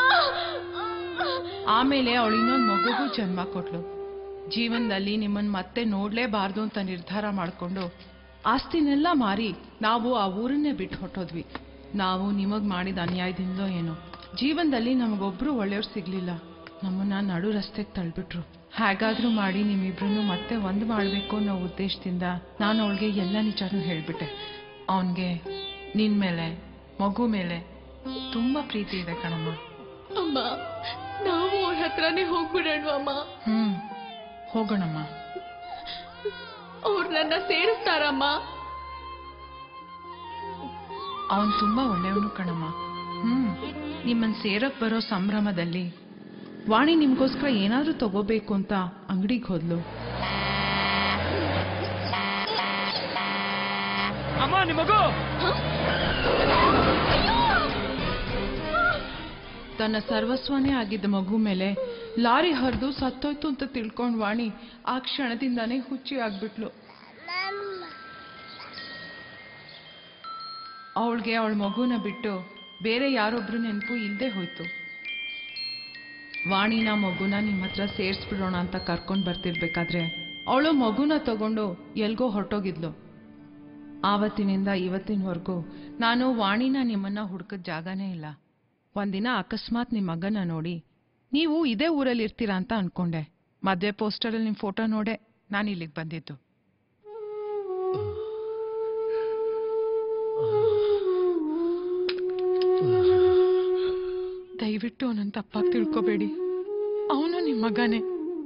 ಆಮೇಲೆ ಅವಳು ಇನ್ನೊಂದು ಮಗುಗೂ ಜನ್ಮ ಕೊಟ್ಲು. ಜೀವನದಲ್ಲಿ ನಿಮ್ಮನ್ನ ಮತ್ತೆ ನೋಡ್ಲೇಬಾರ್ದು ಅಂತ ನಿರ್ಧಾರ ಮಾಡ್ಕೊಂಡು ಆಸ್ತಿನೆಲ್ಲ ಮಾರಿ ನಾವು ಆ ಊರನ್ನೇ ಬಿಟ್ಟು ಹೊಟ್ಟೋದ್ವಿ. ನಾವು ನಿಮಗ್ ಮಾಡಿದ ಅನ್ಯಾಯದಿಂದಲೋ ಏನೋ ಜೀವನದಲ್ಲಿ ನಮಗೊಬ್ರು ಒಳ್ಳೆಯವ್ರು ಸಿಗ್ಲಿಲ್ಲ. ನಮ್ಮನ್ನ ನಡು ರಸ್ತೆಗೆ ತಳ್ಬಿಟ್ರು. ಹೇಗಾದ್ರೂ ಮಾಡಿ ನಿಮ್ಮಿಬ್ರನ್ನು ಮತ್ತೆ ಒಂದು ಮಾಡ್ಬೇಕು ಅನ್ನೋ ಉದ್ದೇಶದಿಂದ ನಾನು ಅವಳಿಗೆ ಎಲ್ಲ ನಿಜಾನು ಹೇಳ್ಬಿಟ್ಟೆ. ಅವನ್ಗೆ ನಿನ್ ಮೇಲೆ, ಮಗು ಮೇಲೆ ತುಂಬಾ ಪ್ರೀತಿ ಇದೆ ಕಣಮ್ಮ. ಅಮ್ಮ, ನಾವು ಅವ್ರ ಹತ್ರನೇ ಹೋಗ್ಬಿಡೋಣಮ್ಮ. ಹೋಗೋಣಮ್ಮ. ಅವ್ರು ನನ್ನ ಸೇರಿಸ್ತಾರಮ್ಮ. ಅವನ್ ತುಂಬಾ ಒಳ್ಳೆಯವನು ಕಣಮ್ಮ. ನಿಮ್ಮನ್ ಸೇರಕ್ ಬರೋ ಸಂಭ್ರಮದಲ್ಲಿ ವಾಣಿ ನಿಮ್ಗೋಸ್ಕರ ಏನಾದ್ರೂ ತಗೋಬೇಕು ಅಂತ ಅಂಗಡಿಗೆ ಹೋದ್ಲು. ಅಮ್ಮ, ನಿಮಗೂ ತನ್ನ ಸರ್ವಸ್ವನೇ ಆಗಿದ್ದ ಮಗು ಮೇಲೆ ಲಾರಿ ಹರಿದು ಸತ್ತೋಯ್ತು ಅಂತ ತಿಳ್ಕೊಂಡ್ ವಾಣಿ ಆ ಕ್ಷಣದಿಂದಾನೇ ಹುಚ್ಚಿ ಆಗ್ಬಿಟ್ಲು. ಅವಳಿಗೆ ಅವಳ ಮಗುನ ಬಿಟ್ಟು ಬೇರೆ ಯಾರೊಬ್ರು ನೆನಪು ಇಲ್ಲದೆ ಹೋಯ್ತು. ವಾಣಿನ ಮಗುನ ನಿಮ್ಮ ಹತ್ರ ಸೇರಿಸ್ಬಿಡೋಣ ಅಂತ ಕರ್ಕೊಂಡ್ ಬರ್ತಿರ್ಬೇಕಾದ್ರೆ ಅವಳು ಮಗುನ ತಗೊಂಡು ಎಲ್ಗೋ ಹೊರಟೋಗಿದ್ಲು. ಆವತ್ತಿನಿಂದ ಇವತ್ತಿನವರೆಗೂ ನಾನು ವಾಣಿನ ನಿಮ್ಮನ್ನ ಹುಡುಕದ ಜಾಗನೇ ಇಲ್ಲ. ಒಂದಿನ ಅಕಸ್ಮಾತ್ ನಿಮ್ಮ ಮಗನ ನೋಡಿ ನೀವು ಇದೇ ಊರಲ್ಲಿ ಇರ್ತೀರಾ ಅಂತ ಅನ್ಕೊಂಡೆ. ಮದ್ವೆ ಪೋಸ್ಟರಲ್ಲಿ ನಿಮ್ಮ ಫೋಟೋ ನೋಡೆ ನಾನು ಇಲ್ಲಿಗೆ ಬಂದಿದ್ದು. ದಯವಿಟ್ಟು ಅವನನ್ನ ತಪ್ಪಾಗಿ ತಿಳ್ಕೊಬೇಡಿ. ಅವನು ನಿಮ್ಮ ಮಗನೇ.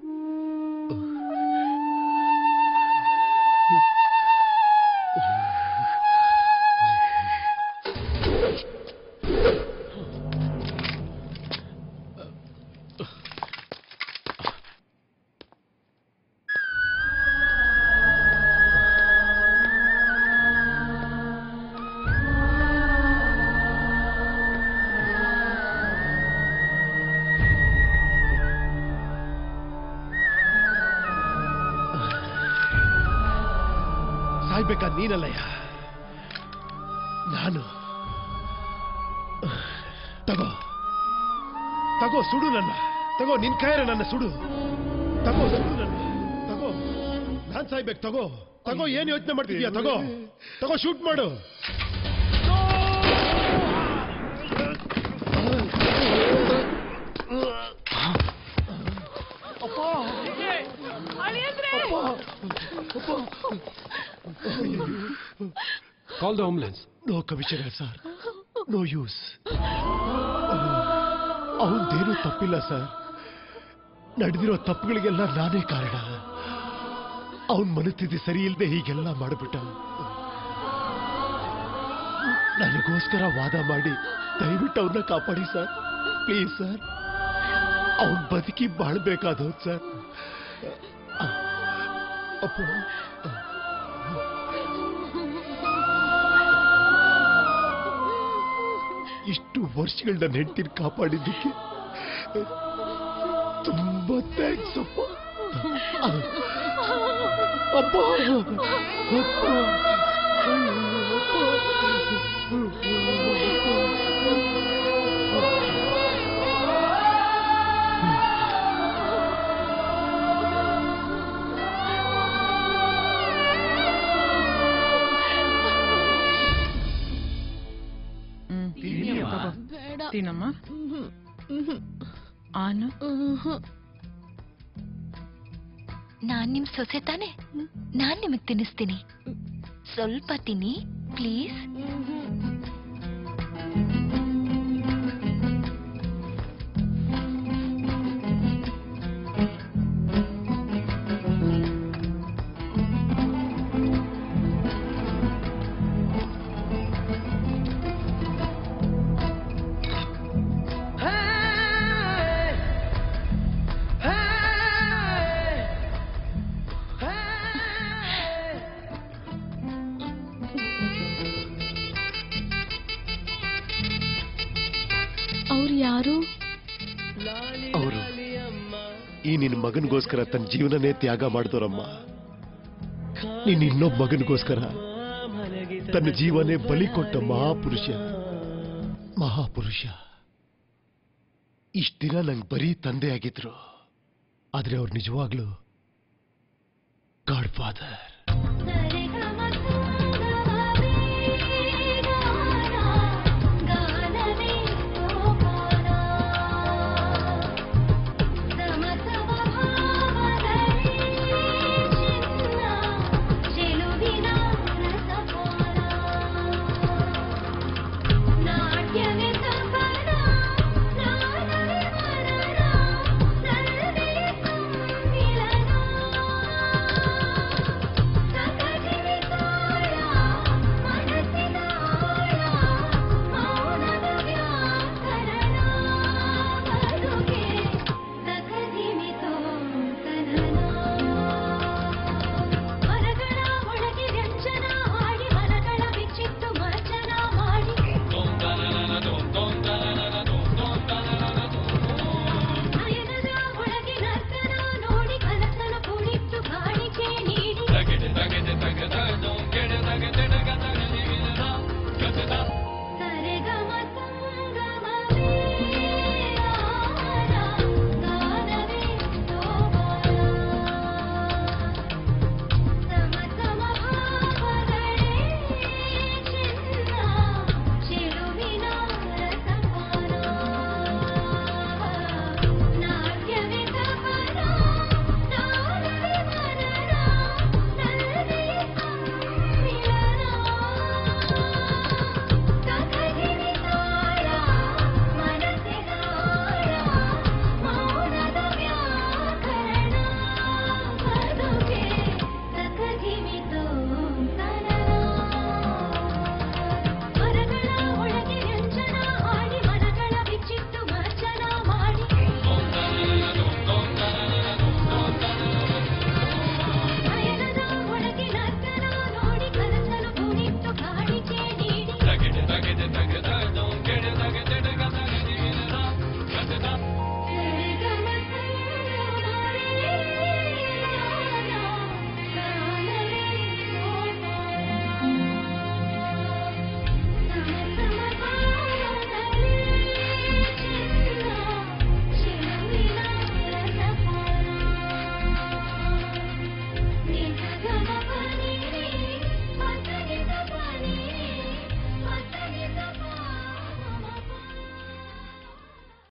ಸಾಯ್ಬೇಕಾದ್ ನೀನಲ್ಲಯ್ಯ, ನಾನು. ತಗೋ ತಗೋ, ಸುಡು ನನ್ನ. ತಗೋ, ನಿನ್ ಕೈಯರೆ ನನ್ನ ಸುಡು. ತಗೋ, ಸುಡು ನನ್ನ. ತಗೋ, ನಾನ್ ಸಾಯ್ಬೇಕು. ತಗೋ ತಗೋ, ಏನ್ ಯೋಚನೆ ಮಾಡ್ತಿದ್ಯಾ? ತಗೋ ತಗೋ, ಶೂಟ್ ಮಾಡು. Call the ambulance. No commissioner sir, no use. ಅವನದೇನೂ ತಪ್ಪಿಲ್ಲ ಸರ್. ನಡೆದಿರೋ ತಪ್ಪುಗಳಿಗೆಲ್ಲ ನಾನೇ ಕಾರಣ. ಅವನ್ ಮನಸ್ಥಿತಿ ಸರಿ ಇಲ್ಲದೆ ಹೀಗೆಲ್ಲ ಮಾಡಿಬಿಟ್ಟ. ನನಗೋಸ್ಕರ ವಾದ ಮಾಡಿ ದಯವಿಟ್ಟು ಅವನ್ನ ಕಾಪಾಡಿ ಸರ್, ಪ್ಲೀಸ್ ಸರ್. ಅವನ್ ಬದುಕಿ ಬಾಳ್ಬೇಕಾದವ್ ಸರ್. ಅಪ್ಪ, ಇಷ್ಟು ವರ್ಷಗಳ ನನ್ನ ಹೆಂಡತಿನ ಕಾಪಾಡಿದ್ದಕ್ಕೆ ತುಂಬಾ ಥ್ಯಾಂಕ್ಸ್ ಅಪ್ಪ. ಅಪ್ಪ, ತಿನ್ನಮ್ಮ. ಆನು, ನಾನ್ ನಿಮ್ ಸೊಸೆ ತಾನೆ, ನಾನ್ ನಿಮಗ್ ತಿನ್ನಿಸ್ತೀನಿ. ಸ್ವಲ್ಪ ತಿನ್ನಿ ಪ್ಲೀಸ್. ಅವರು ಈ ನಿನ್ನ ಮಗನಿಗೋಸ್ಕರ ತನ್ನ ಜೀವನನೇ ತ್ಯಾಗ ಮಾಡಿದವರಮ್ಮ. ನೀನ್ ಇನ್ನೊಬ್ಬ ಮಗನಿಗೋಸ್ಕರ ತನ್ನ ಜೀವನೇ ಬಲಿ ಕೊಟ್ಟ ಮಹಾಪುರುಷ. ಇಷ್ಟ ದಿನ ನಂಗೆ ಬರೀ ತಂದೆ ಆಗಿದ್ರು, ಆದ್ರೆ ಅವ್ರು ನಿಜವಾಗ್ಲೂ ಗಾಡ್ ಫಾದರ್.